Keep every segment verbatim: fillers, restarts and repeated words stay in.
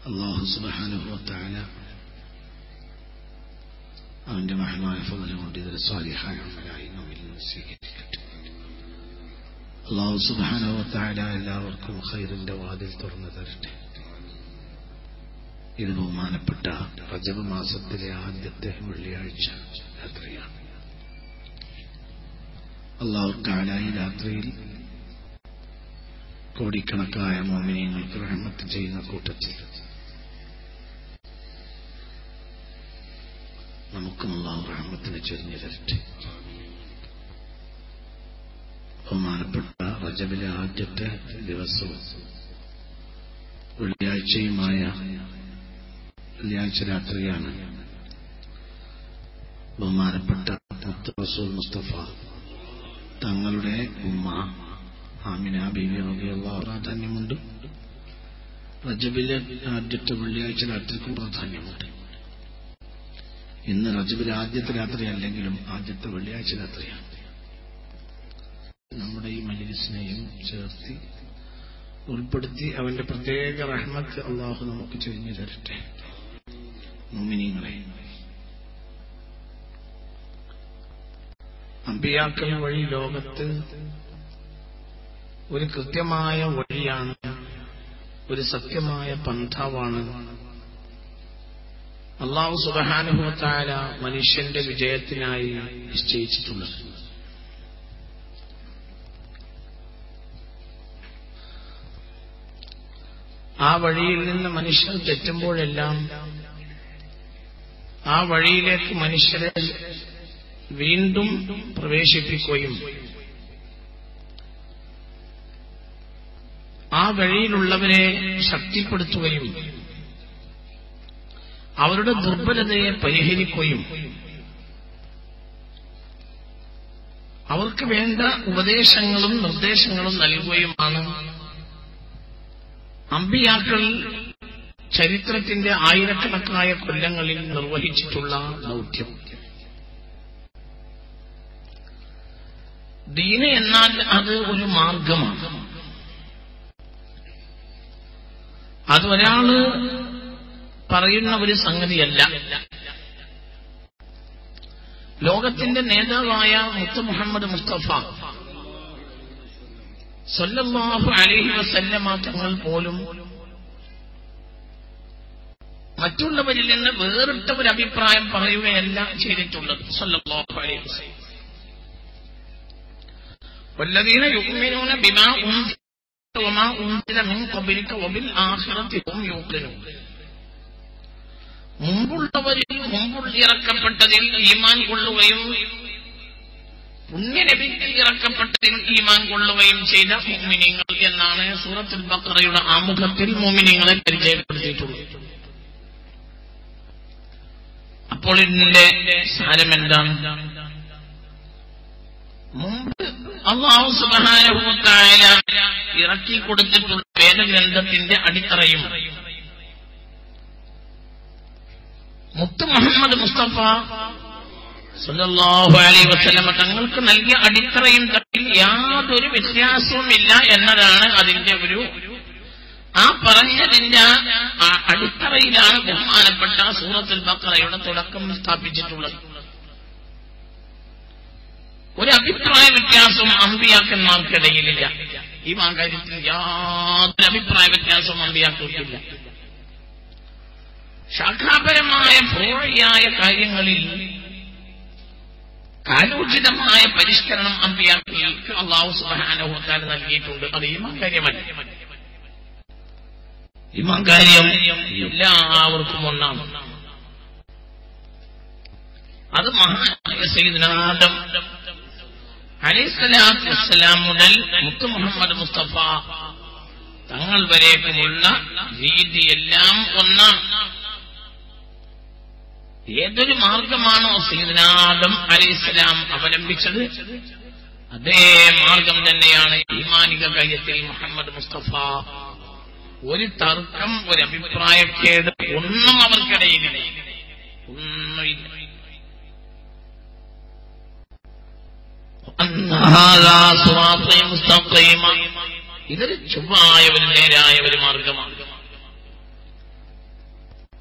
അല്ലാഹു സുബ്ഹാനഹു വ തആല അവന്റെ മഹമായ ഫളൽ കൊണ്ട് ഇതൊരു സ്വാലിഹായ അമലായി നമ്മിൽ നിന്ന് സ്വീകരിക്കട്ടെ. അല്ലാഹു സുബ്ഹാനഹു വ തആല എല്ലാവർക്കും ഖൈറിന്റെ വാതിൽ തുറന്നു തരട്ടെ. ഇത് ബഹുമാനപ്പെട്ട റജബ് മാസത്തിലെ ആദ്യത്തെ വെള്ളിയാഴ്ച രാത്രിയാണ്. അല്ലാഹു തആല ഈ രാത്രിയിൽ കോടിക്കണക്കായ മുഅ്മിനീങ്ങൾക്ക് റഹ്മത്ത് ചെയ്യുന്ന കൂട്ടത്തിൽ നമുക്കും അല്ലാഹു റഹ്മത്തിനെ ചൊരിഞ്ഞു തരട്ടെ. ബഹുമാനപ്പെട്ട റജബിലെ ആദ്യത്തെ ദിവസവും വെള്ളിയാഴ്ചയുമായ വെള്ളിയാഴ്ച രാത്രിയാണ് ബഹുമാനപ്പെട്ട മുത്ത് റസൂൽ മുസ്തഫ തങ്ങളുടെ ഉമ്മ ആമിന ബീവി റളിയല്ലാഹു പ്രാധാന്യമുണ്ട്. റജബിലെ ആദ്യത്തെ വെള്ളിയാഴ്ച രാത്രിക്കും പ്രാധാന്യമുണ്ട്. ഇന്ന് റജബിലെ ആദ്യത്തെ രാത്രി അല്ലെങ്കിലും ആദ്യത്തെ വെള്ളിയാഴ്ച രാത്രിയാണ്. നമ്മുടെ ഈ മജ്‌ലിസിനെയും ചേർത്തി ഉൾപ്പെടുത്തി അവന്റെ പ്രത്യേക റഹ്മത്ത് അല്ലാഹു നമുക്ക് ചൊരിഞ്ഞു തരട്ടെ. മുഅ്മിനീങ്ങളെ, അമ്പിയാക്കൾ വഴി ലോകത്ത് ഒരു കൃത്യമായ വഴിയാണ്, ഒരു സത്യമായ പന്ഥാവാണ് അല്ലാഹു സുബ്ഹാനഹു വ തആല മനുഷ്യന്റെ വിജയത്തിനായി നിശ്ചയിച്ചിട്ടുള്ളത്. ആ വഴിയിൽ നിന്ന് മനുഷ്യർ തെറ്റുമ്പോഴെല്ലാം ആ വഴിയിലേക്ക് മനുഷ്യരെ വീണ്ടും പ്രവേശിപ്പിക്കുകയും ആ വഴിയിലുള്ളവരെ ശക്തിപ്പെടുത്തുകയും അവരുടെ ദുർബലതയെ പരിഹരിക്കുകയും അവർക്ക് വേണ്ട ഉപദേശങ്ങളും നിർദ്ദേശങ്ങളും നൽകുകയുമാണ് അമ്പിയാക്കൾ ചരിത്രത്തിന്റെ ആയിരക്കണക്കായ കൊല്ലങ്ങളിൽ നിർവഹിച്ചിട്ടുള്ള ദൗത്യം. ദീന് എന്നാൽ അത് ഒരു മാർഗമാണ്. അത് ഒരാള് പറയുന്ന ഒരു സംഗതിയല്ല. ലോകത്തിന്റെ നേതാവായ മുത്ത് മുഹമ്മദ് മുസ്തഫ സല്ലല്ലാഹു അലൈഹി വസല്ലമ തങ്ങൾ പോലും മറ്റുള്ളവരിൽ നിന്ന് വേറിട്ട ഒരു അഭിപ്രായം പറയുകയല്ല ചെയ്തിട്ടുള്ളത്. സല്ലല്ലാഹു അലൈഹി വസല്ലം വല്ലദീന യുഅ്മിനൂന ബിമാ ഉൻസില വമാ ഉൻസില മിൻ ഖബ്ലിക വബിൽ ആഖിറതി ഹും യൂഖിനൂൻ. മുമ്പുള്ളവരിൽ മുമ്പുള്ള ഇറക്കപ്പെട്ടതിൽ ഈമാൻ കൊള്ളുകയും പുണ്യനബിക്ക് ഇറക്കപ്പെട്ടതിൽ ഈമാൻ കൊള്ളുകയും ചെയ്ത മുഅ്മിനീങ്ങൾ എന്നാണ് സൂറത്തുൽ ബഖറയുടെ ആമുഖത്തിൽ മുഅ്മിനീങ്ങളെ പരിചയപ്പെടുത്തിയിട്ടുള്ളത്. അപ്പോൾ ഇതിന്റെ സാരം എന്താണ്? മുമ്പ് അല്ലാഹു സുബ്ഹാനഹു വ തആല ഇറക്കി കൊടുത്തിട്ടുള്ള വേദഗ്രന്ഥത്തിന്റെ അടിത്തറയും മുത്ത് മുഹമ്മദ് മുസ്തഫ സല്ലല്ലാഹു അലൈഹി വസല്ലം തങ്ങൾക്ക് നൽകിയ അടിത്തറയും തമ്മിൽ യാതൊരു വ്യത്യാസവുമില്ല എന്നതാണ് അതിന്റെ ഒരു ആ പറഞ്ഞതിന്റെ അടിത്തറയിലാണ് ബഹുമാനപ്പെട്ട സൂറത്തുൽ ബഖറയുടെ തുടക്കം സ്ഥാപിച്ചിട്ടുള്ളത്. ഒരു അഭിപ്രായ വ്യത്യാസവും അമ്പിയാക്കന്മാർക്കിടയിലില്ല. ഈ കാര്യത്തിൽ യാതൊരു അഭിപ്രായ വ്യത്യാസവും അമ്പിയാക്കൾക്കില്ല. ശാഖാപരമായ പൂർവ്വയായ കാര്യങ്ങളിൽ കാലോചിതമായ പരിഷ്കരണം അമ്പിയാക്കൾക്ക് അല്ലാഹു സുബ്ഹാനഹു വ തആല നൽകിയിട്ടുണ്ട്. അത് ഈമാൻ കാര്യമല്ല. ഈമാൻ കാര്യം എല്ലാവർക്കും ഒന്നാണ്. അത് മഹാനായ സയ്യിദുനാ ആദം അലൈഹിസ്സലാത്തു വസ്സലാം മുതൽ മുത്ത് മുഹമ്മദ് മുസ്തഫ തങ്ങൾ വരേക്കുമുള്ള രീതിയെല്ലാം ഒന്നാണ്. ഏതൊരു മാർഗമാണോ സയ്യിദുനാ ആദം അലൈഹിസ്സലാം അവലംബിച്ചത് അതേ മാർഗം തന്നെയാണ് ഈമാനിക കാര്യത്തിൽ മുഹമ്മദ് മുസ്തഫ. ഒരു തർക്കം, ഒരു അഭിപ്രായക്കേട് ഒന്നും അവർക്കിടയിലില്ല, ഒന്നുമില്ല. ഇതൊരു ചുവ്വായ ഒരു നേരായ ഒരു മാർഗമാണ്.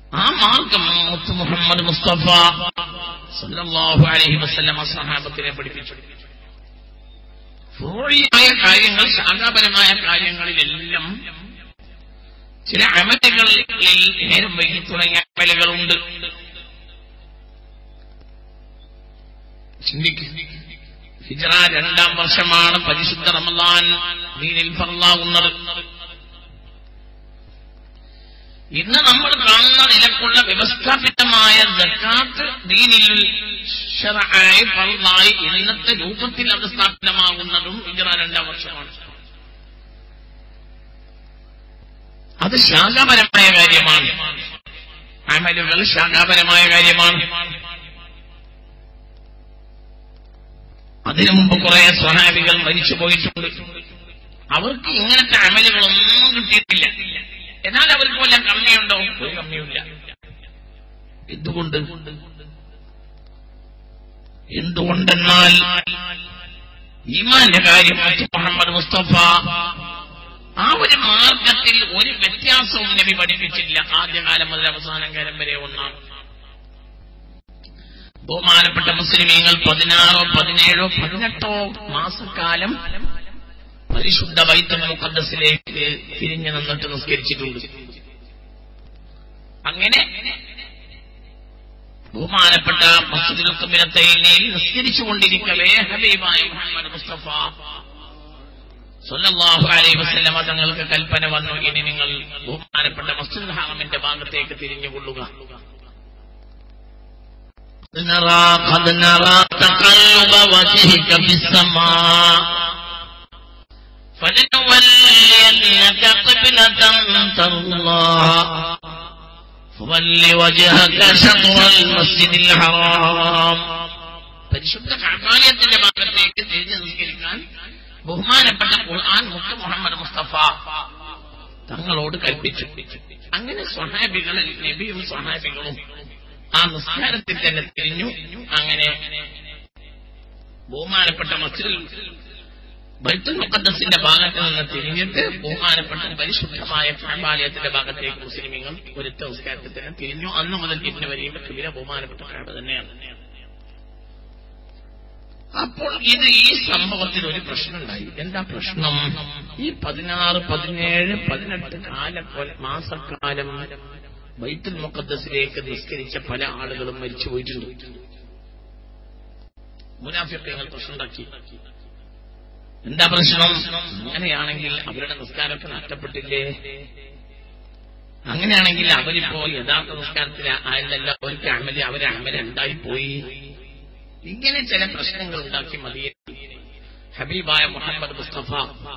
ആ മാർഗം മുഹമ്മദ് മുസ്തഫ സല്ലല്ലാഹു അലൈഹി വസല്ലം സഹാബത്തിനെ പഠിപ്പിച്ചു. ഫുറൂഇയായ കാര്യങ്ങൾ, ശാഖാപരമായ കാര്യങ്ങളിലെല്ലാം ചില അമലുകളിൽ നേരം വൈകി തുടങ്ങിയ അമലുകളുണ്ട്. ഹിജ്റ രണ്ടാം വർഷമാണ് പരിശുദ്ധ റമളാൻ ദീനിൽ ഫർളാകുന്നത്. ഇന്ന് നമ്മൾ കാണുന്ന നിലക്കുള്ള വ്യവസ്ഥാപിതമായ സക്കാത്ത് ദീനിൽ ശർഈ ഫർളായി ഇന്നത്തെ രൂപത്തിൽ അത് സ്ഥാപിതമാകുന്നതും ഹിജ്റ രണ്ടാം വർഷമാണ്. അത് ശാഖാപരമായ കാര്യമാണ്. അമലുകൾ ശാഖാപരമായ കാര്യമാണ്. അതിനു മുമ്പ് കുറെ സ്വഹാബികൾ മരിച്ചു പോയിട്ടുണ്ട്. അവർക്ക് ഇങ്ങനത്തെ അമലുകളൊന്നും കിട്ടിയിട്ടില്ല. എന്നാൽ അവർക്ക് വല്ല കമ്മിയുണ്ടോ? ഒരു കമ്മിയുമില്ല. എന്തുകൊണ്ട്? എന്തുകൊണ്ടെന്നാൽ ഈമാന്റെ കാര്യം മുഹമ്മദ് മുസ്തഫ ആ ഒരു മാർഗത്തിൽ ഒരു വ്യത്യാസവും നബി പഠിപ്പിച്ചില്ല. ആദ്യകാലം മുതൽ അവസാനം കാലം വരെ ഒന്നാണ്. ബഹുമാനപ്പെട്ട മുസ്ലിമീങ്ങൾ പതിനാറോ പതിനേഴോ പതിനെട്ടോ മാസക്കാലം പരിശുദ്ധ ബൈത്തുൽ മുഖദ്ദസിലേക്ക് തിരിഞ്ഞു നിന്നിട്ട് നിസ്കരിച്ചിട്ടുണ്ട്. അങ്ങനെ ബഹുമാനപ്പെട്ട മസ്ജിദുൽ ഖുബൈലയിൽ നിസ്കരിച്ചുകൊണ്ടിരിക്കവേ ഹബീബായ മുഹമ്മദ് മുസ്തഫ സല്ലല്ലാഹു അലൈഹി വസല്ലം തങ്ങൾക്ക് കൽപ്പന വന്നു, ഇനി നിങ്ങൾ ബഹുമാനപ്പെട്ട മസ്ജിദുൽ ഹറമിന്റെ ഭാഗത്തേക്ക് തിരിഞ്ഞുകൊള്ളുക. قد نرى تقلب وجهك في السماء فلنولينك قبلة ترضاها فول وجهك شطر المسجد الحرام. പരിശുദ്ധ കഅബാലയത്തിന്റെ ഭാഗത്തേക്ക് തിരിഞ്ഞു നിസ്കരിക്കാൻ ബഹുമാനപ്പെട്ട ഖുർആൻ മുത്ത് മുഹമ്മദ് മുസ്തഫ തങ്ങളോട് കൽപ്പിച്ചു. അങ്ങനെ സ്വഹാബികളിൽ നബിയും സ്വഹാബികളും ആ നിസ്കാരത്തിൽ തന്നെ തിരിഞ്ഞു. അങ്ങനെ ബഹുമാനപ്പെട്ട മസ്ജിദുൽ ബൈത്തുൽ മുഖദ്ദസിന്റെ ഭാഗത്ത് നിന്ന് തിരിഞ്ഞിട്ട് ബഹുമാനപ്പെട്ട പരിശുദ്ധമായ കഅബാലയത്തിന്റെ ഭാഗത്തേക്ക് മുസ്ലിമീങ്ങൾ ഒരു നിസ്കാരത്തിൽ തന്നെ തിരിഞ്ഞു. അന്ന് മുതൽ ഇന്ന് വരെയും കിബില ബഹുമാനപ്പെട്ട കഅബ തന്നെയാണ്. അപ്പോൾ ഇത് ഈ സംഭവത്തിൽ ഒരു പ്രശ്നമുണ്ടായി. എന്താ പ്രശ്നം? ഈ പതിനാറ് പതിനേഴ് പതിനെട്ട് കാല മാസക്കാലം ബൈത്തുൽ മുഖദ്ദസിലേക്ക് നിസ്കരിച്ച പല ആളുകളും മരിച്ചുപോയിട്ടുണ്ട്. മുനാഫിഖുകൾ പ്രശ്നമുണ്ടാക്കി. എന്താ പ്രശ്നം? അങ്ങനെയാണെങ്കിൽ അവരുടെ നിസ്കാരമൊക്കെ നഷ്ടപ്പെട്ടില്ലേ? അങ്ങനെയാണെങ്കിൽ അവരിപ്പോ യഥാർത്ഥ നിസ്കാരത്തിൽ ആയല്ല, അവർക്ക് അമല് അവരെ അമല് ഉണ്ടായിപ്പോയി. ഇങ്ങനെ ചില പ്രശ്നങ്ങൾ ഉണ്ടാക്കി മദീനയിൽ ഹബീബായ മുഹമ്മദ് മുസ്തഫ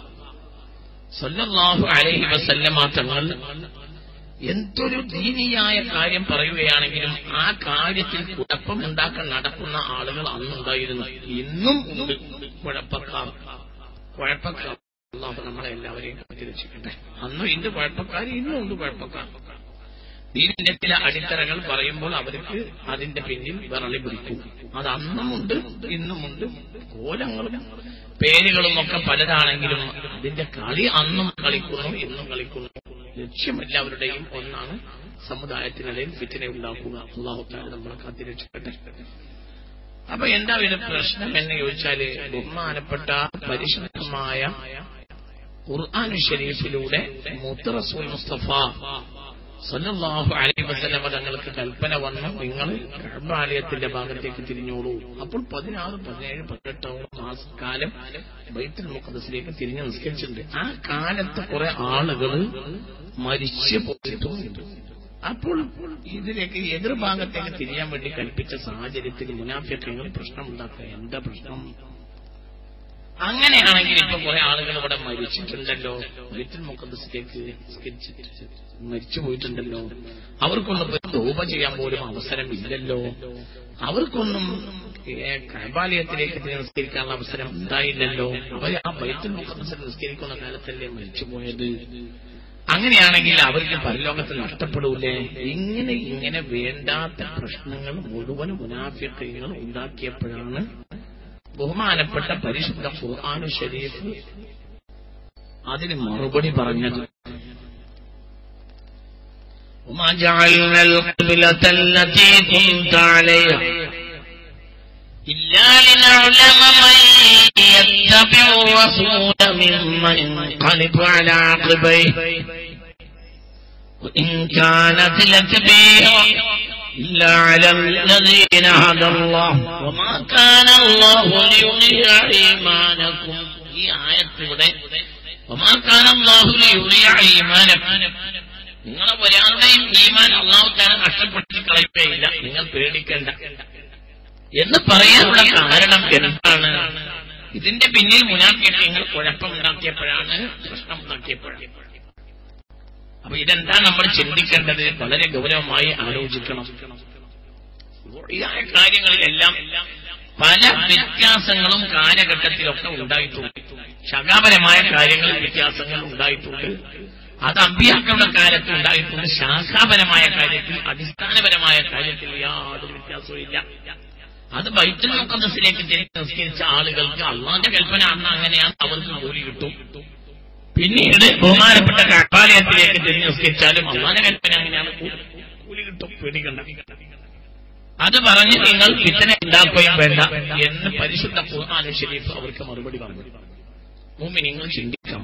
സല്ലല്ലാഹു അലൈഹി വസല്ലമ തങ്ങൾ എന്തൊരു ദീനിയായ കാര്യം പറയുകയാണെങ്കിലും ആ കാര്യത്തിൽ കുഴപ്പമുണ്ടാക്കാൻ നടക്കുന്ന ആളുകൾ അന്നുണ്ടായിരുന്നു. ഇന്നും ഉണ്ട് കുഴപ്പക്കാർ. കുഴപ്പക്കാർ അല്ലാഹു നമ്മളെ എല്ലാവരെയും രക്ഷിക്കട്ടെ. അന്നും ഇന്ന് കുഴപ്പക്കാർ, ഇന്നും ഉണ്ട് കുഴപ്പക്കാർ. ദീനിന്റെ ചില അടിത്തറകൾ പറയുമ്പോൾ അവർക്ക് അതിന്റെ പിന്നിൽ വിറളി പിടിക്കും. അത് അന്നുമുണ്ട് ഇന്നുമുണ്ട്. കോലങ്ങളും പേരുകളും ഒക്കെ പലതാണെങ്കിലും അതിന്റെ കളി അന്നും കളിക്കുന്നു ഇന്നും കളിക്കുന്നു. ലക്ഷ്യം എല്ലാവരുടെയും ഒന്നാണ്, സമുദായത്തിനിടയിൽ ഫിത്ന ഉണ്ടാക്കുക. അല്ലാഹു തആല നമ്മളെ കാത്തിരക്ഷിക്കട്ടെ. അപ്പൊ എന്താ ഒരു പ്രശ്നം എന്ന് ചോദിച്ചാല്, ബഹുമാനപ്പെട്ട പരിശുദ്ധമായ ഖുർആൻ ശരീഫിലൂടെ മുത്ത് റസൂൽ മുസ്തഫ സല്ലല്ലാഹു അലൈഹി വസല്ലം തങ്ങൾക്ക് കൽപ്പന വന്നു, നിങ്ങൾ കഅബാലയത്തിന്റെ ഭാഗത്തേക്ക് തിരിഞ്ഞോളൂ. അപ്പോൾ പതിനാറ് പതിനേഴ് പതിനെട്ടോ മാസക്കാലം ബൈത്തുൽ മുഖദ്ദസിലേക്ക് തിരിഞ്ഞ് നിസ്കരിച്ചിട്ടുണ്ട്. ആ കാലത്ത് കുറെ ആളുകൾ മരിച്ചു പോയിട്ടുണ്ട്. അപ്പോൾ ഇതിലേക്ക് എതിർഭാഗത്തേക്ക് തിരിയാൻ വേണ്ടി കൽപ്പിച്ച സാഹചര്യത്തിൽ മുനാഫിഖുകൾ പ്രശ്നമുണ്ടാക്കുക. എന്താ പ്രശ്നം? അങ്ങനെയാണെങ്കിൽ ഇപ്പൊ കുറെ ആളുകൾ ഇവിടെ മരിച്ചിട്ടുണ്ടല്ലോ, ബൈത്തുൽ മുഖദ്ദസിലേക്ക് മരിച്ചു പോയിട്ടുണ്ടല്ലോ, അവർക്കൊന്നും തൗബ ചെയ്യാൻ പോലും അവസരം ഇല്ലല്ലോ, അവർക്കൊന്നും കഅബാലയത്തിലേക്ക് നിസ്കരിക്കാനുള്ള അവസരം ഉണ്ടായില്ലല്ലോ, അവർ ആ ബൈത്തുൽ മുഖദ്ദസിൽ നിസ്കരിക്കുന്ന കാലത്തല്ലേ മരിച്ചുപോയത്. അങ്ങനെയാണെങ്കിൽ അവർക്ക് പരലോകത്തിൽ നഷ്ടപ്പെടൂലേ? ഇങ്ങനെ ഇങ്ങനെ വേണ്ടാത്ത പ്രശ്നങ്ങൾ മുഴുവൻ മുനാഫിഖുകൾ ഉണ്ടാക്കിയപ്പോഴാണ് ബഹുമാനപ്പെട്ട പരിശുദ്ധ ഖുർആൻ ശരീഫ് അതിന് മറുപടി പറഞ്ഞത്. وما جعلنا القبلة التي كنت عليها إلا لنعلم من يتبع الرسول ممن ينقلب على عقبيه وإن كانت لكبيرة إلا على الذين هدى الله وما كان الله ليضيع إيمانكم. ഈ ആയത്തിലൂടെ وما كان الله ليضيع إيمانكم, നിങ്ങളെ ഒരാളുടെയും ഈമാൻ അല്ലാഹു തആല നഷ്ടപ്പെടുത്തി കളയുകയില്ല, നിങ്ങൾ പേടിക്കേണ്ട എന്ന് പറയാനുള്ള കാരണം എന്താണ്? ഇതിന്റെ പിന്നിൽ മുനാഫിഖീങ്ങൾ കുഴപ്പമുണ്ടാക്കിയപ്പോഴാണ്, പ്രശ്നമുണ്ടാക്കിയപ്പോഴാണ്. അപ്പൊ ഇതെന്താ നമ്മൾ ചിന്തിക്കേണ്ടത്? വളരെ ഗൗരവമായി ആലോചിക്കണം. ഈ കാര്യങ്ങളിലെല്ലാം പല വ്യത്യാസങ്ങളും കാലഘട്ടത്തിലൊക്കെ ഉണ്ടായിട്ടുണ്ട്. ശാഖാപരമായ കാര്യങ്ങളിൽ വ്യത്യാസങ്ങൾ ഉണ്ടായിട്ടുണ്ട്. അത് അമ്പിയാക്കളുടെ കാലത്ത് ഉണ്ടായിട്ടുണ്ട്. ശാഖാപരമായ കാര്യത്തിൽ, അടിസ്ഥാനപരമായ കാര്യത്തിൽ യാതൊരു വ്യത്യാസവും ഇല്ല. അത് ബൈത്തുൽ മുഖദ്ദസിലേക്ക് തിരിച്ച് നിസ്കരിച്ച ആളുകൾക്ക് അള്ളാന്റെ കൽപ്പന അന്ന് അങ്ങനെയാണ്, അവർക്ക് കൂലി കിട്ടും. പിന്നീട് ബഹുമാനപ്പെട്ട കഅബാലയത്തിലേക്ക് തിരിഞ്ഞ് നിസ്കരിച്ചാലും അള്ളാന്റെ കൽപ്പന അങ്ങനെയാണ്, കൂലി കിട്ടും, പേടിക്കണ്ട. അത് പറഞ്ഞ് നിങ്ങൾ ഫിത്ന ഉണ്ടാക്കുകയും വേണ്ട എന്ന് പരിശുദ്ധ ഖുർആൻ ശരീഫ് അവർക്ക് മറുപടി പറഞ്ഞു. മുഅ്മിനീങ്ങൾ ചിന്തിക്കാം.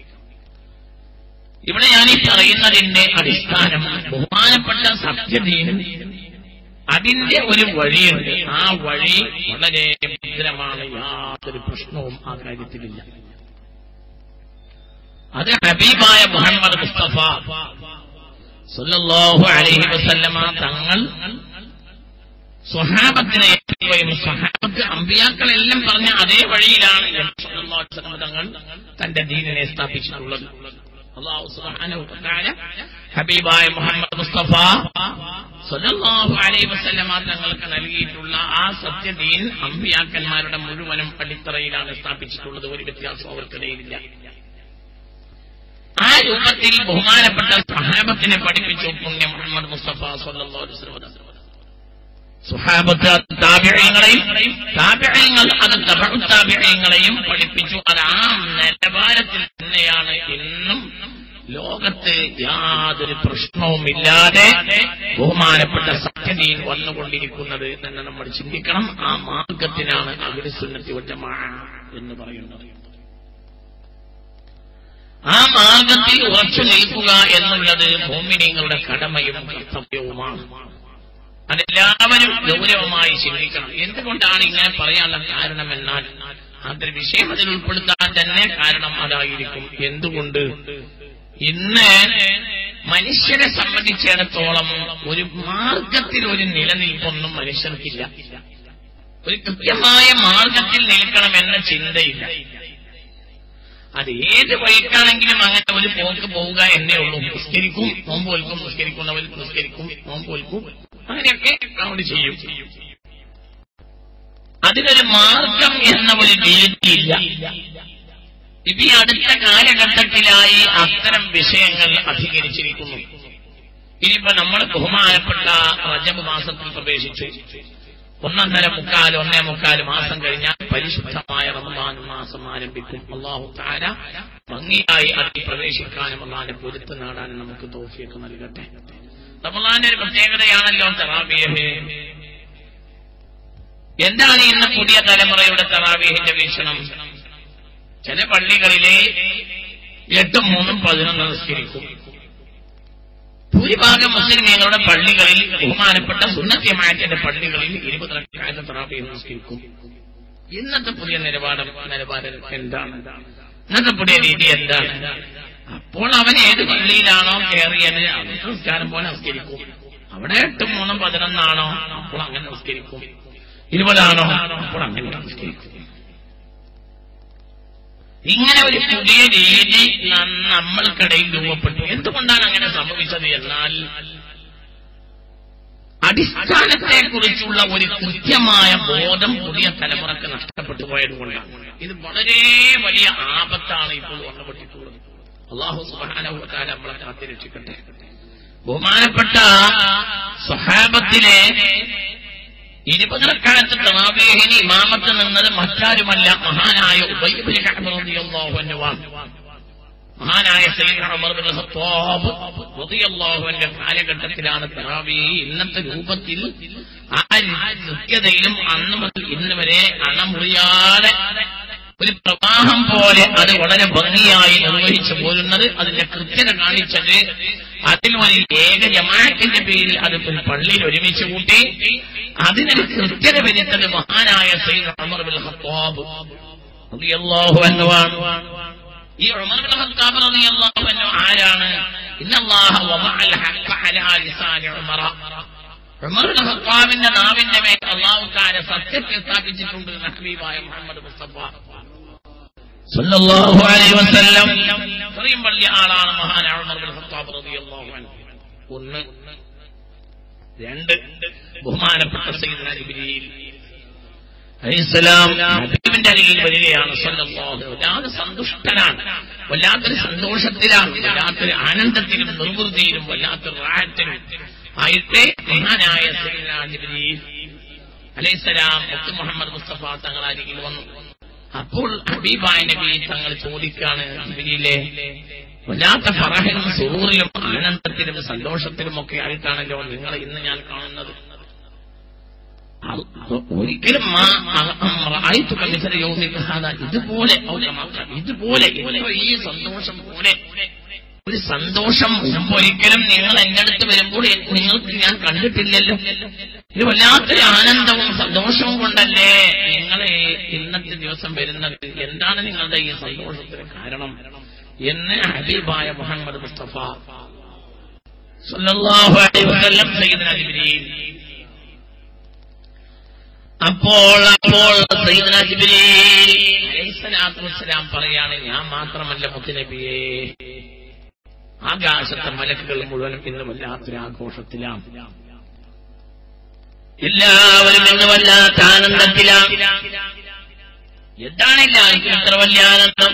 ഇവിടെ ഞാൻ ഈ പറയുന്നതിന്റെ അടിസ്ഥാനം ബഹുമാനപ്പെട്ട സത്യദീൻ, അതിന്റെ ഒരു വഴിയുണ്ട്. ആ വഴി വളരെ ഭദ്രമാണ്, യാതൊരു പ്രശ്നവും ആ കാര്യത്തിലില്ല. അത് ഹബീബായ മുഹമ്മദ് മുസ്തഫ സല്ലല്ലാഹു അലൈഹി വസല്ലമ തങ്ങൾ സ്വഹാബത്തിനെ ഏൽപ്പിക്കുകയും സ്വഹാബത്ത് അമ്പിയാക്കളെല്ലാം പറഞ്ഞ അതേ വഴിയിലാണ് സല്ലല്ലാഹു അലൈഹി വസല്ലമ തങ്ങൾ തന്റെ ദീനിനെ സ്ഥാപിച്ചിട്ടുള്ളത്. അല്ലാഹു സുബ്ഹാനഹു വ തആല ഹബീബായ മുഹമ്മദ് മുസ്തഫ സല്ലല്ലാഹു അലൈഹി വസല്ലമ തങ്ങൾക്ക് നൽകിയിട്ടുള്ള ആ സത്യദീൻ അമ്പിയാക്കന്മാരുടെ മുഴുവനും അടിത്തറയിലാണ് സ്ഥാപിച്ചിട്ടുള്ളത്. ഒരു വ്യത്യാസം അവർക്കിടയിലില്ല. ആ രൂപത്തിൽ ബഹുമാനപ്പെട്ട സ്വഹാബത്തിനെ പഠിപ്പിച്ചു പുണ്യ മുഹമ്മദ് മുസ്തഫ സല്ലല്ലാഹു അലൈഹി വസല്ലം. സ്വഹാബത്ത് താബിഈങ്ങളെയും താബിഈങ്ങൾ അത് തബഉ താബിഈങ്ങളെയും പഠിപ്പിച്ചു. അത് ആ നിലവാരത്തിൽ തന്നെയാണ് ഇന്നും ലോകത്ത് യാതൊരു പ്രശ്നവുമില്ലാതെ ബഹുമാനപ്പെട്ട സത്യദീൻ വന്നുകൊണ്ടിരിക്കുന്നത് തന്നെ നമ്മൾ ചിന്തിക്കണം. ആ മാർഗത്തിനാണ് അഹ്ലുസുന്നത്തി വൽ ജമാഅ എന്ന് പറയുന്നത്. ആ മാർഗത്തിൽ ഉറച്ചു നിൽക്കുക എന്നുള്ളത് മുഅ്മിനീങ്ങളുടെ കടമയും കർത്തവ്യവുമാണ്. അതെല്ലാവരും ഗൗരവമായി ചിന്തിക്കണം. എന്തുകൊണ്ടാണ് ഇങ്ങനെ പറയാനുള്ള കാരണം എന്നാൽ അതൊരു വിഷയം അതിൽ ഉൾപ്പെടുത്താൻ തന്നെ കാരണം അതായിരിക്കും. എന്തുകൊണ്ട്? ഇന്ന് മനുഷ്യനെ സംബന്ധിച്ചിടത്തോളം ഒരു മാർഗത്തിൽ ഒരു നിലനിൽപ്പൊന്നും മനുഷ്യർക്കില്ല. ഒരു കൃത്യമായ മാർഗത്തിൽ നിൽക്കണമെന്ന ചിന്തയില്ല. അത് ഏത് വഴിക്കാണെങ്കിലും അങ്ങനെ ഒരു പോക്ക് പോവുക എന്നേ ഉള്ളൂ. നിസ്കരിക്കും, നോമ്പ് വെൽക്കും, നിസ്കരിക്കുന്നവർ നിസ്കരിക്കും, നോമ്പ് വെൽക്കും, അങ്ങനെയൊക്കെ അവിടെ ചെയ്യും. അതിനൊരു മാർഗം എന്ന ഒരു രീതിയില്ല. ഇപ്പൊ ഈ അടുത്ത കാലഘട്ടത്തിലായി അത്തരം വിഷയങ്ങൾ അധികരിച്ചിരിക്കുന്നു. ഇനിയിപ്പോ നമ്മൾ ബഹുമാനപ്പെട്ട റജബ് മാസത്തിൽ പ്രവേശിച്ചു. ഒന്നൊന്നര മുക്കാൽ ഒന്നേ മുക്കാൽ മാസം കഴിഞ്ഞാൽ പരിശുദ്ധമായ റമദാൻ മാസം ആരംഭിക്കും. അല്ലാഹു തആല ഭംഗിയായി അതിൽ പ്രവേശിക്കാനും അല്ലാഹുവിന്റെ പൊരുത്തം നേടാനും നമുക്ക് തൗഫീഖ് നൽകട്ടെ. റമദാന്റെ ഒരു പ്രത്യേകതയാണല്ലോ തറാവീഹ്. എന്താണ് ഇന്ന് പുതിയ തലമുറയുടെ തറാവീഹിന്റെ വീക്ഷണം? ചില പള്ളികളിലെ എട്ടും മൂന്നും പതിനൊന്ന് നിസ്കരിക്കും. ഭൂരിഭാഗം മുസ്ലിമീങ്ങളുടെ പള്ളികളിൽ, ബഹുമാനപ്പെട്ട സുന്നത്ത് ജമാഅത്തിന്റെ പള്ളികളിൽ ഇരുപത് റക്അത്ത് തറാവീഹ് നിസ്കരിക്കും. ഇന്നത്തെ പുതിയ നിലപാട് നിലപാട് എന്താണ്? ഇന്നത്തെ പുതിയ രീതി എന്താണ്? അപ്പോൾ അവൻ ഏത് പള്ളിയിലാണോ കയറിയത് സംസ്കാരം പോലെ നിസ്കരിക്കും. അവിടെ എട്ടും മൂന്നും പതിനൊന്നാണോ അപ്പോൾ അങ്ങനെ നിസ്കരിക്കും. ഇരുപതാണോ അപ്പോൾ അങ്ങനെ നിസ്കരിക്കും. ഇങ്ങനെ ഒരു പുതിയ രീതി നമ്മൾക്കിടയിൽ രൂപപ്പെട്ടു. എന്തുകൊണ്ടാണ് അങ്ങനെ സംഭവിച്ചത് എന്നാൽ അടിസ്ഥാനത്തെക്കുറിച്ചുള്ള ഒരു കൃത്യമായ ബോധം പുതിയ തലമുറക്ക് നഷ്ടപ്പെട്ടു പോയതുകൊണ്ടാണ്. ഇത് വളരെ വലിയ ആപത്താണ് ഇപ്പോൾ വന്നുപെട്ടിട്ടുള്ളത്. അല്ലാഹു സുബ്ഹാനഹു വ തആല നമ്മളെ കാത്തുരക്ഷിക്കട്ടെ. ബഹുമാനപ്പെട്ട സ്വഹാബത്തിലെ ഇരുപത് റക്അത്ത് തറാവീഹിന് ഇമാമത്ത് നിന്നത് മറ്റാരുമല്ല, മഹാനായ ഉബയ്യ് ഇബ്നു കഅബ് റളിയല്ലാഹു അൻഹു. മഹാനായ സയ്യിദുനാ ഉമർ ഇബ്നുൽ ഖത്താബ് റളിയല്ലാഹു അൻഹു കാലഘട്ടത്തിലാണ് തറാവീഹ് ഇന്നത്തെ രൂപത്തിൽ ആ കൃത്യതയിലും അന്ന് മുതൽ ഇന്ന് വരെ അണമുറിയാതെ ഒരു പ്രവാഹം പോലെ അത് വളരെ ഭംഗിയായി നിർവഹിച്ചു പോരുന്നത്. അതിന്റെ കൃത്യത കാണിച്ചത് അതിൽ ഒരു ഏക ജമാഅത്തിന്റെ പേരിൽ അത് പള്ളിയിൽ ഒരുമിച്ച് കൂട്ടി അതിനൊരു കൃത്യത വരുന്നത് മഹാനായ സയ്യിദുനാ ഉമർ ഇബ്നുൽ ഖത്താബ് റളിയല്ലാഹു അൻഹു ആണ്. ഈ ഉമർ ഇബ്നുൽ ഖത്താബ് റളിയല്ലാഹു അൻഹു ആരാണ്? ഇന്നല്ലാഹ വമഅൽ ഹഖ അലാ ലിസാനി ഉമർ. ഉമർ ഇബ്നുൽ ഖത്താബിന്റെ നാവിന്റെ മേൽ അല്ലാഹു തആല സത്യത്തെ സ്ഥാപിച്ചിട്ടുണ്ട്. ഹബീബായ മുഹമ്മദ് മുസ്തഫ സല്ലല്ലാഹു അലൈഹി വസല്ലം ഇത്രയും വലിയ ആളാണ് മഹാനായ ഉമർ ഇബ്നുൽ ഖത്താബ് റളിയല്ലാഹു അൻഹു. ഒന്ന് രണ്ട് ബഹുമാനപ്പെട്ട സയ്യിദുനാ ജിബ്രീൽ അലൈഹിസ്സലാം ഹബീബിന്റെ അരികിൽ വരികയാണ്. സല്ലല്ലാഹു വല്ലാതെ സന്തുഷ്ടനാണ്, വല്ലാത്തൊരു സന്തോഷത്തിലാണ്, വല്ലാത്തൊരു ആനന്ദത്തിലും നിർവൃതിയിലും വല്ലാത്തൊരു റാഹത്തിലും ആയിട്ട് മഹാനായ സയ്യിദുനാ ജിബ്രീൽ അലൈഹിസ്സലാം മുത്ത് മുഹമ്മദ് മുസ്തഫ തങ്ങൾ അരികിൽ വന്നു. അപ്പോൾ ഹബീബായ നബി തങ്ങൾ ചോദിക്കാണ്, ജിബ്രീലേ, വല്ലാത്ത ഫറഹിലും സുറൂറിലും ആനന്ദത്തിലും സന്തോഷത്തിലും ഒക്കെ ആയിട്ടാണല്ലോ നിങ്ങളെ ഇന്ന് ഞാൻ കാണുന്നത്. ഒരിക്കലും ഇതുപോലെ ഇതുപോലെ ഈ സന്തോഷം പോലെ ഒരു സന്തോഷം ഒരിക്കലും നിങ്ങൾ എന്റെ അടുത്ത് വരുമ്പോൾ നിങ്ങൾക്ക് ഞാൻ കണ്ടിട്ടില്ലല്ലോ. ഇത് വല്ലാത്തൊരു ആനന്ദവും സന്തോഷവും കൊണ്ടല്ലേ നിങ്ങളെ ഇന്നത്തെ ദിവസം വരുന്നത്. എന്താണ് നിങ്ങളുടെ ഈ സന്തോഷത്തിന് കാരണം എന്ന് ഹബീബായ മുഹമ്മദ് മുസ്തഫ സല്ലല്ലാഹു അലൈഹി വസല്ലം സയ്യിദുനാ ജിബ്രീൽ അപ്പോൾ അപ്പോൾ സയ്യിദുനാ ജിബ്രീൽ അലൈഹിസ്സലാത്തു വസ്സലാം പറയാണ്, ഞാൻ മാത്രമല്ല മുത്തുനബിയേ, ആകാശത്തെ മലക്കുകൾ മുഴുവനും ഇന്ന് വല്ലാത്തൊരു ആഘോഷത്തിലാണ്, എല്ലാവരും ഇന്ന് വല്ലാത്ത ആനന്ദത്തിലാണ്. എന്താണില്ല എനിക്ക് ഇത്ര വലിയ ആനന്ദം?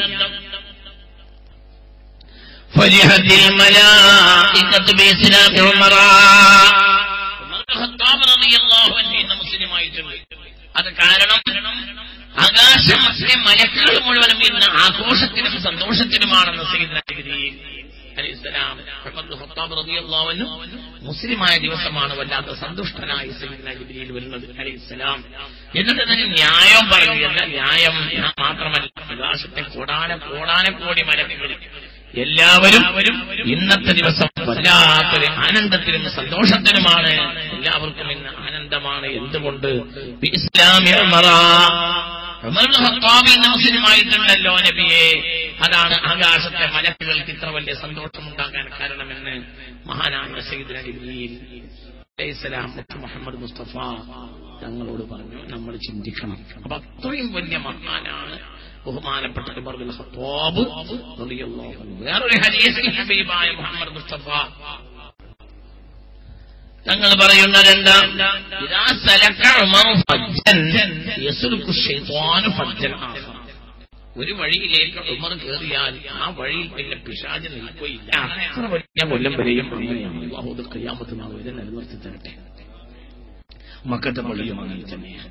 ഫരിഹത്തിൽ മലായികത്തു ബിഇസ്ലാമി ഉമർ. ഉമർ ഖത്താബ് റളിയല്ലാഹു അൻഹു എന്ന മുസ്ലിമായിട്ടുണ്ട്. അത് കാരണം ആകാശത്തിലെ മലക്കുകൾ മുഴുവനും ഇന്ന് ആഘോഷത്തിനും സന്തോഷത്തിനുമാണെന്ന് സയ്യിദുനാ ജിബ്രീൽ അലൈഹിസ്സലാം ഉമർ ഖത്താബ് റളിയല്ലാഹു അൻഹു മുസ്ലിമായ ദിവസമാണ് വല്ലാത്ത സന്തുഷ്ടനായി സയ്യിദുനാ ജിബ്രീൽ വരുന്നത് അലൈഹിസ്സലാം. എന്നിട്ട് തന്നെ ന്യായം പറഞ്ഞു. എന്താ ന്യായം? മാത്രമല്ല, ആകാശത്തെ കോടാന കോടാന കോടി മലക്കുകൾ എല്ലാവരും ഇന്നത്തെ ദിവസം വല്ലാത്തൊരു ആനന്ദത്തിനും സന്തോഷത്തിനുമാണ്. എല്ലാവർക്കും ഇന്ന് ആനന്ദമാണ്. എന്തുകൊണ്ട്? ഇസ്ലാമിക ഉമർ ഖത്താബ് എന്ന മുസ്ലിമായിട്ടുണ്ടല്ലോ നബിയെ, അതാണ് ആകാശത്തെ മലക്കുകൾക്ക് ഇത്ര വലിയ സന്തോഷമുണ്ടാകാൻ കാരണമെന്ന് മഹാനായ സയ്യിദുനാ ജിബ്രീൽ അലൈഹിസ്സലാം മുഹമ്മദ് മുസ്തഫ തങ്ങളോട് പറഞ്ഞു. നമ്മൾ ചിന്തിക്കണം. അപ്പൊ അത്രയും വലിയ മഹാനാണ് ബഹുമാനപ്പെട്ട ഉമർ ഇബ്നുൽ ഖത്താബ് റളിയല്ലാഹു അൻഹു. വേറൊരു ഹദീസിൽ ഹബീബായ മുഹമ്മദ് മുസ്തഫ തങ്ങൾ പറയുന്നത് എന്താ? ഇദാ സലക ഉമർ ഫജ്ജൻ യസ്ലുകു ശൈത്വാനു ഫജ്ജൻ ആഖർ. ഒരു വഴിയിലേക്ക് ഉമർ കയറിയാൽ ആ വഴിയിൽ പിന്നെ പിശാച് നിൽക്കുകയില്ല. അത്ര വലിയ കൊല്ലം വരെയും അങ്ങനെയാണ്. അല്ലാഹു ഖിയാമത്ത് നാൾ വരെ നിലനിർത്തി തരട്ടെ. മക്കത്തെ പള്ളിയും അങ്ങനെ തന്നെയാണ്.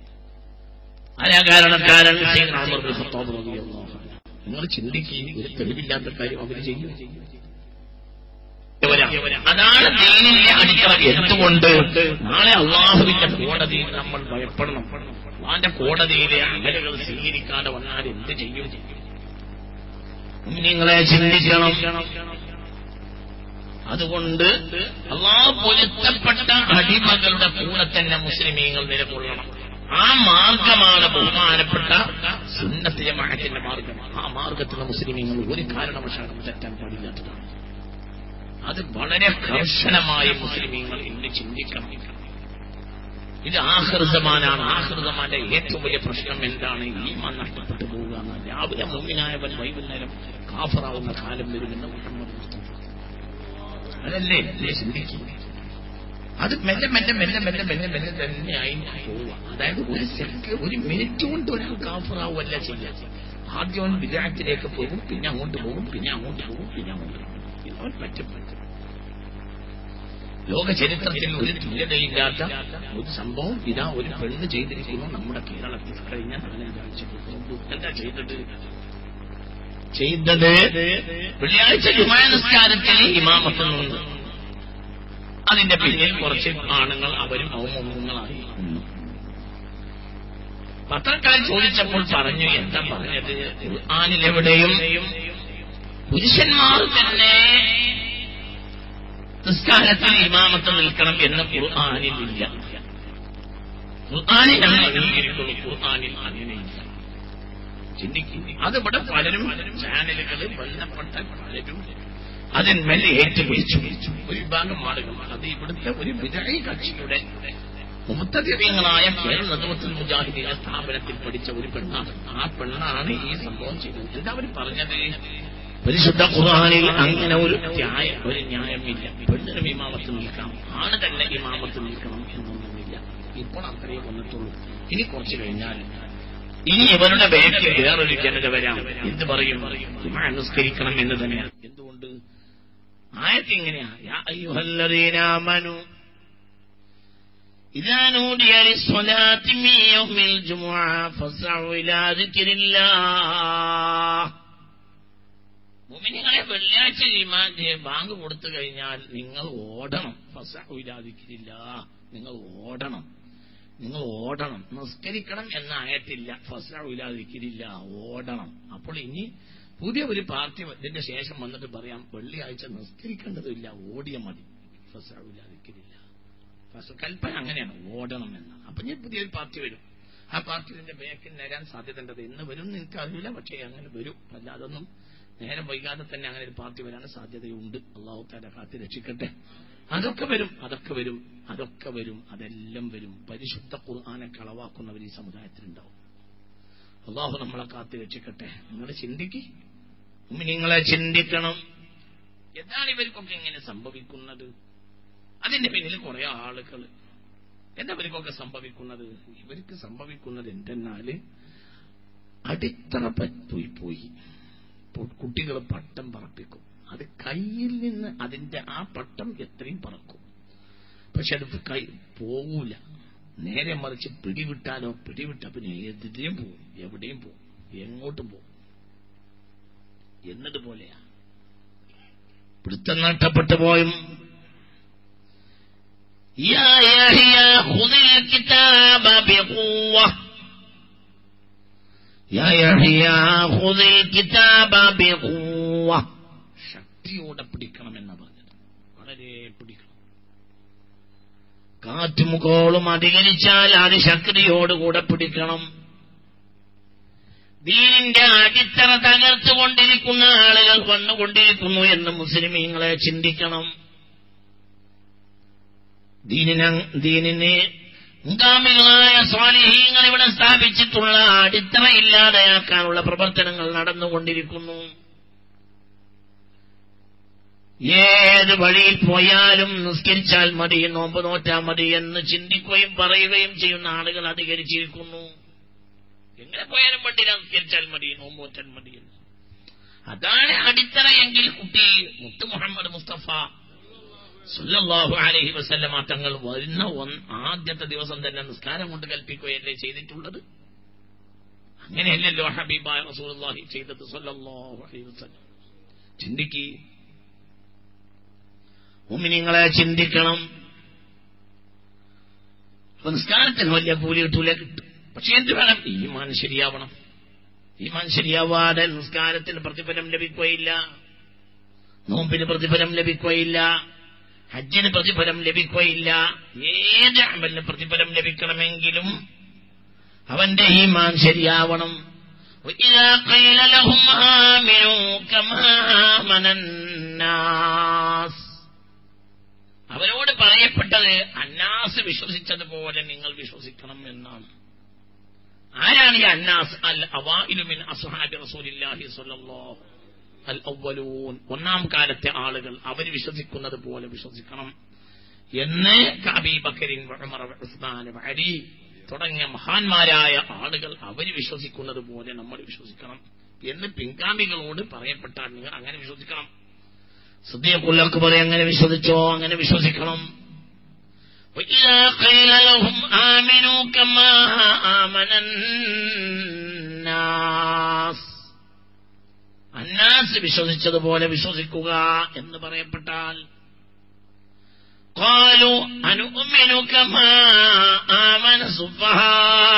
ആ കാരണക്കാരൻ സയ്യിദുനാ ഉമർ ഇബ്നുൽ ഖത്താബ് റളിയല്ലാഹു അൻഹു. നിങ്ങൾ ചിന്തിക്കുകയും ഒരു തെളിവില്ലാത്ത കാര്യം അവർ ചെയ്യും. അതാണ് ദീനിന്റെ അടിത്തറ. എന്തുകൊണ്ട്? നാളെ അള്ളാഹുവിന്റെ കോടതിയിൽ നമ്മൾ ഭയപ്പെടണം. അള്ളാന്റെ കോടതിയിലെ അമലുകൾ സ്വീകരിക്കാതെ വന്നാൽ എന്ത് ചെയ്യും? നിങ്ങളെ ചിന്തിക്കണം. അതുകൊണ്ട് അള്ളാഹു പൊരുത്തപ്പെട്ട അടിമകളുടെ കൂടെ തന്നെ മുസ്ലിമീങ്ങൾ നിലകൊള്ളണം. ആ മാർഗമാണ് ബഹുമാനപ്പെട്ട സുന്നത്ത് ജമാഅത്തിന്റെ മാർഗം. ആ മാർഗത്തിലെ മുസ്ലിമീങ്ങൾ ഒരു കാരണവശാലും തെറ്റാൻ പാടില്ലാത്തതാണ്. അത് വളരെ കർശനമായി മുസ്ലിമീങ്ങൾ ഇന്ന് ചിന്തിക്കണം. ഇത് ആഖിറുസമാനാണ്. ആഖിറുസമാന്റെ ഏറ്റവും വലിയ പ്രശ്നം എന്താണ്? ഈമാൻ നഷ്ടപ്പെട്ടു പോവുക. രാവിലെ മുഅ്മിനായവൻ വൈകുന്നേരം കാഫിറാവുന്ന കാലം വരുമെന്ന് മുഹമ്മദ് മുസ്തഫ. അതല്ലേ ചിന്തിക്കുക. അത് മെല്ലെ മെല്ലെ മെല്ലെ മെല്ലെ മെല്ലെ മെല്ലെ തന്നെയായി പോവുക. അതായത് ഒരു സെക്കൻഡ് ഒരു മിനിറ്റ് കൊണ്ട് ഒരാൾ കാഫിറാവുകയല്ല ചെയ്യുക. ആദ്യം വിദഅത്തിലേക്ക് പോകും, പിന്നെ അങ്ങോട്ട് പോകും, പിന്നെ അങ്ങോട്ട് പോകും, പിന്നെ അങ്ങോട്ട് പോകും. പറ്റും പറ്റും ലോക ചരിത്രത്തിൽ ഒരു തുല്യതയില്ലാത്ത ഒരു സംഭവം ഇതാ ഒരു പെണ്ണ് ചെയ്തിരിക്കുന്നു നമ്മുടെ കേരളത്തിൽ കഴിഞ്ഞ നാലഞ്ചാഴ്ച. എന്താ ചെയ്തത്? ചെയ്തത് വെള്ളിയാഴ്ച ജുമാ നിസ്കാരത്തിൽ ഇമാമത്തുന്നുണ്ട്. അതിന്റെ പിന്നിൽ കുറച്ച് ആണുങ്ങൾ അവരും ഔമങ്ങളായി. പത്രക്കാർ ചോദിച്ചപ്പോൾ പറഞ്ഞു, എന്താ പറഞ്ഞത്? ഖുർആനിലെവിടെയും പുരുഷന്മാർ തന്നെ നിസ്കാരത്തിൽ ഇമാമത്ത് നിൽക്കണം എന്ന് ഖുർആനിലില്ല. ഖുർആനിൽ ഞങ്ങൾ അംഗീകരിക്കുന്നു, ഖുർആനിൽ അങ്ങനെയില്ല. ചിന്തിക്കും. അതിവിടെ പലരും ചാനലുകൾ ബന്ധപ്പെട്ട പലരും അതിന്മേൽ ഏറ്റുപിടിച്ചു. ഒരു വിഭാഗം ആളുകൾ അത് ഇവിടുത്തെ ഒരു വിദഈ കക്ഷിയുടെ മുബ്തദിഈങ്ങളായ നദ്വത്തുൽ മുജാഹിദീൻ സ്ഥാപനത്തിൽ പഠിച്ച ഒരു പെണ്ണാണ്. ആ പെണ്ണാണ് ഈ സംഭവം ചെയ്തത്. എന്താ അവർ പറഞ്ഞത്? പരിശുദ്ധ ഖുർആനിൽ അങ്ങനെ ഒരു ന്യായ ഒരു ന്യായമില്ല. പെണ്ണിനും ഇമാമത്ത് നിൽക്കാം, ആണ് തന്നെ ഇമാമത്ത് നിൽക്കണം എന്നൊന്നുമില്ല. ഇപ്പോൾ അത്രയും വന്നിട്ടുള്ളൂ. ഇനി കുറച്ച് കഴിഞ്ഞാൽ ഇനി ഇവരുടെ പേരിൽ വേറൊരു ജനത വരാം. എന്ത് പറയും? ജുമാ നിസ്കരിക്കണം എന്ന് തന്നെയാണ്. എന്തുകൊണ്ട്? ആയത്ത് ഇങ്ങനെയാ, യാ അയ്യുഹല്ലദീന ആമനൂ ഇദാ നൂദിയ ലിസ്സലാത്തി മിൻ യൗമിൽ ജുമുഅ ഫസ്അഉ ഇലാ ദിക്രില്ലാഹ്. മുഅ്മിനീങ്ങളെ, വെള്ളിയാഴ്ച ഇമാമിന്റെ ബാങ്ക് കൊടുത്തു കഴിഞ്ഞാൽ നിങ്ങൾ ഓടണം. ഫസ്അഉ ഇലാ ദിക്രില്ലാഹ്, നിങ്ങൾ ഓടണം, നിങ്ങൾ ഓടണം. നിസ്കരിക്കണം എന്ന ആയത്തില്ല, ഫസ്അഉ ഇലാ ദിക്രില്ലാഹ്, ഓടണം. അപ്പോൾ ഇനി പുതിയ ഒരു പാർട്ടി ഇതിന്റെ ശേഷം വന്നിട്ട് പറയാം, വെള്ളിയാഴ്ച നിസ്കരിക്കേണ്ടതില്ല, ഓടിയ മതി. ഫസ്അഉ ഇലാ ദിക്രില്ലാഹ്, കൽപ്പന അങ്ങനെയാണ്, ഓടണം എന്ന്. അപ്പൊ ഞാൻ പുതിയൊരു പാർട്ടി വരും. ആ പാർട്ടി ഇതിന്റെ ബേക്കിൽ നേരാൻ സാധ്യതയുണ്ട്. എന്ന് വരും എനിക്ക് അറിയില്ല, പക്ഷേ അങ്ങനെ വരും. അല്ലാതൊന്നും നേരം വൈകാതെ തന്നെ അങ്ങനെ ഒരു പാർട്ടി വരാൻ സാധ്യതയുണ്ട്. അള്ളാഹു തആല കാത്തി രക്ഷിക്കട്ടെ. അതൊക്കെ വരും, അതൊക്കെ വരും, അതൊക്കെ വരും, അതെല്ലാം വരും. പരിശുദ്ധ ഖുർആനെ കളവാക്കുന്നവർ ഈ സമുദായത്തിലുണ്ടാവും. അള്ളാഹു നമ്മളെ കാത്തി രക്ഷിക്കട്ടെ. നിങ്ങൾ ചിന്തിക്ക്, നിങ്ങളെ ചിന്തിക്കണം. എന്താണ് ഇവർക്കൊക്കെ ഇങ്ങനെ സംഭവിക്കുന്നത്? അതിന്റെ പിന്നിൽ കുറെ ആളുകൾ. എന്താ ഇവർക്കൊക്കെ സംഭവിക്കുന്നത്? ഇവർക്ക് സംഭവിക്കുന്നത് എന്തെന്നാല് അടിത്തറ പറ്റി പോയി. കുട്ടികൾ പട്ടം പറപ്പിക്കും, അത് കയ്യിൽ നിന്ന് അതിന്റെ ആ പട്ടം എത്രയും പറക്കും. പക്ഷെ അത് കൈ പോകൂല. നേരെ മറിച്ച് പിടിവിട്ടാലോ, പിടിവിട്ട പിന്നെ എതിരെയും പോവും, എവിടെയും പോവും, എങ്ങോട്ടും പോവും. എന്നതുപോലെയാ പിടുത്തം നഷ്ടപ്പെട്ടു പോയും. യാ യഹ്യ ഖുദിൽ കിതാബ ബിഖുവ്വ, യാ യഹ്യ ഖുദിൽ കിതാബ ബിഖുവ്വ, ശക്തിയോടെ പിടിക്കണമെന്ന് പറഞ്ഞത്. വളരെ പിടിക്കണം. കാറ്റും കോളും അധികരിച്ചാൽ അത് ശക്തിയോടുകൂടെ പിടിക്കണം. ദീനിന്റെ അടിത്തറ തകർത്തുകൊണ്ടിരിക്കുന്ന ആളുകൾ വന്നുകൊണ്ടിരിക്കുന്നു എന്ന് മുസ്ലിമീങ്ങളെ ചിന്തിക്കണം. ദീനിനെ ദീനിനെ മുൻഗാമികളായ സ്വാലിഹീങ്ങൾ ഇവിടെ സ്ഥാപിച്ചിട്ടുള്ള അടിത്തറ ഇല്ലാതെയാക്കാനുള്ള പ്രവർത്തനങ്ങൾ നടന്നുകൊണ്ടിരിക്കുന്നു. ഏത് വഴിയിൽ പോയാലും നിസ്കരിച്ചാൽ മതി, നോമ്പ് നോറ്റാൽ മതി എന്ന് ചിന്തിക്കുകയും പറയുകയും ചെയ്യുന്ന ആളുകൾ അധികരിച്ചിരിക്കുന്നു. എങ്ങനെ പോയാലും പണ്ടില്ല, നിസ്കരിച്ചാൽ മതി, നോമ്പ് നോറ്റാൽ മതി എന്ന്. അതാണ് അടിത്തറയെങ്കിൽ കുട്ടി മുത്ത് മുഹമ്മദ് മുസ്തഫ സല്ലല്ലാഹു അലൈഹി വസല്ലമ തങ്ങൾ വരുന്ന ആദ്യത്തെ ദിവസം തന്നെ നിസ്കാരം കൊണ്ട് കൽപ്പിക്കുകയല്ലേ ചെയ്തിട്ടുള്ളത്? അങ്ങനെയല്ലല്ലോ ഹബീബായ റസൂലുള്ളാഹി ചെയ്തത് സല്ലല്ലാഹു അലൈഹി വസല്ലം. ചിന്തിക്ക്, മുഅ്മിനീങ്ങളെ ചിന്തിക്കണം. നിസ്കാരത്തിന് വലിയ കൂലി കിട്ടൂല, കിട്ടും. പക്ഷെ എന്ത് വേണം? ഈമാൻ ശരിയാവണം. ഈമാൻ ശരിയാവാതെ നിസ്കാരത്തിന് പ്രതിഫലം ലഭിക്കുകയില്ല, നോമ്പിന് പ്രതിഫലം ലഭിക്കുകയില്ല, ഹജ്ജിന് പ്രതിഫലം ലഭിക്കുകയില്ല. ഏത് അമലിന് പ്രതിഫലം ലഭിക്കണമെങ്കിലും അവന്റെ ഈമാൻ ശരിയാവണം. وَإِذَا قِيلَ لَهُمْ آمِنُوا كَمَا آمَنَ النَّاسُ, അവരോട് പറയപ്പെട്ടത് അന്നാസ് വിശ്വസിച്ചതുപോലെ നിങ്ങൾ വിശ്വസിക്കണം എന്നാണ്. ആരാണ് ഈ അന്നാസ്? അൽ അവാഇലു മിൻ അസ്ഹാബി റസൂലില്ലാഹി സ്വല്ലല്ലാഹു അൽ അവ്വലൂൻ, ഒന്നാം കാലത്തെ ആളുകൾ. അവർ വിശ്വസിക്കുന്നത് പോലെ വിശ്വസിക്കണം എന്ന് അബീ ബക്കറിൻ ഉമർ ഉസ്മാൻ അലി തുടങ്ങിയ മഹാന്മാരായ ആളുകൾ അവർ വിശ്വസിക്കുന്നത് പോലെ നമ്മൾ വിശ്വസിക്കണം എന്ന് പിൻഗാമികളോട് പറയപ്പെട്ടാൽ നിങ്ങൾ അങ്ങനെ വിശ്വസിക്കണം. സിദ്ദീഖുൽ അക്ബർ അങ്ങനെ വിശ്വസിച്ചോ? അങ്ങനെ വിശ്വസിക്കണം. وَإِذَا قِيلَ لَهُمْ آمِنُوا كَمَا آمَنَ النَّاسُ, അയ്യുഹന്നാസ് വിശ്വസിച്ചതുപോലെ വിശ്വസിക്കുക എന്ന് പറയപ്പെട്ടാൽ ഖാലു അനുഅ്മിനു കമാ ആമന സുഫഹാ,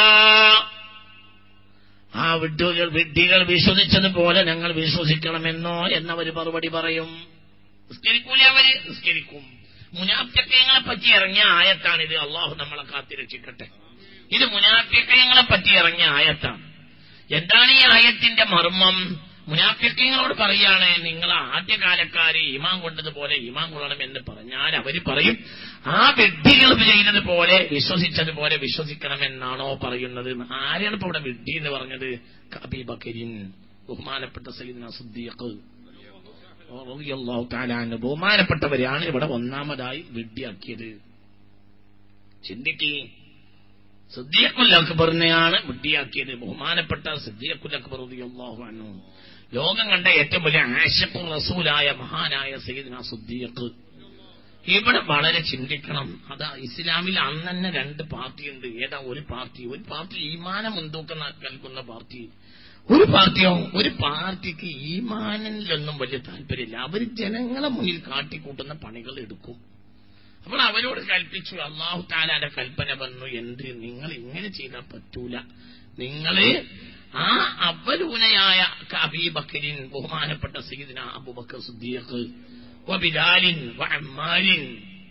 ആ വിഡ്ഢികൾ വിഡ്ഢികൾ വിശ്വസിച്ചതുപോലെ ഞങ്ങൾ വിശ്വസിക്കണമെന്നോ എന്നവർ മറുപടി പറയും. നിസ്കരിക്കൂലേ അവര്? നിസ്കരിക്കും. മുനാഫിഖീങ്ങളെ പറ്റി ഇറങ്ങിയ ആയത്താണിത്. അള്ളാഹു നമ്മളെ കാത്തിരക്ഷിക്കട്ടെ. ഇത് മുനാഫിഖീങ്ങളെ പറ്റി ഇറങ്ങിയ ആയത്താണ്. എന്താണ് ഈ ആയത്തിന്റെ മർമ്മം? മുനാഫിഖീങ്ങളോട് പറയാണ്, നിങ്ങൾ ആദ്യകാലക്കാര് ഈമാൻ കൊണ്ടതുപോലെ ഈമാൻ കൊള്ളണം എന്ന് പറഞ്ഞാൽ അവര് പറയും, ആ വിഡ്ഢികൾ ചെയ്തതുപോലെ വിശ്വസിച്ചതുപോലെ വിശ്വസിക്കണമെന്നാണോ പറയുന്നത്? ആരാണ് ഇപ്പൊ ഇവിടെ വിഡ്ഢി എന്ന് പറഞ്ഞത്? അബീ ബക്കറിൻ, ബഹുമാനപ്പെട്ട സയ്യിദ്നാ സിദ്ദീഖ് റളിയല്ലാഹു തആല അൻഹു, ബഹുമാനപ്പെട്ടവരെയാണ് ഇവിടെ ഒന്നാമതായി വിഡ്ഢിയാക്കിയത്. ചിന്തിക്ക്, സിദ്ദീഖുൽ അക്ബറിനെയാണ് വിഡ്ഢിയാക്കിയത്. ബഹുമാനപ്പെട്ട സിദ്ദീഖുൽ അക്ബർ റളിയല്ലാഹു അൻഹു, ലോകം കണ്ട ഏറ്റവും വലിയ ആശിഖുർ റസൂലായ മഹാനായ സയ്യിദ്നാ സിദ്ദീഖ്. ഇവിടെ വളരെ ചിന്തിക്കണം. അതാ ഇസ്ലാമിൽ അന്ന് തന്നെ രണ്ട് പാർട്ടിയുണ്ട്. ഏതാ ഒരു പാർട്ടി? ഒരു പാർട്ടി ഈമാനം മുൻതൂക്കം നൽകുന്ന പാർട്ടി. ഒരു പാർട്ടിയോ, ഒരു പാർട്ടിക്ക് ഈമാനിലൊന്നും വലിയ താല്പര്യമില്ല. അവർ ജനങ്ങളെ മുന്നിൽ കാട്ടിക്കൂട്ടുന്ന പണികൾ എടുക്കും. അപ്പോൾ അവരോട് കൽപ്പിച്ചു, അല്ലാഹു തആലയുടെ കൽപ്പന വന്നു, എന്ത് നിങ്ങൾ ഇങ്ങനെ ചെയ്താൽ പറ്റൂല, നിങ്ങള് ആ അവലൂനയായ അബീ ബക്കറിൻ, ബഹുമാനപ്പെട്ട സയ്യിദ്നാ അബൂബക്കർ സിദ്ദീഖ്, വബിലാലിൻ വഅമ്മാരിൻ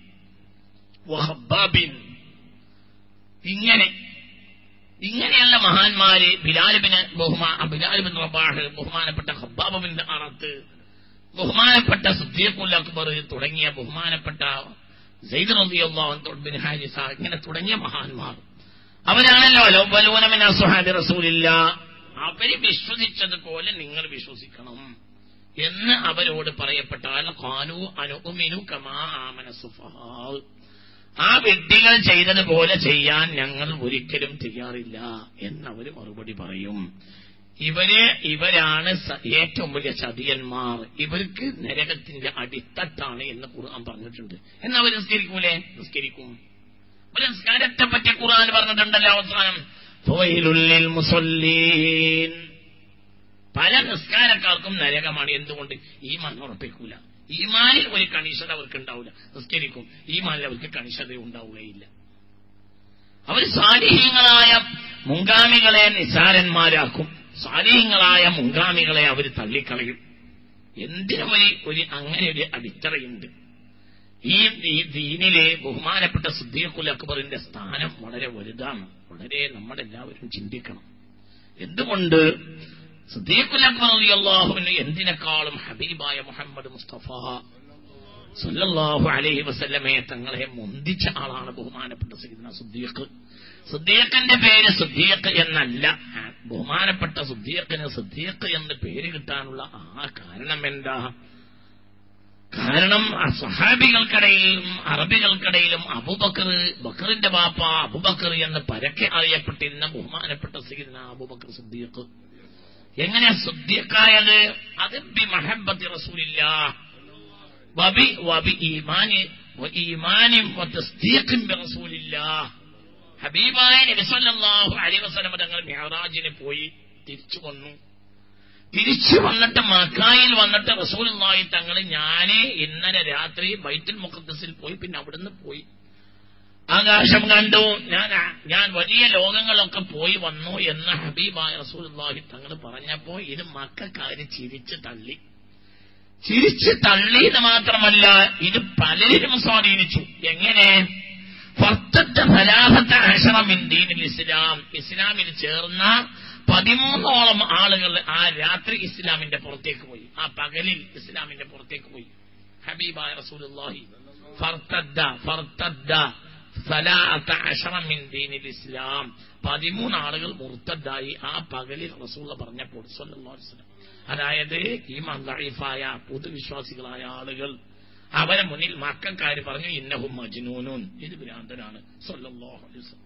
വഹബ്ബാബിൻ, ഇങ്ങനെ ഇങ്ങനെയുള്ള മഹാന്മാര്, ബിലാലിബിന് ബഹുമാ ബിലാലിബിൻ റബാഹ്, ബഹുമാനപ്പെട്ട ഹബ്ബാബ് ബിൻ അറത്ത്, ബഹുമാനപ്പെട്ട സിദ്ദീഖുൽ അക്ബർ തുടങ്ങിയ ബഹുമാനപ്പെട്ട സയ്യിദ് റളിയല്ലാഹു അൻഹു ബിൻ ഹാരിസ, ഇങ്ങനെ തുടങ്ങിയ മഹാന്മാർ അവരാണല്ലോ ലൗവലൂന മിൻ അസ്ഹാബി റസൂലില്ലാഹ്. അവര് വിശ്വസിച്ചതുപോലെ നിങ്ങൾ വിശ്വസിക്കണം എന്ന് അവരോട് പറയപ്പെട്ടാൽ ഖാലു അനുഅ്മിനു കമാ ആമന സുഫഹാ, ആ വിഡ്ഢികൾ ചെയ്തതുപോലെ ചെയ്യാൻ ഞങ്ങൾ ഒരിക്കലും തയ്യാറില്ല എന്നവര് മറുപടി പറയും. ഇവര് ഇവരാണ് ഏറ്റവും വലിയ ചതിയന്മാർ, ഇവർക്ക് നരകത്തിന്റെ അടിത്തട്ടാണ് എന്ന് ഖുർആൻ പറഞ്ഞിട്ടുണ്ട്. എന്നവർ നിസ്കരിക്കൂലേ? നിസ്കരിക്കും. നിസ്കാരത്തെ പറ്റി ഖുർആൻ പറഞ്ഞിട്ടുണ്ടല്ലോ അവസാനം, ഫവൈലുൽ ലിൽ മുസല്ലീൻ, പല നിസ്കാരക്കാർക്കും നരകമാണ്. എന്തുകൊണ്ട്? ഈമാൻ ഉറപ്പിക്കൂല. ഈമാനിൽ ഒരു കണിശത അവർക്ക് ഉണ്ടാവില്ല. നിസ്കരിക്കും, ഈമാനിൽ അവർക്ക് കണിശത ഉണ്ടാവുകയില്ല. അവർ സാലിഹീങ്ങളായ മുൻഗാമികളെ നിസാരന്മാരാക്കും. സാലിഹീങ്ങളായ മുൻഗാമികളെ അവർ തള്ളിക്കളയും. എന്തിനും ഒരു ഒരു അങ്ങനെ ഒരു അടിത്തറയുണ്ട്. ഈ ദീനിലെ ബഹുമാനപ്പെട്ട സിദ്ദീഖുൽ അക്ബറിന്റെ സ്ഥാനം വളരെ വലുതാണ്. വളരെ നമ്മളെല്ലാവരും ചിന്തിക്കണം. എന്തുകൊണ്ട്? സിദ്ദീഖുൽ അക്ബർ റളിയല്ലാഹു അൻഹു എന്തിനേക്കാളും ഹബീബായ മുഹമ്മദ് മുസ്തഫ സല്ലല്ലാഹു അലൈഹി വസല്ലമയെ തങ്ങളെ മുന്തിച്ച ആളാണ് ബഹുമാനപ്പെട്ട സയ്യിദ്നാ സിദ്ദീഖ്. സിദ്ദീഖിന്റെ പേര് സിദ്ദീഖ് എന്നല്ല, ബഹുമാനപ്പെട്ട സിദ്ദീഖിന് സിദ്ദീഖ് എന്ന് പേര് കിട്ടാനുള്ള ആ കാരണം എന്താ? കാരണം സഹാബികൾക്കിടയിലും അറബികൾക്കിടയിലും അബൂബക്കർ, ബക്കറിന്റെ ബാപ്പ അബൂബക്കർ എന്ന് പരക്കെ അറിയപ്പെട്ടിരുന്ന ബഹുമാനപ്പെട്ട സയ്യിദ്നാ അബൂബക്കർ സിദ്ദീഖ് എങ്ങനെ സിദ്ദീഖായത്? അത് ബി മഹബ്ബത്തി റസൂലില്ലാഹ് വബി വബി ഈമാനി വഈമാനി വതസ്ദീഖിൻ ബിറസൂലില്ലാഹ്. ഹബീബായ നബി സല്ലല്ലാഹു അലൈഹി വസല്ലം തങ്ങൾ മിഅ്റാജിന് പോയി തിരിച്ചു വന്നു. തിരിച്ചു വന്നിട്ട് മക്കായിൽ വന്നിട്ട് റസൂലുള്ളാഹി തങ്ങൾ ഞാന് ഇന്നലെ രാത്രി ബൈത്തുൽ മുഖദ്ദസിൽ പോയി, പിന്നെ അവിടുന്ന് പോയി ആകാശം കണ്ടു, ഞാൻ ഞാൻ വലിയ ലോകങ്ങളൊക്കെ പോയി വന്നു എന്ന് ഹബീബായ റസൂലുള്ളാഹി തങ്ങൾ പറഞ്ഞപ്പോ ഇത് മക്കക്കാര് ചിരിച്ച് തള്ളി. ചിരിച്ച് തള്ളിയത് മാത്രമല്ല, ഇത് പലരും സ്വാധീനിച്ചു. എങ്ങനെ? ഫർത്തത്ത ഫലാഹത്ത അശറ മിൻ ദീനിൽ ഇസ്ലാം, ഇസ്ലാമിൽ ചേർന്ന പതിമൂന്നോളം ആളുകൾ ആ രാത്രി ഇസ്ലാമിന്റെ പുറത്തേക്ക് പോയി, ആ പകലിൽ ഇസ്ലാമിന്റെ പുറത്തേക്ക് പോയി. ഹബീബായ റസൂലുള്ളാഹി ഫർത്തദ്ദ ഫർത്തദ്ദ സലാത്ത അശറ മിൻ ദീനിൽ ഇസ്ലാം, പതിമൂന്ന് ആളുകൾ മുർത്തദ്ദായി ആ പകലിൽ റസൂൽ പറഞ്ഞപ്പോൾ സല്ലല്ലാഹു അലൈഹി വസല്ലം. അതായത് ഈമാൻ ദഈഫായ പൊതുവിശ്വാസികളായ ആളുകൾ, അവരെ മുന്നിൽ മക്കക്കാര് പറഞ്ഞു ഇന്നഹും മജ്നൂനുൻ, ഇത് ഭ്രാന്തനാണ്. സല്ലല്ലാഹു അലൈഹി വസല്ലം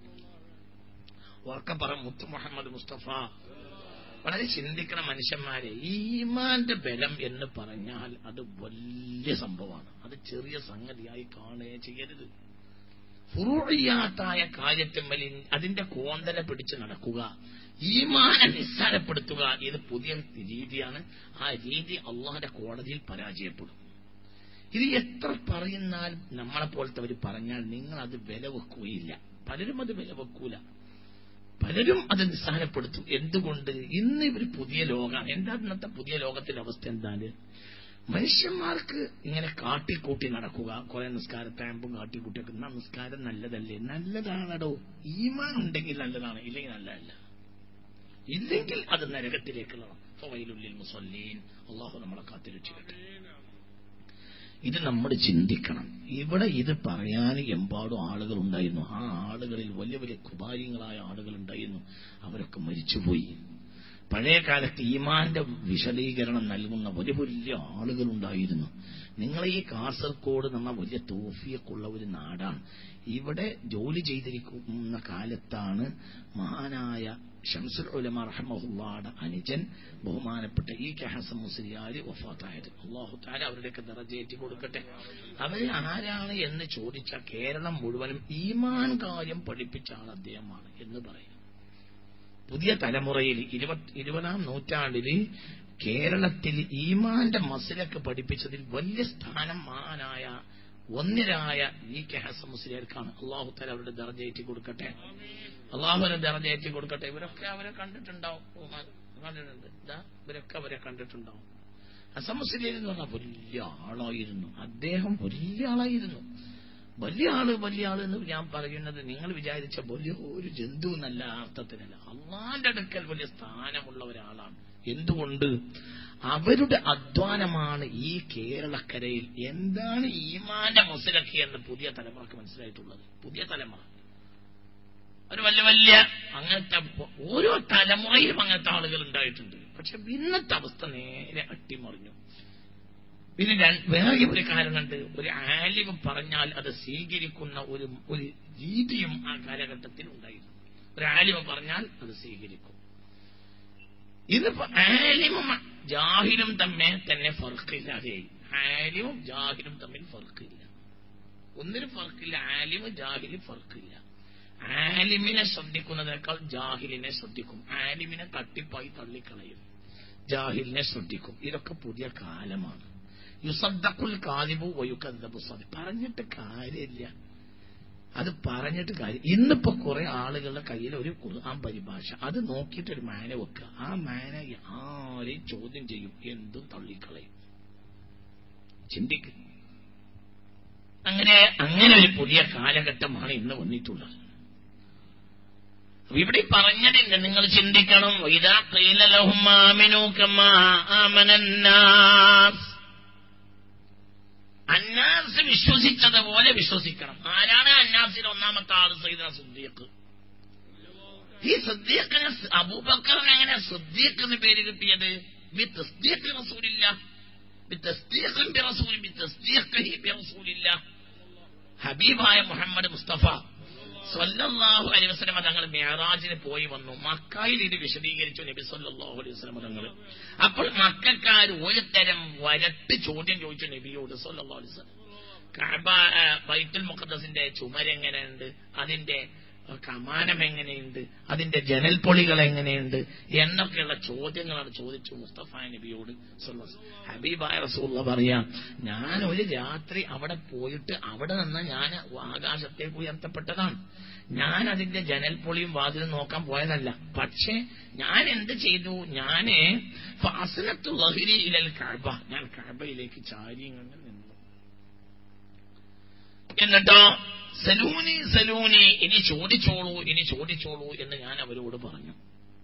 വാക്ക പറ മുത്ത് മുഹമ്മദ് മുസ്തഫ. വളരെ ചിന്തിക്കണ മനുഷ്യന്മാരെ, ഈമാന്റെ ബലം എന്ന് പറഞ്ഞാൽ അത് വലിയ സംഭവമാണ്. അത് ചെറിയ സംഗതിയായി കാണുകയേ ചെയ്യരുത്. ഫുറൂഇയാത്തായ കാര്യത്തിൽ അതിന്റെ കോന്തല പിടിച്ചു നടക്കുക, ഈമാനെ നിസ്സാരപ്പെടുത്തുക, ഇത് പുതിയ രീതിയാണ്. ആ രീതി അള്ളാഹുവിന്റെ കോടതിയിൽ പരാജയപ്പെടും. ഇത് എത്ര പറയുന്നാൽ നമ്മളെ പോലത്തെ അവർ പറഞ്ഞാൽ നിങ്ങൾ അത് വില വെക്കുകയില്ല. പലരും അത് വില വെക്കൂല, പലരും അത് നിസ്സാരപ്പെടുത്തും. എന്തുകൊണ്ട്? ഇന്ന് ഇവർ പുതിയ ലോകമാണ്. എന്താ ഇന്നത്തെ പുതിയ ലോകത്തിന്റെ അവസ്ഥ? എന്താണ്? മനുഷ്യന്മാർക്ക് ഇങ്ങനെ കാട്ടിക്കൂട്ടി നടക്കുക, കുറെ നിസ്കാരം ടാമ്പും കാട്ടിക്കൂട്ടിയൊക്കെ. എന്നാ നിസ്കാരം നല്ലതല്ലേ? നല്ലതാണോ? ഈമാൻ ഉണ്ടെങ്കിൽ നല്ലതാണ്, ഇല്ലെങ്കിൽ നല്ലതല്ല. ഇല്ലെങ്കിൽ അത് നരകത്തിലേക്കുള്ളതാണ്. ഫവൈലുൽ മുസല്ലീൻ. അള്ളാഹു നമ്മളെ കാത്തിരക്ഷിക്കട്ടെ. ഇത് നമ്മൾ ചിന്തിക്കണം. ഇവിടെ ഇത് പറയാൻ എമ്പാടും ആളുകൾ ഉണ്ടായിരുന്നു. ആ ആളുകളിൽ വലിയ വലിയ കുബാരികളായ ആളുകൾ ഉണ്ടായിരുന്നു. അവരൊക്കെ മരിച്ചുപോയി. പഴയ കാലത്ത് ഈമാന്റെ വിശദീകരണം നൽകുന്ന വലിയ വലിയ ആളുകളുണ്ടായിരുന്നു. നിങ്ങൾ ഈ കാസർഗോഡ് എന്ന വലിയ തോഫിയൊക്കെയുള്ള ഒരു നാടാണ്. ഇവിടെ ജോലി ചെയ്തിരിക്കുന്ന കാലത്താണ് മഹാനായ ശംസുൽ ഉലമ റഹ്മഹുള്ളാഹുടെ അനുജൻ ബഹുമാനപ്പെട്ട ഇ കെ ഹസൻ മുസ്ലിയാർ വഫാത്തായത്. അല്ലാഹു തആല അവരുടെയൊക്കെ ദറജയേറ്റി കൊടുക്കട്ടെ. അവര് ആരാണ് എന്ന് ചോദിച്ചാൽ കേരളം മുഴുവനും ഈമാൻ കാര്യം പഠിപ്പിച്ച ആൾ അദ്ദേഹമാണ് എന്ന് പറയും. പുതിയ തലമുറയിൽ ഇരുപത് ഇരുപതാം നൂറ്റാണ്ടില് കേരളത്തിൽ ഈമാന്റെ മസലക്ക് പഠിപ്പിച്ചതിൽ വലിയ സ്ഥാനം മഹാനായ ഒന്നിരായ ഇ കെ ഹസൻ മുസ്ലിയാർക്കാണ്. അല്ലാഹു തആല അവരുടെ ദറജയേറ്റി കൊടുക്കട്ടെ. അള്ളാഹുവിനെ ദറജയേറ്റി കൊടുക്കട്ടെ. ഇവരൊക്കെ അവരെ കണ്ടിട്ടുണ്ടാവും, കണ്ടിട്ടുണ്ട്. ഇതാ ഇവരൊക്കെ അവരെ കണ്ടിട്ടുണ്ടാവും. ഹസൻ മുസ്ലിയാർ എന്ന് പറഞ്ഞാൽ വലിയ ആളായിരുന്നു. അദ്ദേഹം വലിയ ആളായിരുന്നു. വലിയ ആള് വലിയ ആള് എന്ന് ഞാൻ പറയുന്നത് നിങ്ങൾ വിചാരിച്ച വലിയ ഒരു ജന്തു എന്നല്ല, അർത്ഥത്തിനല്ല. അള്ളാന്റെ അടുക്കൽ വലിയ സ്ഥാനമുള്ള ഒരാളാണ്. എന്തുകൊണ്ട്? അവരുടെ അധ്വാനമാണ് ഈ കേരളക്കരയിൽ എന്താണ് ഈമാന്റെ മുസലക്കി എന്ന് പുതിയ തലമുറക്ക് മനസ്സിലായിട്ടുള്ളത്. പുതിയ തലമുറ ഒരു വലിയ വലിയ അങ്ങനത്തെ ഓരോ തലമുറയിലും അങ്ങനത്തെ ആളുകൾ ഉണ്ടായിട്ടുണ്ട്. പക്ഷെ ഇന്നത്തെ അവസ്ഥ നേരെ അട്ടിമറിഞ്ഞു. പിന്നെ വേറെ ഒരു കാരണമുണ്ട്. ഒരു ആലിം പറഞ്ഞാൽ അത് സ്വീകരിക്കുന്ന ഒരു ഒരു രീതിയും ആ കാലഘട്ടത്തിൽ ഉണ്ടായിരുന്നു. ഒരു ആലിം പറഞ്ഞാൽ അത് സ്വീകരിക്കും. ഇതിപ്പോ ആലിമും ജാഹിലും തമ്മിൽ തന്നെ ഫർക്കില്ലാതെയായി. ആലിമും ജാഹിലും തമ്മിൽ ഫർക്കില്ല, ഒന്നിനും ഫർക്കില്ല. ആലിമ് ജാഹില് ഫർക്കില്ല. ആലിമിനെ ശ്രദ്ധിക്കുന്നതിനേക്കാൾ ജാഹിലിനെ ശ്രദ്ധിക്കും. ആലിമിനെ തട്ടിപ്പായി തള്ളിക്കളയും, ജാഹിലിനെ ശ്രദ്ധിക്കും. ഇതൊക്കെ പുതിയ കാലമാണ്. യുസദ്ദഖുൽ കാദിബു വയുകദ്ദബു സദി. പറഞ്ഞിട്ട് കാര്യമില്ല, അത് പറഞ്ഞിട്ട് കാര്യം. ഇന്നിപ്പോ കുറെ ആളുകളുടെ കയ്യിൽ ഒരു ഖുർആൻ പരിഭാഷ, അത് നോക്കിയിട്ട് ഒരു മാന വെക്കുക. ആ മാന ആരെയും ചോദ്യം ചെയ്യും, എന്തും തള്ളിക്കളയും. ചിന്തിക്കുക. അങ്ങനെ അങ്ങനെ ഒരു പുതിയ കാലഘട്ടമാണ് ഇന്ന് വന്നിട്ടുള്ളത്. ഇവിടെ പറഞ്ഞതില്ല, നിങ്ങൾ ചിന്തിക്കണം. ഇദാ ഖീല ലഹും ആമിനൂ കമാ ആമനന്നാസ്. അന്നാസ് വിശ്വസിച്ചതുപോലെ വിശ്വസിക്കണം. ആരാണ് അന്നാസിൽ ഒന്നാമത്തെ ആള്? സയ്യിദുനാ സിദ്ദീഖ്. ഈ സിദ്ദീഖിന് അബൂബക്കറിന് എങ്ങനെ സിദ്ദീഖ് എന്ന് പേര് കിട്ടിയത്? ബി തസ്ദീഖ് റസൂലില്ലാഹ്, ബി തസ്ദീഖ് ബി റസൂൽ, ബി തസ്ദീഖ് ബി റസൂലില്ലാഹ്. ഹബീബായ മുഹമ്മദ് മുസ്തഫ സല്ലല്ലാഹു അലൈഹി വസല്ലം തങ്ങൾ മിഅ്റാജിന് പോയി വന്നു. മക്കയിൽ ഇത് വിശദീകരിച്ചു നബി സല്ലല്ലാഹു അലൈഹി വസല്ലം തങ്ങൾ. അപ്പോൾ മക്കക്കാർ ഒരു തരം വരട്ട് ചോദ്യം ചോദിച്ചു നബിയോട് സല്ലല്ലാഹു അലൈഹി വസല്ലം. കഅബ ബൈത്തുൽ മുഖദ്ദസിന്റെ ചുമരെങ്ങനെയുണ്ട്, അതിന്റെ കമാനം എങ്ങനെയുണ്ട്, അതിന്റെ ജനൽപ്പൊളികൾ എങ്ങനെയുണ്ട് എന്നൊക്കെയുള്ള ചോദ്യങ്ങളാണ് ചോദിച്ചു മുസ്തഫ നബിയോട്. ഹബീബായ റസൂലുള്ളാഹി പറയാ, ഞാൻ ഒരു രാത്രി അവിടെ പോയിട്ട് അവിടെ നിന്ന് ഞാൻ ആകാശത്തേക്ക് ഉയർത്തപ്പെട്ടതാണ്. ഞാൻ അതിന്റെ ജനൽപ്പൊളിയും വാതിലും നോക്കാൻ പോയതല്ല. പക്ഷേ ഞാൻ എന്ത് ചെയ്തു? ഞാന് ഫഅസ്നത്തു ളഹ്രി ഇലൽ കഅബ, ഞാൻ കഅബയിലേക്ക് ചാരി ഇങ്ങനെ നിന്നു. എന്നിട്ടോ സലൂനി സലൂനി, ഇനി ചോദിച്ചോളൂ ഇനി ചോദിച്ചോളൂ എന്ന് ഞാൻ അവരോട് പറഞ്ഞു.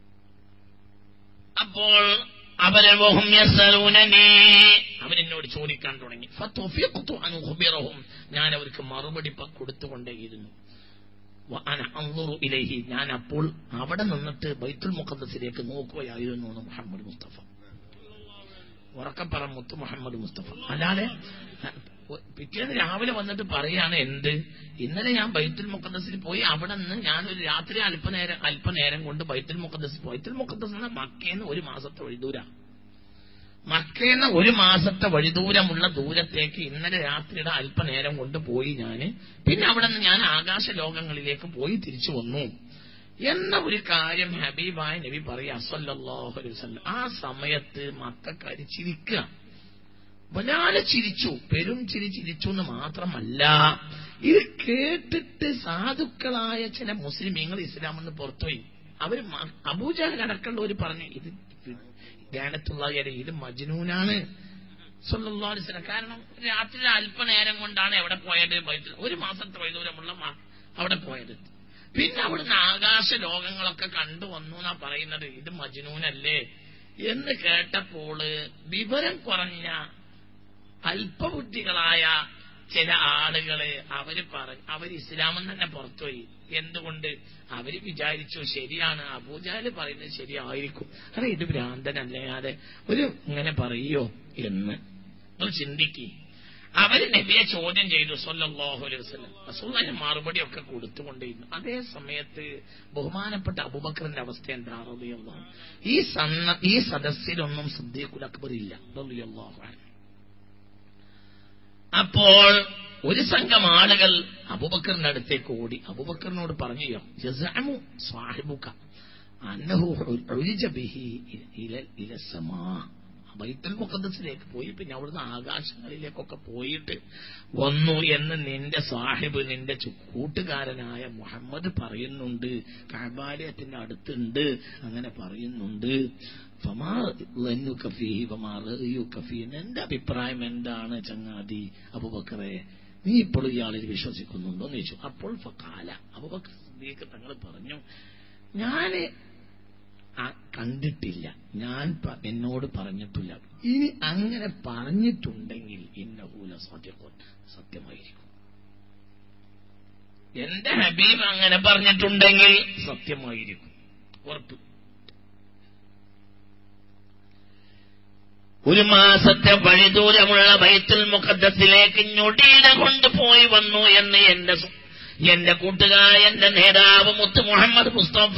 അപ്പോൾ അവരെ അവരെന്നോട് ചോദിക്കാൻ തുടങ്ങി. ഫതൗഫീഖ്തു അൻ ഉഖ്ബിറഹും, ഞാൻ അവർക്ക് മറുപടി കൊടുത്തുകൊണ്ടേയിരുന്നു. വഅന അൻദുറു ഇലൈഹി, ഞാൻ അപ്പോൾ അവിടെ നിന്നിട്ട് ബൈത്തുൽ മുഖദ്ദസിലേക്ക് നോക്കുകയായിരുന്നു എന്ന് മുഹമ്മദ് മുസ്തഫ. ഉറക്കപ്പറ മുത്ത് മുഹമ്മദ് മുസ്തഫ. അല്ലാതെ പിറ്റേന്ന് രാവിലെ വന്നിട്ട് പറയാണ് എന്ത്, ഇന്നലെ ഞാൻ ബൈത്തുൽ മുഖദ്ദസിൽ പോയി, അവിടെ നിന്ന് ഞാനൊരു രാത്രി അല്പനേരം അല്പനേരം കൊണ്ട് ബൈത്തുൽ മുഖദ്ദസ്. ബൈത്തുൽ മുഖദ്ദസ് എന്ന മക്കയിൽ നിന്ന് ഒരു മാസത്തെ വഴിദൂര. മക്കയെന്ന ഒരു മാസത്തെ വഴിദൂരമുള്ള ദൂരത്തേക്ക് ഇന്നലെ രാത്രിയുടെ അല്പനേരം കൊണ്ട് പോയി ഞാന്. പിന്നെ അവിടെ നിന്ന് ഞാൻ ആകാശ ലോകങ്ങളിലേക്ക് പോയി തിരിച്ചു വന്നു എന്ന ഒരു കാര്യം ഹബീബായ നബി പറയാ സല്ലല്ലാഹു അലൈഹി വസല്ലം. ആ സമയത്ത് മക്കക്കാര് ചിരിക്കുക, വല്ലാതെ ചിരിച്ചു, പെരും ചിരി ചിരിച്ചു എന്ന് മാത്രമല്ല, ഇത് കേട്ടിട്ട് സാധുക്കളായ ചില മുസ്ലിമീങ്ങൾ ഇസ്ലാമെന്ന് പുറത്തുപോയി. അവര് അബൂജഹൽ അടക്കമുള്ളവർ പറഞ്ഞു, ഇത് ധ്യാനത്തുള്ളവരെ ഇത് മജ്നൂനാണ് സല്ലല്ലാഹു അലൈഹി വസല്ലം. കാരണം രാത്രി അല്പനേരം കൊണ്ടാണ് എവിടെ പോയത്, ഒരു മാസത്തെ വൈദൂരമുള്ള അവിടെ പോയത്. പിന്നെ അവിടുന്ന് ആകാശ ലോകങ്ങളൊക്കെ കണ്ടുവന്നു എന്നാ പറയുന്നത്. ഇത് മജ്നൂനല്ലേ എന്ന് കേട്ടപ്പോൾ വിവരം കുറഞ്ഞ അല്പബുദ്ധികളായ ചില ആളുകള് അവര് പറഞ്ഞു, അവർ ഇസ്ലാമിൽ തന്നെ പുറത്തുപോയി. എന്തുകൊണ്ട്? അവര് വിചാരിച്ചു ശരിയാണ്, അബൂജഹല് പറയുന്നത് ശരിയായിരിക്കും, അതെ ഇത് ഭ്രാന്തനല്ലേ, അതെ ഒരു ഇങ്ങനെ പറയോ എന്ന് നിങ്ങൾ ചിന്തിക്കി. അവര് നബിയെ ചോദ്യം ചെയ്തു സല്ലല്ലാഹു അലൈഹി വസല്ലം. റസൂലുള്ളാഹി മറുപടി ഒക്കെ കൊടുത്തുകൊണ്ടിരുന്നു. അതേ സമയത്ത് ബഹുമാനപ്പെട്ട അബൂബക്കറിന്റെ അവസ്ഥ എന്താ റളിയല്ലാഹു അൻഹു? ഈ സന്ന ഈ സദസ്സിലൊന്നും സിദ്ദീഖുൽ അക്ബർ ഇല്ല റളിയല്ലാഹു അൻഹു. അപ്പോൾ ഒരു സംഘം ആളുകൾ അബൂബക്കറിന്റെ അടുത്തേക്ക് ഓടി അബൂബക്കറിനോട് പറഞ്ഞു, യസ്അമു സാഹിബുക അന്നഹു ഉരിജ ബിഹി ഇല സമാ, ബൈത്തുൽ മുഖദ്ദസിലേക്ക് പോയി, പിന്നെ അവിടുന്ന് ആകാശങ്ങളിലേക്കൊക്കെ പോയിട്ട് വന്നു എന്ന് നിന്റെ സാഹിബ്, നിന്റെ കൂട്ടുകാരനായ മുഹമ്മദ് പറയുന്നുണ്ട്, കഅബാലയത്തിന്റെ അടുത്തുണ്ട്, അങ്ങനെ പറയുന്നുണ്ട്. എന്റെ അഭിപ്രായം എന്താണ് ചങ്ങാതി അബൂബക്കറെ, നീ ഇപ്പോഴും ഇയാളിൽ വിശ്വസിക്കുന്നുണ്ടോ എന്ന് ചോദിച്ചു. അപ്പോൾ ഫഖാല, അബൂബക്കർ സിദ്ദീഖ് തങ്ങൾ പറഞ്ഞു, ഞാന് കണ്ടിട്ടില്ല, ഞാൻ എന്നോട് പറഞ്ഞിട്ടില്ല. ഇനി അങ്ങനെ പറഞ്ഞിട്ടുണ്ടെങ്കിൽ ഇന്നഹു ലസദിഖുൻ, സത്യമായിരിക്കും. എന്റെ ഹബീബ് അങ്ങനെ പറഞ്ഞിട്ടുണ്ടെങ്കിൽ സത്യമായിരിക്കും, ഉറപ്പ്. ഒരു മാസത്തെ വഴിദൂരമുള്ള ബൈത്തുൽ മുഖദ്ദസിലേക്ക് ഞൊടിയിട കൊണ്ടുപോയി വന്നു എന്ന് എന്റെ എന്റെ കൂട്ടുകാരൻ, എന്റെ നേതാവ് മുത്ത് മുഹമ്മദ് മുസ്തഫ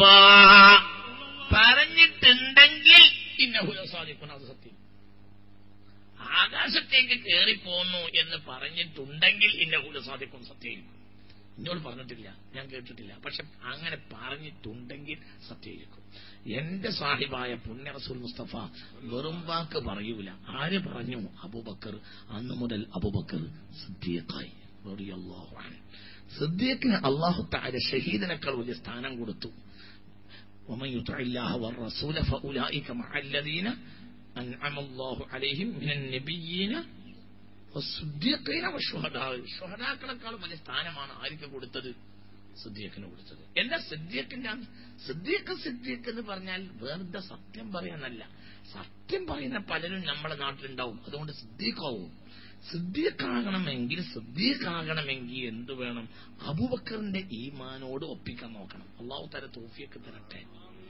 പറഞ്ഞിട്ടുണ്ടെങ്കിൽ ഇന്നഹു ലസാദിഖുൻ, അത് സത്യം. ആകാശത്തേക്ക് കയറിപ്പോന്നു എന്ന് പറഞ്ഞിട്ടുണ്ടെങ്കിൽ ഇന്നഹു ലസാദിഖുൻ, സത്യമായിരിക്കും. എന്നോട് പറഞ്ഞിട്ടില്ല, ഞാൻ കേട്ടിട്ടില്ല, പക്ഷെ അങ്ങനെ പറഞ്ഞിട്ടുണ്ടെങ്കിൽ സത്യമായിരിക്കും. എന്റെ സാഹിബായ പുണ്യ റസൂൽ മുസ്തഫ വെറും വാക്ക് പറയൂല. ആര് പറഞ്ഞു? അബൂബക്കർ. അന്നു മുതൽ അബൂബക്കർ സിദ്ദീഖായി റളിയല്ലാഹു അൻഹു. സിദ്ദീഖിന് അല്ലാഹു തആല ഷഹീദിനേക്കാൾ വലിയ സ്ഥാനം കൊടുത്തു. ومن يطع الله والرسول فاولئك مع الذين انعم الله عليهم من النبيين والصديقين والشهداء. ഷുഹദാക്കളെക്കാൾ വലിയ സ്ഥാനമാണ് ആർക്ക് കൊടുത്തത്? സിദ്ദീഖിന് കൊടുത്തത്. എന്താ സിദ്ദീഖിന്റെ സിദ്ദീഖ് സിദ്ദീഖ് എന്ന് പറഞ്ഞാൽ വെറുതെ സത്യം പറയാനല്ല. സത്യം പറയുന്ന പലരും നമ്മുടെ നാട്ടിലുണ്ടാവും, അതുകൊണ്ട് സിദ്ദീഖാവും. സിദ്ദീഖാകണമെങ്കിൽ സിദ്ദീഖാകണമെങ്കിൽ എന്ത് വേണം? അബൂബക്കറിന്റെ ഈമാനോട് ഒപ്പിക്കാൻ നോക്കണം. അല്ലാഹു തആല തൗഫീഖ് തരട്ടെ.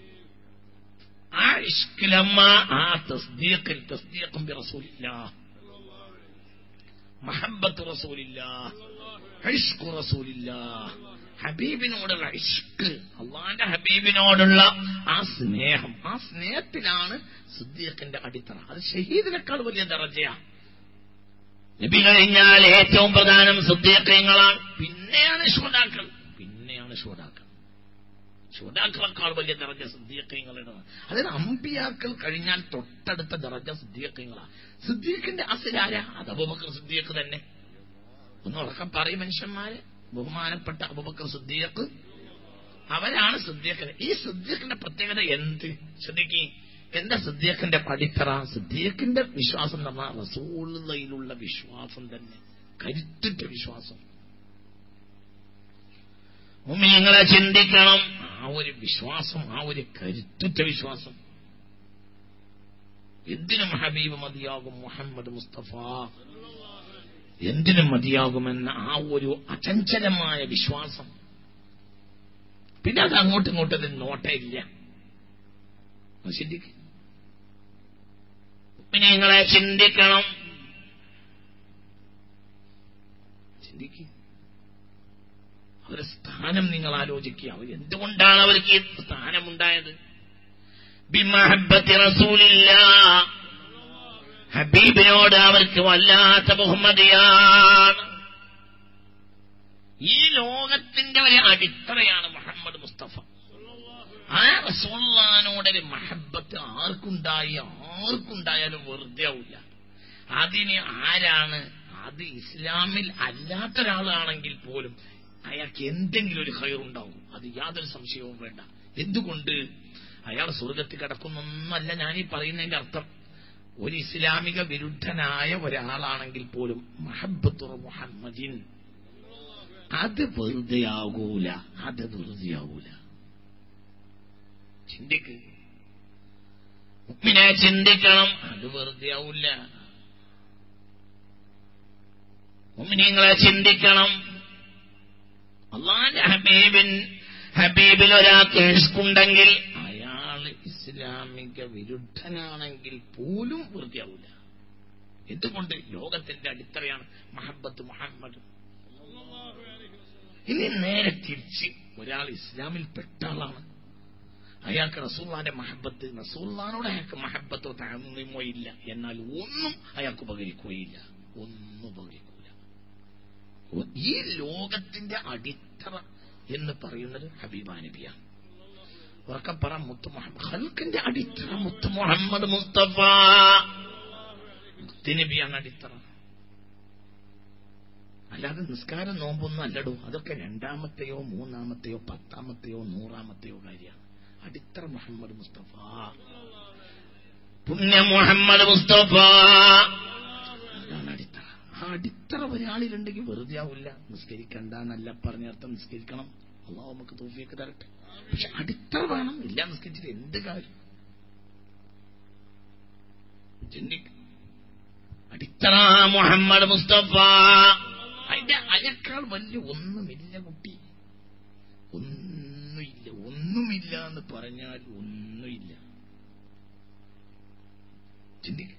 ആ ഇഷ്കിലമ്മ, ആ തസ്ദീഖിൽ തസ്ദീഖും ബി റസൂലില്ലാഹ്, മഹബ്ബത്തു റസൂലില്ലാഹ്, ഇഷ്ഖു റസൂലില്ലാഹ്, ഹബീബിനോടുള്ള ഇഷ്ക്, അള്ളാന്റെ ഹബീബിനോടുള്ള ആ സ്നേഹം, ആ സ്നേഹത്തിലാണ് സിദ്ദീഖിന്റെ അടിത്തറ. അത് ഷഹീദിനേക്കാൾ വലിയ ദറജയാണ്. നബി കഴിഞ്ഞാൽ ഏറ്റവും പ്രധാനം സിദ്ദീഖീങ്ങളാണ്, പിന്നെയാണ് ശുഹദാക്കൾ, പിന്നെയാണ് ശുഹദാക്കൾ. ശുഹദാക്കളെക്കാൾ വലിയ ദറജ സിദ്ദീഖീങ്ങളുടെ. അതായത് അമ്പിയാക്കൾ കഴിഞ്ഞാൽ തൊട്ടടുത്ത ദറജ സിദ്ദീഖീങ്ങളാണ്. സിദ്ദീഖിന്റെ അസ്ലാര അത് അബൂബക്കർ സിദ്ദീഖ് തന്നെ. ഒന്ന് ഉറക്കം പറയും മനുഷ്യന്മാര്, ബഹുമാനപ്പെട്ട അബൂബക്കർ സിദ്ദീഖ്, അവരാണ് സിദ്ദീഖിന്. ഈ സിദ്ദീഖിന്റെ പ്രത്യേകത എന്ത്? ശ്രദ്ധിക്കുക, എന്താ സിദ്ദീഖിന്റെ പടിത്തറ? സിദ്ദീഖിന്റെ വിശ്വാസം എന്ന് പറഞ്ഞാൽ റസൂലുള്ളാഹിയിലുള്ള വിശ്വാസം തന്നെ, കരുത്തുറ്റ വിശ്വാസം. മുഅ്മിനീങ്ങളെ ചിന്തിക്കണം, ആ ഒരു വിശ്വാസം, ആ ഒരു കരുത്തുറ്റ വിശ്വാസം. എന്തിനും ഹബീബ് മതിയാകും മുഹമ്മദ് മുസ്തഫ, എന്തിനും മതിയാകുമെന്ന ആ ഒരു അചഞ്ചലമായ വിശ്വാസം. പിന്നെ അത് അങ്ങോട്ടും ഇങ്ങോട്ടും അതിന് നോട്ടയില്ല. ചിന്തിക്കും, നിങ്ങളെ ചിന്തിക്കണം, ചിന്തിക്കുക. അവരുടെ സ്ഥാനം നിങ്ങൾ ആലോചിക്കുക. അവർ എന്തുകൊണ്ടാണ് അവർക്ക് ഈ സ്ഥാനമുണ്ടായത്? ബിമഹബ്ബത്തി റസൂലില്ലാഹ്, ഹബീബിനോട് അവർക്ക് വല്ലാത്ത ബഹുമതിയാണ്. ഈ ലോകത്തിന്റെ ഒരു അടിത്തറയാണ് മുഹമ്മദ് മുസ്തഫ. ആ റസൂലുള്ളാഹിനോടൊരു മഹബത്ത് ആർക്കുണ്ടായി ആർക്കുണ്ടായാലും വെറുതെ ആവില്ല. അതിന് ആരാണ്? അത് ഇസ്ലാമിൽ അല്ലാത്ത ഒരാളാണെങ്കിൽ പോലും അയാൾക്ക് എന്തെങ്കിലും ഒരു ഖൈറുണ്ടാവും. അത് യാതൊരു സംശയവും വേണ്ട. എന്തുകൊണ്ട്? അയാൾ സ്വർഗത്തിൽ കിടക്കുന്നൊന്നല്ല ഞാനീ പറയുന്നതിന്റെ അർത്ഥം. ഒരു ഇസ്ലാമിക വിരുദ്ധനായ ഒരാളാണെങ്കിൽ പോലും മഹബത്തു മുഹമ്മദിൻ അത് വെറുതെയാകൂല, അത് വെറുതെയാകൂല. ചിന്തിക്ക്, മുഅ്മിനെ ചിന്തിക്കണം, അത് വെറുതെയാവില്ല. മുഅ്മിനീങ്ങളെ ചിന്തിക്കണം. അല്ലാഹുവിന്റെ ഹബീബിൻ ഹബീബിൽ ഒരാൾക്ക് ഇഷ്കുണ്ടെങ്കിൽ അയാൾ ഇസ്ലാമിക വിരുദ്ധനാണെങ്കിൽ പോലും വെറുതെയാവില്ല. എന്തുകൊണ്ട്? ലോകത്തിന്റെ അടിത്തറയാണ് മഹബത്ത് മുഹമ്മദ്. ഇനി നേരെ തിരിച്ച് ഒരാൾ ഇസ്ലാമിൽ പെട്ട ആളാണ്, അയാൾക്ക് റസൂലുള്ളാഹിന്റെ മഹബത്ത്, റസൂലുള്ളാഹിനോട് അയാൾക്ക് മഹബത്തോ തഅ്ളീമോ ഇല്ല, എന്നാൽ ഒന്നും അയാൾക്ക് ഉപകരിക്കുകയില്ല, ഒന്നും ഉപകരിക്കൂല. ഈ ലോകത്തിന്റെ അടിത്തറ എന്ന് പറയുന്നത് ഹബീബാ നബിയാണ്. ഉറക്കെ പറ, മുത്ത് മുഹമ്മദ്. ഖൽഖിന്റെ അടിത്തറ മുത്ത് മുഹമ്മദ് മുസ്തഫ മുത്ത് നബിയാണ് അടിത്തറ. അല്ലാതെ നിസ്കാരം നോമ്പൊന്നും അല്ലടോ, അതൊക്കെ രണ്ടാമത്തെയോ മൂന്നാമത്തെയോ പത്താമത്തെയോ നൂറാമത്തെയോ കാര്യമാണ്. അടിത്തറ മുഹമ്മദ് മുസ്തഫ, പുണ്യ മുഹമ്മദ് മുസ്തഫ, അതാണ് അടിത്തറ. ആ അടിത്തറ ഒരാളിലുണ്ടെങ്കിൽ വെറുതെ ആവില്ല. നിസ്കരിക്കണ്ട എന്നല്ല പറഞ്ഞർത്ഥം, നിസ്കരിക്കണം, അല്ലാഹു നമുക്ക് തൗഫീഖ് തരട്ടെ. പക്ഷെ അടിത്തറ വേണം. ഇല്ല നിസ്കരിച്ചിട്ട് എന്ത് കാര്യം? ചിന്തിക്ക്, അടിത്തറ മുഹമ്മദ് മുസ്തഫ. അതിന്റെ അയക്കാൾ വലിയ ഒന്നുമില്ല കുട്ടി, ഒന്നുമില്ല. ഒന്നുമില്ല എന്ന് പറഞ്ഞാൽ ഒന്നുമില്ല. ചിന്തിക്ക,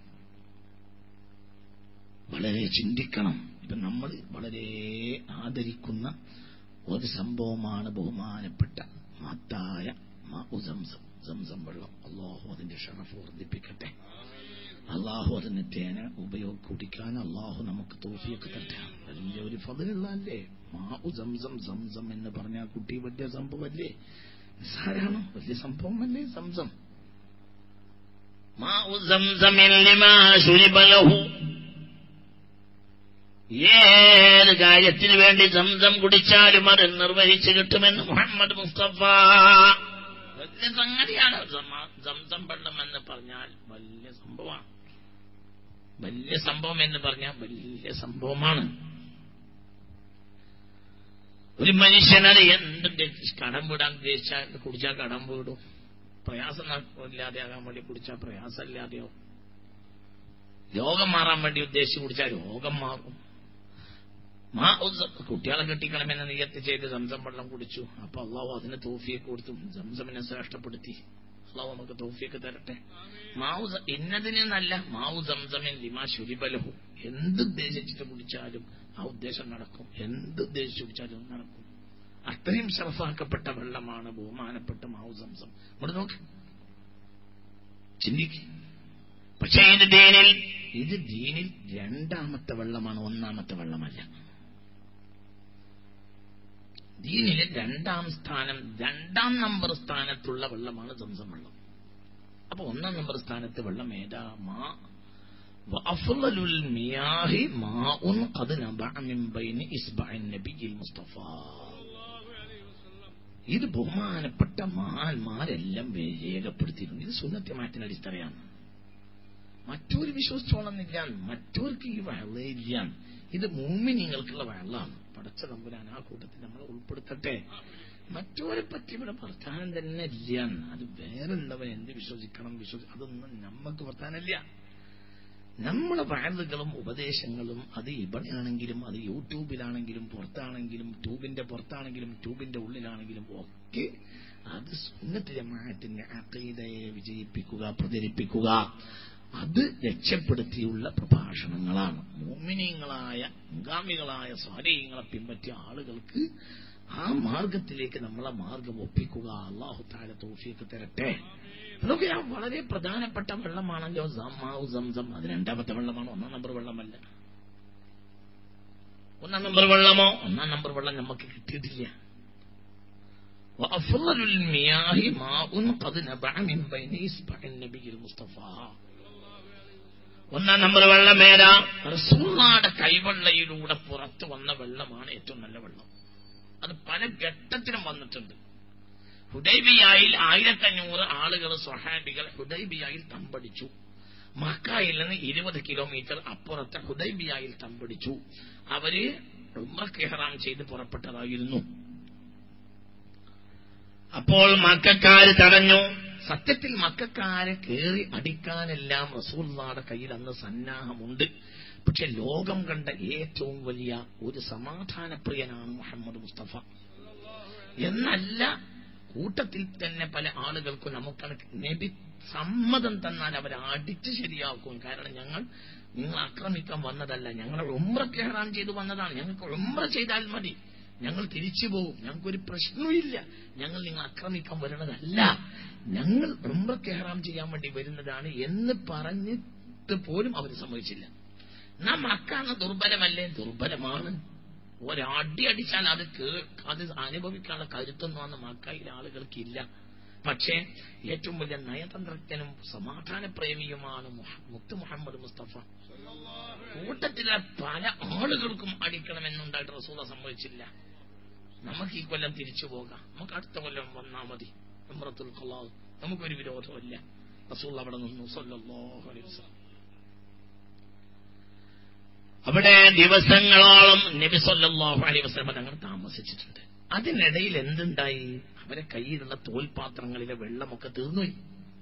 വളരെ ചിന്തിക്കണം. ഇപ്പൊ നമ്മൾ വളരെ ആദരിക്കുന്ന ഒരു സംഭവമാണ് ബഹുമാനപ്പെട്ട മഹത്തായ മാഉ സംസം, സംസം വെള്ളം. അല്ലാഹു അതിന്റെ ഷറഫ് വർദ്ധിപ്പിക്കട്ടെ. അള്ളാഹു അതിനെ തേന ഉപയോഗ കുടിക്കാൻ അള്ളാഹു നമുക്ക് തൗഫീഖ് തരട്ടെ. അതിന്റെ ഒരു ഫضലുള്ളതല്ലേ മാഉ സംസം. സംസം എന്ന് പറഞ്ഞാൽ കുട്ടി വലിയ സംഭവമല്ലേ? നിസ്സാരാണോ? വലിയ സംഭവമല്ലേ സംസം? മാഉ സംസമിൻ ലിമാ ശുരിബ ലഹു. ഏത് കാര്യത്തിന് വേണ്ടി സംസം കുടിച്ചാലും അത് നിർവഹിച്ചു കിട്ടുമെന്ന് മുഹമ്മദ് മുസ്തഫ. വലിയ സംഗതിയാണ് സംസം വെള്ളം എന്ന് പറഞ്ഞാൽ. വലിയ സംഭവമാണ്. വലിയ സംഭവം എന്ന് പറഞ്ഞാൽ വലിയ സംഭവമാണ്. ഒരു മനുഷ്യനത് എന്തിന്റെ കടം വിടാൻ ഉദ്ദേശിച്ചാൽ കുടിച്ചാൽ കടം വീടും. പ്രയാസം ഇല്ലാതെ ആകാൻ വേണ്ടി കുടിച്ചാൽ പ്രയാസം ഇല്ലാതെയോ. രോഗം മാറാൻ വേണ്ടി ഉദ്ദേശിച്ച് കുടിച്ചാൽ രോഗം മാറും. മാ കുട്ടികളെ കെട്ടിക്കണമെന്ന് നിയത്ത് ചെയ്ത് സംസം വെള്ളം കുടിച്ചു. അപ്പൊ അള്ളാഹു അതിന് തൗഫീഖ് കൊടുത്തു, സംസമിനെ ശ്രേഷ്ഠപ്പെടുത്തി. അള്ളാഹു നമുക്ക് തൗഫീഖ് തരട്ടെ. മാവു ഇന്നതിന് നല്ല മാവു സംസമിൻ ലിമാ ശുരിബ ലഹു. എന്തുദ്ദേശിച്ചിട്ട് കുടിച്ചാലും ആ ഉദ്ദേശം നടക്കും. എന്തുദ്ദേശിച്ച് കുടിച്ചാലും നടക്കും. അത്രയും ശറഫാക്കപ്പെട്ട വെള്ളമാണ് ബഹുമാനപ്പെട്ട മാവു സംസം. ഇവിടെ നോക്ക്, ചിന്തിക്ക്. പക്ഷേ ഇത് ദീനിൽ ഇത് ദീനിൽ രണ്ടാമത്തെ വെള്ളമാണ്, ഒന്നാമത്തെ വെള്ളമല്ല. ദീനിലെ രണ്ടാം സ്ഥാനം, രണ്ടാം നമ്പർ സ്ഥാനത്തുള്ള വെള്ളമാണ് സംസം വെള്ളം. അപ്പൊ ഒന്നാം നമ്പർ സ്ഥാനത്ത് വെള്ളം ഏതാ? മാ വഅഫ്ളലുൽ മിയാഹി മാഉൻ ഖദ് നബഅ മിൻ ബൈനി ഇസ്ബഅൻ നബിയിൽ മുസ്തഫ. ഇത് ബഹുമാനപ്പെട്ട മഹാന്മാരെല്ലാം രേഖപ്പെടുത്തിയിരുന്നു. ഇത് സുന്നത്തെ മാറ്റിന് അടിത്തറയാണ്. മറ്റൊരു വിശ്വസിച്ചോളന്നില്ല, മറ്റവർക്ക് ഈ വെള്ളമില്ല. ഇത് മുഅ്മിനീങ്ങൾക്കുള്ള വെള്ളമാണ്. പടച്ച തമ്പുരാൻ ആ കൂട്ടത്തിൽ നമ്മളെ ഉൾപ്പെടുത്തട്ടെ. മറ്റവരെ പറ്റി ഇവിടെ വർത്താനം തന്നെ ഇല്ല. അത് വേറെന്തവൻ എന്ത് വിശ്വസിക്കണം വിശ്വസി അതൊന്നും നമ്മക്ക് വർത്താനമില്ല. നമ്മളെ വാഴ്വുകളും ഉപദേശങ്ങളും അത് ഇവിടെയാണെങ്കിലും അത് യൂട്യൂബിലാണെങ്കിലും പുറത്താണെങ്കിലും ട്യൂബിന്റെ പുറത്താണെങ്കിലും ട്യൂബിന്റെ ഉള്ളിലാണെങ്കിലും ഒക്കെ അത് സുന്നത്ത് ജമാഅത്തിന്റെ അഖീദയെ വിജയിപ്പിക്കുക, പ്രചരിപ്പിക്കുക, അത് രക്ഷപ്പെടുത്തിയുള്ള പ്രഭാഷണങ്ങളാണ്. മുഅ്മിനീങ്ങളായ മുൻഗാമികളായ സ്വാലിഹീങ്ങളെ പിൻപറ്റിയ ആളുകൾക്ക് ആ മാർഗത്തിലേക്ക് നമ്മളെ മാർഗം ഒപ്പിക്കുക. അല്ലാഹു തആല തൗഫീഖ് തരട്ടെ. അതൊക്കെ വളരെ പ്രധാനപ്പെട്ട വെള്ളമാണല്ലോ സമാഉ സംസം. അത് രണ്ടാമത്തെ വെള്ളമാണോ? ഒന്നാം നമ്പർ വെള്ളമല്ല. ഒന്നാം നമ്പർ വെള്ളമോ? ഒന്നാം നമ്പർ വെള്ളം നമുക്ക് കിട്ടിയിട്ടില്ല. വഅഫ്ളലുൽ മിയാഹി മാഉൻ ഖദ് നബഅ മിൻ ബൈനി ഇസ്ബഅൻ നബിയിൽ മുസ്തഫ. ഒന്നാം നമ്പർ വെള്ളം ഏതാ? റസൂലുള്ളാഹിയുടെ കൈവെള്ളയിലൂടെ പുറത്തു വന്ന വെള്ളമാണ് ഏറ്റവും നല്ല വെള്ളം. അത് പല ഘട്ടത്തിലും വന്നിട്ടുണ്ട്. ഹുദൈബിയയിൽ ആയിരത്തി അഞ്ഞൂറ് ആളുകൾ സ്വഹാബികൾ ഹുദൈബിയയിൽ തമ്പടിച്ചു. മക്കയിൽ നിന്ന് ഇരുപത് കിലോമീറ്റർ അപ്പുറത്തെ ഹുദൈബിയയിൽ തമ്പടിച്ചു. അവര് ഉംറക്ക് ഇഹ്റാം ചെയ്ത് പുറപ്പെട്ടതായിരുന്നു. അപ്പോൾ മക്കക്കാര് തടഞ്ഞു. സത്യത്തിൽ മക്കക്കാരെ കേറി അടിക്കാനെല്ലാം റസൂലുള്ളാഹിയുടെ കയ്യിൽ അന്ന് സന്നാഹമുണ്ട്. പക്ഷെ ലോകം കണ്ട ഏറ്റവും വലിയ ഒരു സമാധാനപ്രിയനാണ് മുഹമ്മദ് മുസ്തഫ എന്നല്ല. കൂട്ടത്തിൽ തന്നെ പല ആളുകൾക്കും നമുക്കാണ് നബി സമ്മതം തന്നാൽ അവരെ അടിച്ച് ശരിയാക്കും. കാരണം ഞങ്ങൾ നിങ്ങൾ ആക്രമിക്കാൻ വന്നതല്ല, ഞങ്ങൾ ഉംറക്ക് ഇഹ്റാം ചെയ്തു വന്നതാണ്. ഞങ്ങൾക്ക് ഉംറ ചെയ്താൽ മതി, ഞങ്ങൾ തിരിച്ചു പോകും, ഞങ്ങൾക്കൊരു പ്രശ്നവുമില്ല. ഞങ്ങൾ നിങ്ങൾ ആക്രമിക്കാൻ വരുന്നതല്ല, ഞങ്ങൾ ഉംറക്ക് ഇഹ്റാം ചെയ്യാൻ വേണ്ടി വരുന്നതാണ് എന്ന് പറഞ്ഞിട്ട് പോലും അവർ സമ്മതിച്ചില്ല. നാം മക്കാണ് ദുർബലമല്ലേ? ദുർബലമാണ്. ഒരടി അടിച്ചാൽ അത് അത് അനുഭവിക്കാനുള്ള കരുത്തൊന്നും അന്ന് മക്കയിലെ ആളുകൾക്കില്ല. പക്ഷേ ഏറ്റവും വലിയ നയതന്ത്രജ്ഞനും സമാധാനപ്രേമിയുമാണ് മുത്ത് മുഹമ്മദ് മുസ്തഫ. കൂട്ടത്തിലെ പല ആളുകൾക്കും അടിക്കണമെന്നുണ്ടായിട്ട് റസൂല സമ്മതിച്ചില്ല. നമുക്ക് ഈ കൊല്ലം തിരിച്ചു പോകാം, നമുക്ക് അടുത്ത കൊല്ലം വന്നാൽ മതി, ഉംറത്തുൽ ഖളാ, നമുക്കൊരു വിരോധമില്ല. റസൂൽ അവിടെ നിന്നു സല്ലല്ലാഹു അലൈഹി വസല്ലം. അവിടെ ദിവസങ്ങളോളം നബി സല്ലല്ലാഹു അലൈഹി വസല്ലം തങ്ങൾ താമസിച്ചിട്ടുണ്ട്. അതിനിടയിൽ എന്തുണ്ടായി? അവരെ കയ്യിലുള്ള തോൽപാത്രങ്ങളിലെ വെള്ളമൊക്കെ തീർന്നുപോയി.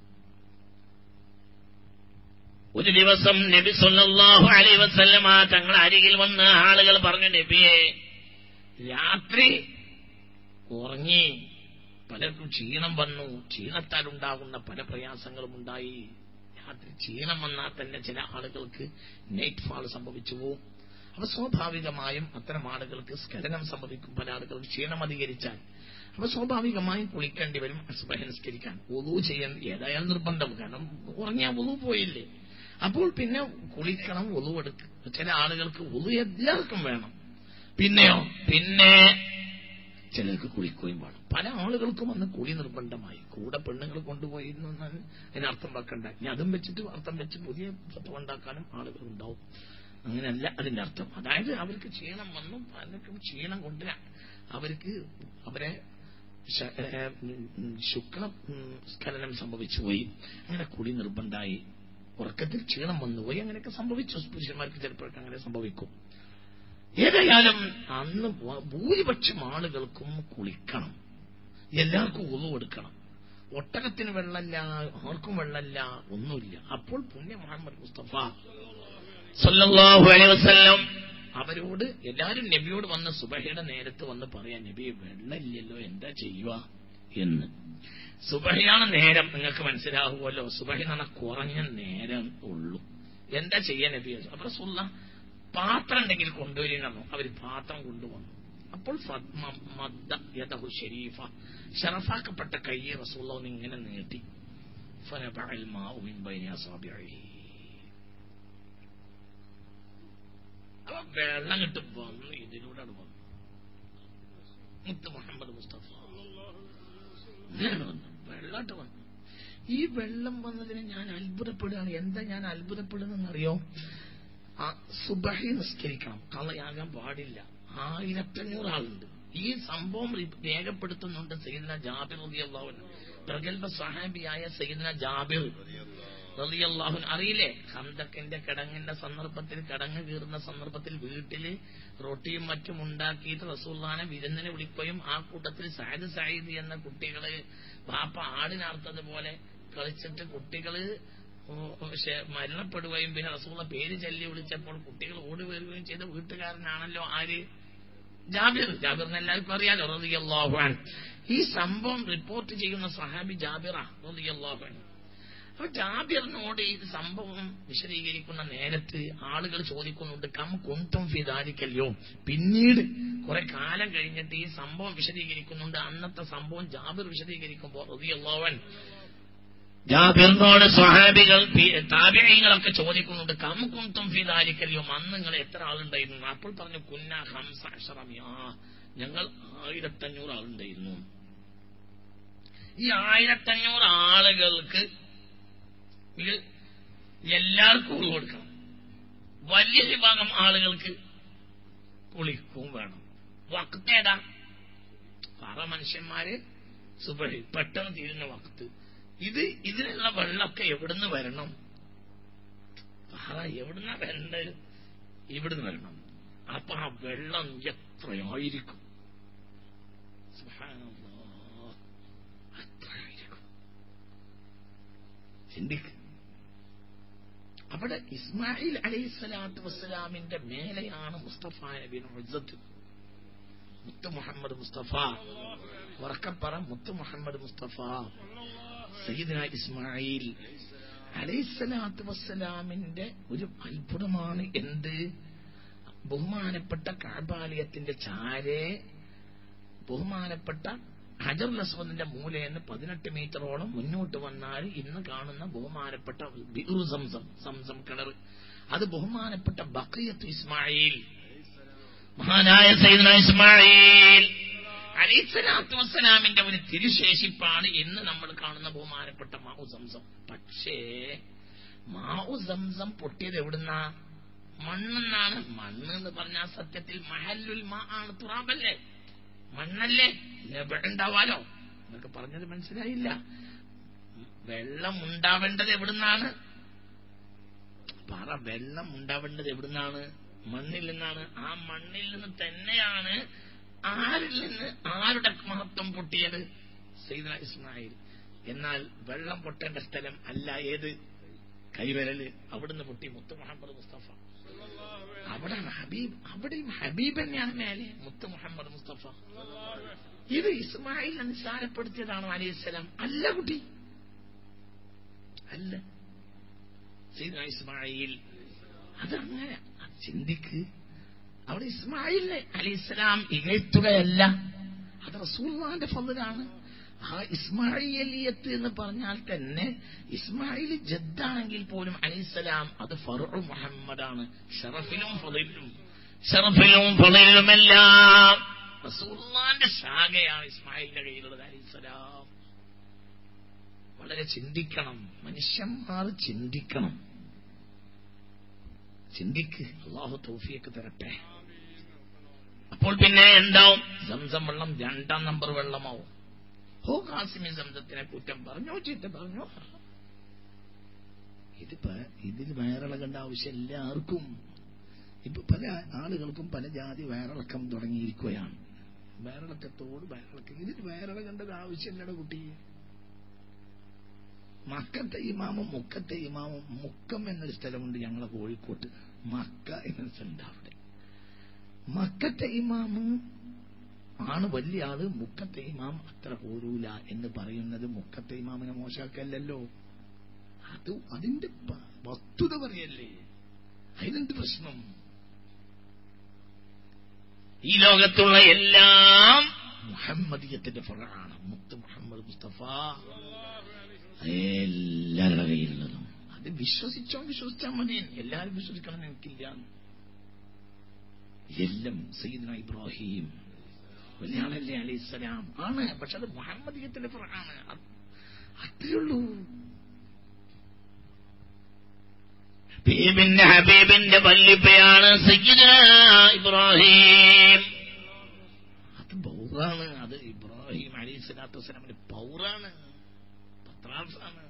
ഒരു ദിവസം നബി സല്ലല്ലാഹു അലൈഹി വസല്ലം തങ്ങൾ അരികിൽ വന്ന് ആളുകൾ പറഞ്ഞു, നബിയെ രാത്രി ഉറങ്ങി, പലർക്കും ക്ഷീണം വന്നു, ക്ഷീണത്താൽ ഉണ്ടാകുന്ന പല പ്രയാസങ്ങളും ഉണ്ടായി. രാത്രി ക്ഷീണം വന്നാൽ തന്നെ ചില ആളുകൾക്ക് നൈറ്റ് ഫാൾ സംഭവിച്ചു പോവും. അപ്പൊ സ്വാഭാവികമായും അത്തരം ആളുകൾക്ക് സ്ഖലനം സംഭവിക്കും. പല ആളുകൾക്ക് ക്ഷീണം അധികരിച്ചാൽ അപ്പൊ സ്വാഭാവികമായും കുളിക്കേണ്ടി വരും, സുബ്ഹ് നിസ്കരിക്കാൻ വുളൂ ചെയ്യാൻ ഏതായാലും നിർബന്ധം. കാരണം ഉറങ്ങിയാൽ വുളൂ പോയില്ലേ. അപ്പോൾ പിന്നെ കുളിക്കണം, വുളൂ എടുക്കും. ചില ആളുകൾക്ക് വുളൂ എല്ലാവർക്കും വേണം. പിന്നെയോ പിന്നെ ചിലർക്ക് കുളിക്കുകയും വേണം. പല ആളുകൾക്കും അന്ന് കുളി നിർബന്ധമായി. കൂടെ പെണ്ണുങ്ങൾ കൊണ്ടുപോയിരുന്നു അതിനർത്ഥം വെക്കണ്ട. ഇനി അതും വെച്ചിട്ട് അർത്ഥം വെച്ച് പുതിയ തത്വം ഉണ്ടാക്കാനും ആളുകൾ ഉണ്ടാവും. അങ്ങനെയല്ല അതിന്റെ അർത്ഥം. അതായത് അവർക്ക് ക്ഷീണം വന്നു, പലർക്കും ക്ഷീണം കൊണ്ടുവരാൻ അവർക്ക് അവരെ ശുക്ല സ്ഖലനം സംഭവിച്ചു പോയി. അങ്ങനെ കുളി നിർബന്ധമായി. ഉറക്കത്തിൽ ക്ഷീണം വന്നുപോയി. അങ്ങനെയൊക്കെ സംഭവിച്ചു. പുരുഷന്മാർക്ക് ചിലപ്പോഴൊക്കെ അങ്ങനെ സംഭവിക്കും. ഏതായാലും അന്ന് ഭൂരിപക്ഷം ആളുകൾക്കും കുളിക്കണം, എല്ലാവർക്കും ഉളു എടുക്കണം. ഒട്ടകത്തിന് വെള്ളമില്ല, ആർക്കും വെള്ളമില്ല, ഒന്നുമില്ല. അപ്പോൾ പുണ്യ മുഹമ്മദ് മുസ്തഫ സല്ലല്ലാഹു അലൈഹി വസല്ലം അവരോട് എല്ലാവരും നബിയോട് വന്ന് സുബഹിയുടെ നേരത്ത് വന്ന് പറയാൻ, നബി വെള്ളമില്ലല്ലോ, എന്താ ചെയ്യുക എന്ന്. സുബഹിയാണ് നേരം, നിങ്ങൾക്ക് മനസ്സിലാകുമല്ലോ. സുബഹി എന്ന് പറഞ്ഞാൽ കുറഞ്ഞ നേരം ഉള്ളൂ. എന്താ ചെയ്യാൻ നബി? അപ്പൊ റസൂലുള്ളാ പാത്രം ഉണ്ടെങ്കിൽ കൊണ്ടുവരണം. അവര് പാത്രം കൊണ്ടുവന്നു. അപ്പോൾ ഷരീഫ ഷറഫാക്കപ്പെട്ട കൈ റസൂലുള്ളാഹി ഇങ്ങനെ നീട്ടി. ഫനബഅൽ മാഉ മിൻ ബൈനി അസാബിഇഹി. അപ്പൊ വെള്ളം കിട്ടും വന്നു, ഇതിലൂടെ വന്നു മുത്ത് മുഹമ്മദ് മുസ്തഫ. വെള്ളാട്ട് വന്നു. ഈ വെള്ളം വന്നതിന് ഞാൻ അത്ഭുതപ്പെടുകയാണ്. എന്താ ഞാൻ അത്ഭുതപ്പെടുന്നറിയോ? ആ സുബഹി നിസ്കരിക്കണം, കളയാകാൻ പാടില്ല. ആയിരത്തഞ്ഞൂറ് ആളുണ്ട്. ഈ സംഭവം രേഖപ്പെടുത്തുന്നുണ്ട് സയ്യിദ്ന ജാബിർ റളിയല്ലാഹു അൻഹു. പ്രഗൽഭ സ്വഹാബിയായ സയ്യിദ്ന ജാബിർ റളിയല്ലാഹു അൻഹു. അറിയില്ലേ, ഖന്തക്കിന്റെ കിടങ്ങിന്റെ സന്ദർഭത്തിൽ, കിടങ്ങ് കീറുന്ന സന്ദർഭത്തിൽ വീട്ടില് റൊട്ടിയും മറ്റും ഉണ്ടാക്കിയിട്ട് റസൂലുള്ളാഹിനെ വിരുന്നിന് വിളിക്കുകയും ആ കൂട്ടത്തിൽ സഅദ് സഈദ് എന്ന കുട്ടികള് ബാപ്പ ആടിനർത്തതുപോലെ കളിച്ചിട്ട് കുട്ടികള് മരണപ്പെടുകയും പിന്നെ റസൂലുള്ള പേര് ചൊല്ലി വിളിച്ചപ്പോൾ കുട്ടികൾ ഓടി വരികയും ചെയ്ത വീട്ടുകാരനാണല്ലോ ആര്? ജാബിർ. ജാബിറിന് എല്ലാവർക്കും അറിയാലോ റളിയല്ലാഹു അൻഹു. ഈ സംഭവം റിപ്പോർട്ട് ചെയ്യുന്ന സഹാബി ജാബിറ റളിയല്ലാഹു അൻഹു. അപ്പൊ ജാബിറിനോട് ഈ സംഭവം വിശദീകരിക്കുന്ന നേരത്ത് ആളുകൾ ചോദിക്കുന്നുണ്ട്, കം കുന്തും ഫി ദാലിക്കൽ യൗം, പിന്നീട് കുറെ കാലം കഴിഞ്ഞിട്ട് ഈ സംഭവം വിശദീകരിക്കുന്നുണ്ട്. അന്നത്തെ സംഭവം ജാബിർ വിശദീകരിക്കുമ്പോൾ റളിയല്ലാഹു അൻഹു ജാബിറിനോട് സ്വഹാബികൾ താബിഈങ്ങളൊക്കെ ചോദിക്കുന്നുണ്ട്, കം കുൻതും ഫീ ദാലിക്കൽ യൗം, അന്ന് നിങ്ങൾ എത്ര ആളുണ്ടായിരുന്നു? അപ്പോൾ പറഞ്ഞു, കുന്ന ഖംസ അശറ മിആ, ഞങ്ങൾ ആയിരത്തഞ്ഞൂറ് ആളുണ്ടായിരുന്നു. ഈ ആയിരത്തഞ്ഞൂറ് ആളുകൾക്ക് എല്ലാവർക്കും കുളി കൊടുക്കണം, വലിയ വിഭാഗം ആളുകൾക്ക് കുളിക്കും വേണം. വക്തേതാ? പറ മനുഷ്യന്മാര് സുബഹി പെട്ടെന്ന് തീരുന്ന വക്ത്. ഇത് ഇതിനുള്ള വെള്ളമൊക്കെ എവിടുന്ന് വരണം? പറ എവിടുന്ന വരേണ്ടത്? ഇവിടുന്ന് വരണം. അപ്പൊ ആ വെള്ളം എത്രയായിരിക്കും? സുബ്ഹാനല്ലാഹ്, എത്രയായിരിക്കും ചിന്തിക്ക്. അവിടെ ഇസ്മായിൽ അലൈഹിസ്സലാത്തു വസ്സലാമിന്റെ മേലെയാണ് മുസ്തഫ നബിയുടെ ഇസ്സത്ത്. മുത്ത് മുഹമ്മദ് മുസ്തഫ, ഉറക്കപ്പറ മുത്ത് മുഹമ്മദ് മുസ്തഫ സയ്യിദുനാ ഇസ്മായിൽ അലൈഹിസ്സലാത്തു വസ്സലാമിന്റെ ഒരു അത്ഭുതമാണ്. എന്ത്? ബഹുമാനപ്പെട്ട കഅബാലയത്തിന്റെ ചാരെ ബഹുമാനപ്പെട്ട ഹജറുൽ അസ്വദിന്റെ മൂലയെന്ന് പതിനെട്ട് മീറ്ററോളം മുന്നോട്ട് വന്നാൽ ഇന്ന് കാണുന്ന ബഹുമാനപ്പെട്ട ബിഉർ സംസം സംസം കിണർ, അത് ബഹുമാനപ്പെട്ട ബഖിയത്ത് ഇസ്മായിൽ, മഹാനായ സയ്യിദുനാ ഇസ്മായിൽ അലൈഹിസ്സലാത്തു വസ്സലാമിന്റെ ഒരു തിരുശേഷിപ്പാണ് ഇന്ന് നമ്മൾ കാണുന്ന ബഹുമാനപ്പെട്ട മാഉ സംസം. പക്ഷേ മാഉ സംസം പൊട്ടിയത് എവിടുന്നാ? മണ്ണെന്നാണ്. മണ്ണ് എന്ന് പറഞ്ഞാൽ സത്യത്തിൽ മഹല്ലുൽ മാ ആണ്, തുറാബല്ലേ, മണ്ണല്ലേ, ഉണ്ടാവാലോ. എന്നൊക്കെ പറഞ്ഞത് മനസ്സിലായില്ല. വെള്ളം ഉണ്ടാവേണ്ടത് എവിടുന്നാണ്? പറ, വെള്ളം ഉണ്ടാവേണ്ടത് എവിടുന്നാണ്? മണ്ണിൽ നിന്നാണ്. ആ മണ്ണിൽ നിന്ന് തന്നെയാണ് ആരിൽ നിന്ന് ആരുടെ മഹത്വം പൊട്ടിയത്? സയ്യിദുനാ ഇസ്മായിൽ. എന്നാൽ വെള്ളം പൊട്ടേണ്ട സ്ഥലം അല്ല ഏത്? കൈവരല്. അവിടുന്ന് പൊട്ടി മുത്ത് മുഹമ്മദ് മുസ്തഫ. അവിടെ ഹബീബ്, അവിടെയും ഹബീബ് തന്നെയാണ് മേലെ, മുത്ത് മുഹമ്മദ് മുസ്തഫ. ഇത് ഇസ്മായിലിനെ നിസ്സാരപ്പെടുത്തിയതാണോ അലൈഹിസ്സലാം? അല്ല കുട്ടി, അല്ല. സയ്യിദുനാ ഇസ്മായിൽ അതങ്ങനെ ചിന്തിക്ക്. അവിടെ ഇസ്മായിലിനെ അലൈഹിസ്സലാം ഇകഴ്ത്തുകയല്ല, അത് റസൂലുള്ളാഹിന്റെ ഫضലാണ്. ആ ഇസ്മായിലിയത്ത് എന്ന് പറഞ്ഞാൽ തന്നെ ഇസ്മായിൽ ജദ്ദാണെങ്കിൽ പോലും അലൈഹിസ്സലാം അത് ഫർഉ മുഹമ്മദാണ്. ഷറഫിലും ഫളിലും ഷറഫിലും ഫളിലുമെല്ലാം റസൂലുള്ളാഹിന്റെ ശാഖയാണ് ഇസ്മായിലിന്റെ കയ്യിലുള്ളത് അലൈഹിസ്സലാം. വളരെ ചിന്തിക്കണം, മനുഷ്യന്മാർ ചിന്തിക്കണം. ചിന്തിക്ക്, അല്ലാഹു തൗഫീഖ് തരട്ടെ. അപ്പോൾ പിന്നെ എന്താവും? സംസം വെള്ളം രണ്ടാം നമ്പർ വെള്ളമാവും. ഹോ ഖാസിമി സംസത്തിനെ കുറ്റം പറഞ്ഞോ, ചീത്ത പറഞ്ഞോ, ഇതിപ്പോ ഇതിൽ വയറിളകേണ്ട ആവശ്യമില്ല ആർക്കും. ഇപ്പൊ പല ആളുകൾക്കും പല ജാതി വയറിളക്കം തുടങ്ങിയിരിക്കുകയാണ്. വയറിളക്കത്തോട് വയറിളക്കം, ഇതിൽ വയറിളകേണ്ടത് ആവശ്യമില്ലട കുട്ടി. മക്കത്തെ ഇമാമും മുക്കത്തെ ഇമാമും, മുക്കം എന്നൊരു സ്ഥലമുണ്ട് ഞങ്ങളെ കോഴിക്കോട്ട്, മക്ക എന്നൊരു സ്ഥലമുണ്ട്. അവിടെ മക്കത്തെ ഇമാമും ആണ് വലിയ ആള്, മുക്കത്തെ ഇമാം അത്ര പോരൂല എന്ന് പറയുന്നത് മുക്കത്തെ ഇമാമിനെ മോശാക്കല്ലല്ലോ. അത് അതിന്റെ വസ്തുത പറയല്ലേ, അതിനെന്ത് പ്രശ്നം? ഈ ലോകത്തുള്ള എല്ലാം മുഹമ്മദിയത്തിന്റെ ഫറാണ്. മുത്ത് മുഹമ്മദ് മുസ്തഫ എല്ലാവരുടെ കയ്യിലുള്ളതും. അത് വിശ്വസിച്ചോ വിശ്വസിച്ചാൽ മതി. എല്ലാരും വിശ്വസിക്കണം എനിക്കില്ല. എല്ലാം സയ്യിദുനാ ഇബ്രാഹിം വലിയ ആളല്ലേ അലൈഹിസ്സലാം ആണ്, പക്ഷെ അത് മുഹമ്മദിയത്തിന്റെ ഫറാണ്, അത്രയുള്ളൂ. ഹബീബിന്റെ ഹബീബിന്റെ വല്ലിപ്പയാണ് സയ്യിദുനാ ഇബ്രാഹിം. അത് പൗറാണ്, അത് ഇബ്രാഹിം അലൈഹിസ്സലാത്തു വസ്സലാമിന്റെ പൗറാണ്, പത്രാസാണ്.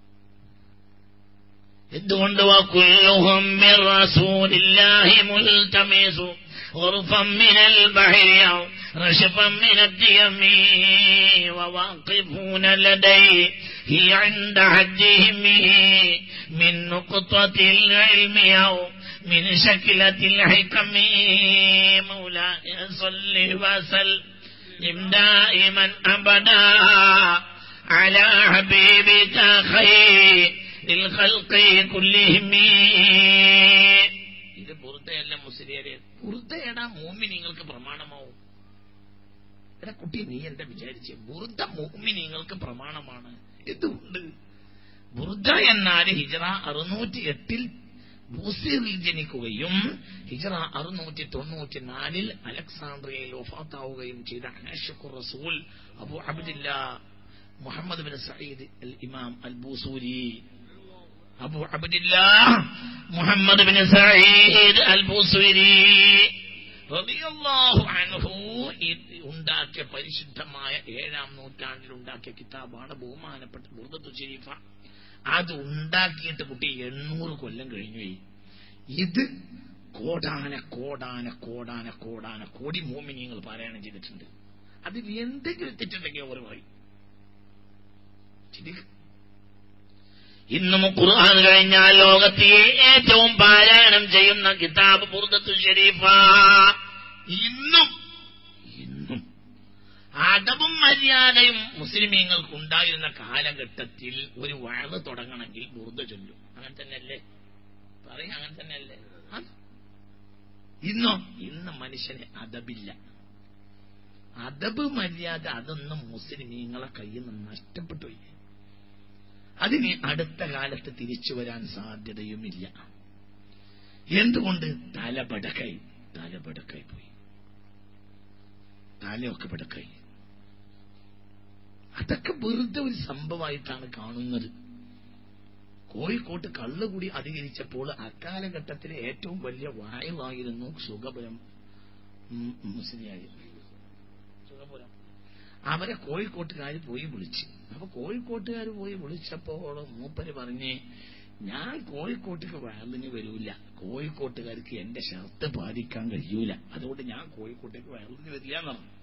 എന്തുകൊണ്ട് വകുല്ലുഹും മിർ റസൂലില്ലാഹി മുൽതമിസു غرفا من البحر أو رشفا من الديم وواقفون لديه عند حدهم من نقطة العلم أو من شكلة الحكم. مولاي صل وسلم دائما أبدا على حبيبك خير الخلق كلهم. ഇത് പുറത്തെയല്ല മുസ്ലിയാരെ, ബുർദയുടെ മോമിനിങ്ങൾക്ക് പ്രമാണമാവും. എടാ കുട്ടി, നീ എന്താ വിചാരിച്ചേ? ബുർദ മോമിനിങ്ങൾക്ക് പ്രമാണമാണ്. എന്തുകൊണ്ട്? ബുർദ എന്നാൽ ഹിജറ അറുന്നൂറ്റി എട്ടിൽ ബൂസീറിൽ ജനിക്കുകയും ഹിജറ അറുന്നൂറ്റി തൊണ്ണൂറ്റി നാലിൽ അലക്സാണ്ട്രിയയിൽ വഫാത്താവുകയും ചെയ്ത ആഷിഖുർ റസൂൽ അബൂ അബ്ദില്ലാ മുഹമ്മദ് ബിൻ സഈദ് അൽ ഇമാം അൽ ബൂസൂരി അബൂ അബ്ദില്ലാ മുഹമ്മദ് ബിൻ സഈദ് അൽ ബൂസൂരി റളിയല്ലാഹു അൻഹു ഉണ്ടാക്കിയ പരിശുദ്ധമായ ഏഴാം നൂറ്റാണ്ടിൽ ഉണ്ടാക്കിയ കിതാബാണ് ബഹുമാനപ്പെട്ട ബുർദത്തു ശരീഫ. അത് ഉണ്ടാക്കിയിട്ട് കുട്ടി എണ്ണൂറ് കൊല്ലം കഴിഞ്ഞു. ഇത് കോടാന കോടാന കോടാന കോടാന കോടി മോമിനിയങ്ങൾ പാരായണം ചെയ്തിട്ടുണ്ട്. അതിൽ എന്തെങ്കിലും തെറ്റുണ്ടെങ്കിൽ അവർ പറയും. ഇന്നും ഖുർആൻ കഴിഞ്ഞാൽ ലോകത്തെ ഏറ്റവും പാരായണം ചെയ്യുന്ന കിതാബ് ബുർദത്തു ശരീഫ. ഇന്നും ഇന്നും അദബും മര്യാദയും മുസ്ലിമീങ്ങൾക്ക് ഉണ്ടായിരുന്ന കാലഘട്ടത്തിൽ ഒരു വഅദ് തുടങ്ങണമെങ്കിൽ ബുർദ ചൊല്ലും. അങ്ങനെ തന്നെയല്ലേ പറയും? അങ്ങനെ തന്നെയല്ലേ? ഇന്നോ ഇന്ന് മനുഷ്യന് അദബില്ല. അദബ് മര്യാദ അതൊന്നും മുസ്ലിമീങ്ങളെ കയ്യിൽ നിന്ന് നഷ്ടപ്പെട്ടു. അതിന് അടുത്ത കാലത്ത് തിരിച്ചു വരാൻ സാധ്യതയുമില്ല. എന്തുകൊണ്ട്? തലപടക്കായി തലപടക്കായി പോയി. തലയൊക്കെ പടക്കായി. അതൊക്കെ വെറുതെ ഒരു സംഭവമായിട്ടാണ് കാണുന്നത്. കോഴിക്കോട്ട് കള്ളുകൂടി അധികരിച്ചപ്പോൾ അക്കാലഘട്ടത്തിലെ ഏറ്റവും വലിയ വായുവായിരുന്നു സുഖപുരം മുസ്ലിയായി. സുഖപുരം അവരെ കോഴിക്കോട്ടുകാർ പോയി വിളിച്ച്. അപ്പൊ കോഴിക്കോട്ടുകാർ പോയി വിളിച്ചപ്പോൾ മൂപ്പര് പറഞ്ഞ്, ഞാൻ കോഴിക്കോട്ടേക്ക് വയലിന് വരൂല, കോഴിക്കോട്ടുകാർക്ക് എന്റെ ഷർത്ത് പാലിക്കാൻ കഴിയൂല, അതുകൊണ്ട് ഞാൻ കോഴിക്കോട്ടേക്ക് വയലിന് വരില്ല എന്ന് പറഞ്ഞു.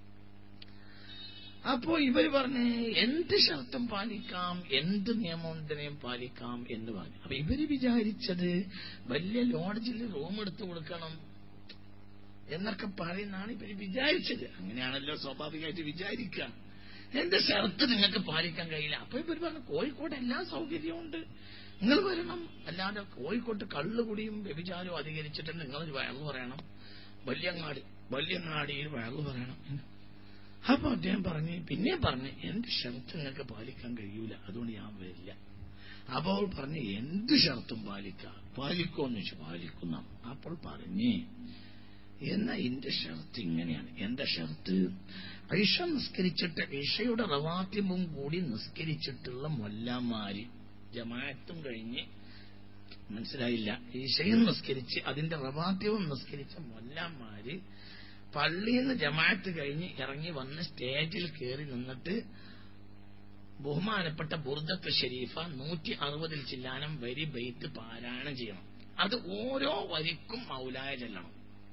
അപ്പോ ഇവര് പറഞ്ഞ് എന്ത് ഷർത്തും പാലിക്കാം, എന്ത് നിയമോന്തരയും പാലിക്കാം എന്ന് പറഞ്ഞു. അപ്പൊ ഇവര് വിചാരിച്ചത് വലിയ ലോഡ്ജിൽ റൂം എടുത്തു കൊടുക്കണം എന്നൊക്കെ പറയുന്നതാണ് ഇവര് വിചാരിച്ചത്. അങ്ങനെയാണല്ലോ സ്വാഭാവികമായിട്ട് വിചാരിക്കുക. എന്റെ ഷർത്ത് നിങ്ങൾക്ക് പാലിക്കാൻ കഴിയില്ല. അപ്പൊ ഇവര് പറഞ്ഞു, കോഴിക്കോട് എല്ലാ സൗകര്യവും ഉണ്ട്, നിങ്ങൾ വരണം. അല്ലാതെ കോഴിക്കോട്ട് കള്ളുകുടിയും വ്യഭിചാരവും അധികരിച്ചിട്ട് നിങ്ങൾ വയറു പറയണം, വല്യങ്ങാടി വല്യങ്ങാടിയിൽ വയറു പറയണം. അപ്പൊ അദ്ദേഹം പറഞ്ഞ് പിന്നെ പറഞ്ഞ് എന്റെ ഷർത്ത് നിങ്ങൾക്ക് പാലിക്കാൻ കഴിയൂല, അതുകൊണ്ട് ഞാൻ വരില്ല. അപ്പോൾ പറഞ്ഞ് എന്ത് ഷർത്തും പാലിക്കാം, പാലിക്കോന്ന് വെച്ച് പാലിക്കുന്ന. അപ്പോൾ പറഞ്ഞ് എന്നാ എന്റെ ഷർത്ത് ഇങ്ങനെയാണ്. എന്റെ ഷർത്ത് ഇഷ നിസ്കരിച്ചിട്ട് ഇഷയുടെ റവാത്തിബും കൂടി നിസ്കരിച്ചിട്ടുള്ള മൊല്ലാമാര് ജമാഅത്തും കഴിഞ്ഞ്, മനസ്സിലായില്ല, ഇഷയും നിസ്കരിച്ച് അതിന്റെ റവാത്തിബും നിസ്കരിച്ച മൊല്ലാമാര് പള്ളിയിൽ നിന്ന് ജമാഅത്ത് കഴിഞ്ഞ് ഇറങ്ങി വന്ന് സ്റ്റേജിൽ കയറി നിന്നിട്ട് ബഹുമാനപ്പെട്ട ബുർദത്ത് ഷരീഫ നൂറ്റി അറുപതിൽ ചില്ലാനം വരി ബൈത്ത് പാരായണം ചെയ്യണം. അത് ഓരോ വരിക്കും മൗലായ ചെല്ലണം.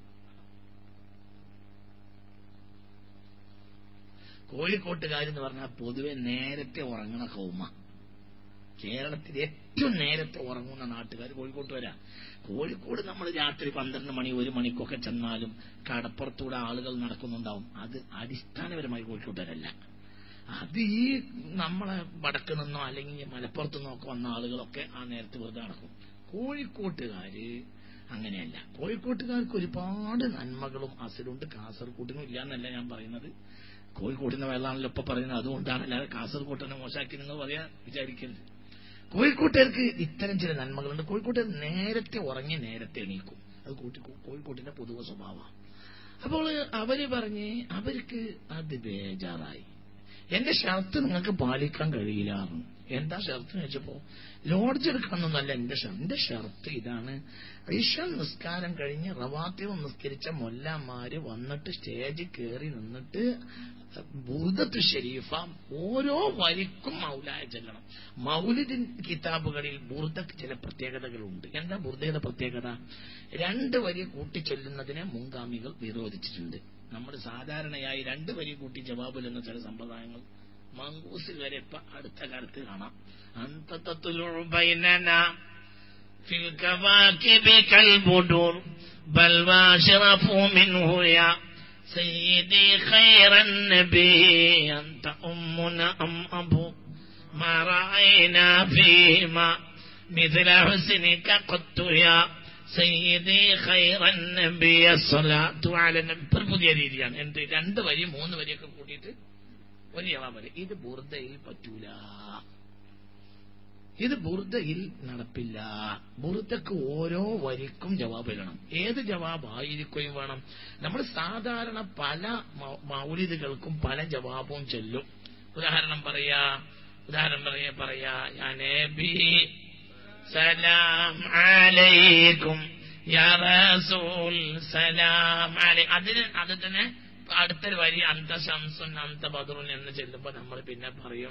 കോഴിക്കോട്ടുകാരെന്ന് പറഞ്ഞാൽ പൊതുവെ നേരത്തെ ഉറങ്ങണ കൗമ. കേരളത്തിൽ ഏറ്റവും നേരത്തെ ഉറങ്ങുന്ന നാട്ടുകാർ കോഴിക്കോട്ട് വരാം. കോഴിക്കോട് നമ്മൾ രാത്രി പന്ത്രണ്ട് മണി ഒരു മണിക്കൊക്കെ ചെന്നാലും കടപ്പുറത്തൂടെ ആളുകൾ നടക്കുന്നുണ്ടാവും. അത് അടിസ്ഥാനപരമായി കോഴിക്കോട്ടുകാരല്ല. അത് ഈ നമ്മളെ വടക്ക് നിന്നോ അല്ലെങ്കിൽ മലപ്പുറത്തു നിന്നോ ഒക്കെ വന്ന ആളുകളൊക്കെ ആ നേരത്തെ വെറുതെ നടക്കും. കോഴിക്കോട്ടുകാര് അങ്ങനെയല്ല. കോഴിക്കോട്ടുകാർക്ക് ഒരുപാട് നന്മകളും അസലുണ്ട്, കാസർഗോഡിനും ഇല്ല എന്നല്ല ഞാൻ പറയുന്നത്. കോഴിക്കോട്ടിന്റെ വെള്ളമാണല്ലോ ഇപ്പൊ പറയുന്നത്, അതുകൊണ്ടാണ്. അല്ലാതെ കാസർഗോട്ടിനെ മോശമാക്കി നിങ്ങൾ പറയാ വിചാരിക്കരുത്. കോഴിക്കോട്ടുകാർക്ക് ഇത്തരം ചില നന്മകളുണ്ട്. കോഴിക്കോട്ടുകാർ നേരത്തെ ഉറങ്ങി നേരത്തെ എണീക്കും. അത് കോഴിക്കോട്ടിന്റെ പൊതുവ സ്വഭാവമാണ്. അപ്പോൾ അവര് പറഞ്ഞ് അവർക്ക് അത് ബേജാറായി. എന്റെ ഷർത്ത് നിങ്ങൾക്ക് പാലിക്കാൻ കഴിയില്ല. എന്താ ഷർത്ത് എന്ന് വെച്ചപ്പോ ലോഡ്ജ് എടുക്കണമെന്നല്ല എന്റെ ഷർത്ത്. എന്റെ ഷർത്ത് ഇതാണ്, ഇശ നിസ്കാരം കഴിഞ്ഞ് റവാത്തിബ് നിസ്കരിച്ച മൊല്ലാമാര് വന്നിട്ട് സ്റ്റേജിൽ കയറി നിന്നിട്ട് ബുർദത്ത് ഷരീഫ ഓരോ വരിക്കും മൗലായ ചെല്ലണം. മൗലിദിൻ കിതാബുകളിൽ ബുർദക്ക് ചില പ്രത്യേകതകളുണ്ട്. എന്താ ബുർദയുടെ പ്രത്യേകത? രണ്ട് വരി കൂട്ടിച്ചൊല്ലുന്നതിനെ മുൻഗാമികൾ വിരോധിച്ചിട്ടുണ്ട്. നമ്മൾ സാധാരണയായി രണ്ട് വരി കൂട്ടി ജവാബ് എന്ന ചില സമ്പ്രദായങ്ങൾ മങ്കൂസിൽ വരെ ഇപ്പൊ അടുത്ത കാലത്ത് കാണാം. സയ്യിദി ഖൈറൻ നബിയ സ്വലാത്തു അല നബി. പുതിയ രീതിയാണ്. എന്ത് രണ്ട് വരി മൂന്ന് വരിയൊക്കെ കൂട്ടിയിട്ട് ഒരു ജവാബ് വരെ. ഇത് ബുർദയിൽ പറ്റൂല, ഇത് ബുർദയിൽ നടപ്പില്ല. ബുർദക്ക് ഓരോ വരിക്കും ജവാബ് എഴുതണം. ഏത് ജവാബായിരിക്കുകയും വേണം. നമ്മൾ സാധാരണ പല മൗലിദുകൾക്കും പല ജവാബും ചൊല്ലും. ഉദാഹരണം പറയാ ഉദാഹരണം പറയാ പറയാ യാ നബി സലാം അലൈക്കും യാ റസൂൽ സലാം അലൈ. അതിന് അത് തന്നെ അടുത്തൊരു വരി അന്ത ശംസുൻ അന്ത ബദ്റുൻ എന്ന് ചെല്ലുമ്പോ നമ്മൾ പിന്നെ പറയും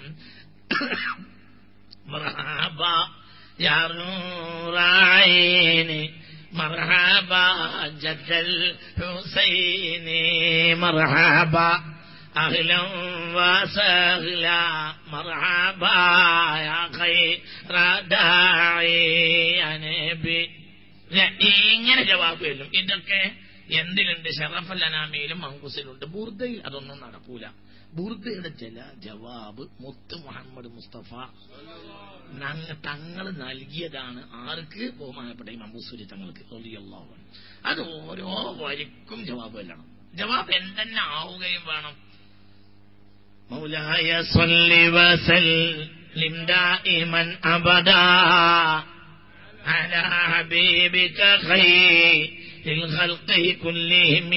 മർഹബ യാ നൂറൈനി മർഹബ ജദ്ദൽ ഹുസൈനി മർഹബ അഹ്ലൻ വസഹ്ലാ മർഹബ യാ ഖൈറ ദാഇ യാ നബി. ഇങ്ങനെ ജവാബ് വരും. ഇതൊക്കെ എന്തിലുണ്ട്? ഷറഫൽ അനാമിയിലും മങ്കുസിലുണ്ട്. ബുർദയിൽ അതൊന്നും നടക്കൂല. ബുർദയുടെ ചില ജവാബ് മുത്ത് മുഹമ്മദ് മുസ്തഫ തങ്ങൾ നൽകിയതാണ്. ആർക്ക്? ബഹുമാനപ്പെട്ട ഇമാം ബൂസൂരി തങ്ങൾക്ക് റളിയല്ലാഹു അൻഹു. അത് ഓരോ വരിക്കും ജവാബ് വല്ലണം. ജവാബ് എന്തെന്നെ ആവുകയും വേണം. മൗലായ സ്വല്ലി വസല്ലിം ദായിമൻ അബദാ അലാ ഹബീബിക ഖൈറിൽ ഖൽഖി കുല്ലിഹിം.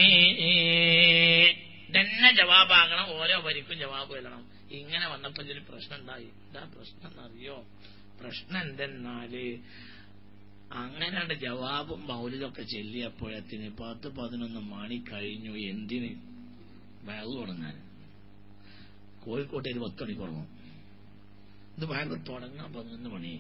തന്നെ ജവാബാകണം. ഓരോ വരിക്കും ജവാബ് വരണം. ഇങ്ങനെ വന്നപ്പോൾ ഒരു പ്രശ്നം ഉണ്ടായി. എന്താ പ്രശ്നം എന്നറിയോ? പ്രശ്നം എന്തെന്നാല് അങ്ങനെ ജവാബും മൗലിദൊക്കെ ചെല്ലിയപ്പോഴത്തിന് പത്ത് പതിനൊന്ന് മണി കഴിഞ്ഞു. എന്തിന്? വയറു തുടങ്ങാൻ. കോഴിക്കോട്ടെ ഒരു പത്ത് മണിക്ക് ഉറങ്ങും. ഇത് വയറു തുടങ്ങാൻ പതിനൊന്ന് മണി.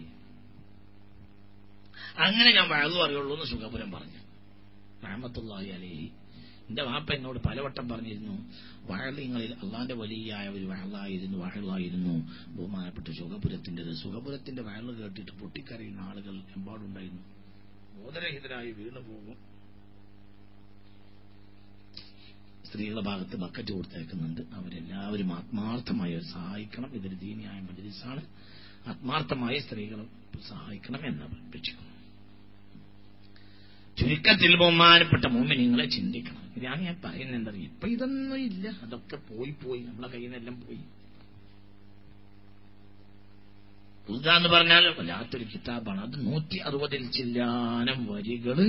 അങ്ങനെ ഞാൻ വയറു അറിയുള്ളൂ എന്ന് സുഖപുരം പറഞ്ഞു. റഹ്മത്തുള്ളാഹി അലൈഹി. എന്റെ വാപ്പ എന്നോട് പലവട്ടം പറഞ്ഞിരുന്നു, വയലിങ്ങളിൽ അള്ളാന്റെ വലിയായ ഒരു വയലായിരുന്നു വയലായിരുന്നു ബഹുമാനപ്പെട്ട സുഖപുരത്തിൻ്റെത്. സുഖപുരത്തിന്റെ വയല് കേട്ടിട്ട് പൊട്ടിക്കരയുന്ന ആളുകൾ എമ്പാടുണ്ടായിരുന്നു. ബോധരഹിതരായി വീണു പോകും. സ്ത്രീകളുടെ ഭാഗത്ത് ബക്കറ്റ് കൊടുത്തേക്കുന്നുണ്ട്. അവരെല്ലാവരും ആത്മാർത്ഥമായി സഹായിക്കണം. ഇതൊരു ദീനിയായ മജ്‌ലിസാണ്. ആത്മാർത്ഥമായി സ്ത്രീകളെ സഹായിക്കണം എന്ന് അപേക്ഷിക്കുന്നു. ചുരുക്കത്തിൽ ബഹുമാനപ്പെട്ട മുഅ്മിനീങ്ങളെ ചിന്തിക്കണം. ഇതാണ് ഞാൻ പറയുന്നത്. ഇപ്പൊ ഇതൊന്നും ഇല്ല. അതൊക്കെ പോയി പോയി നമ്മളെ കയ്യിൽ നിന്നെല്ലാം പോയി. ബുർദ എന്ന് പറഞ്ഞാൽ വല്ലാത്തൊരു കിതാബാണ്. അത് നൂറ്റി അറുപതിൽ ചില്ലാനം വരികള്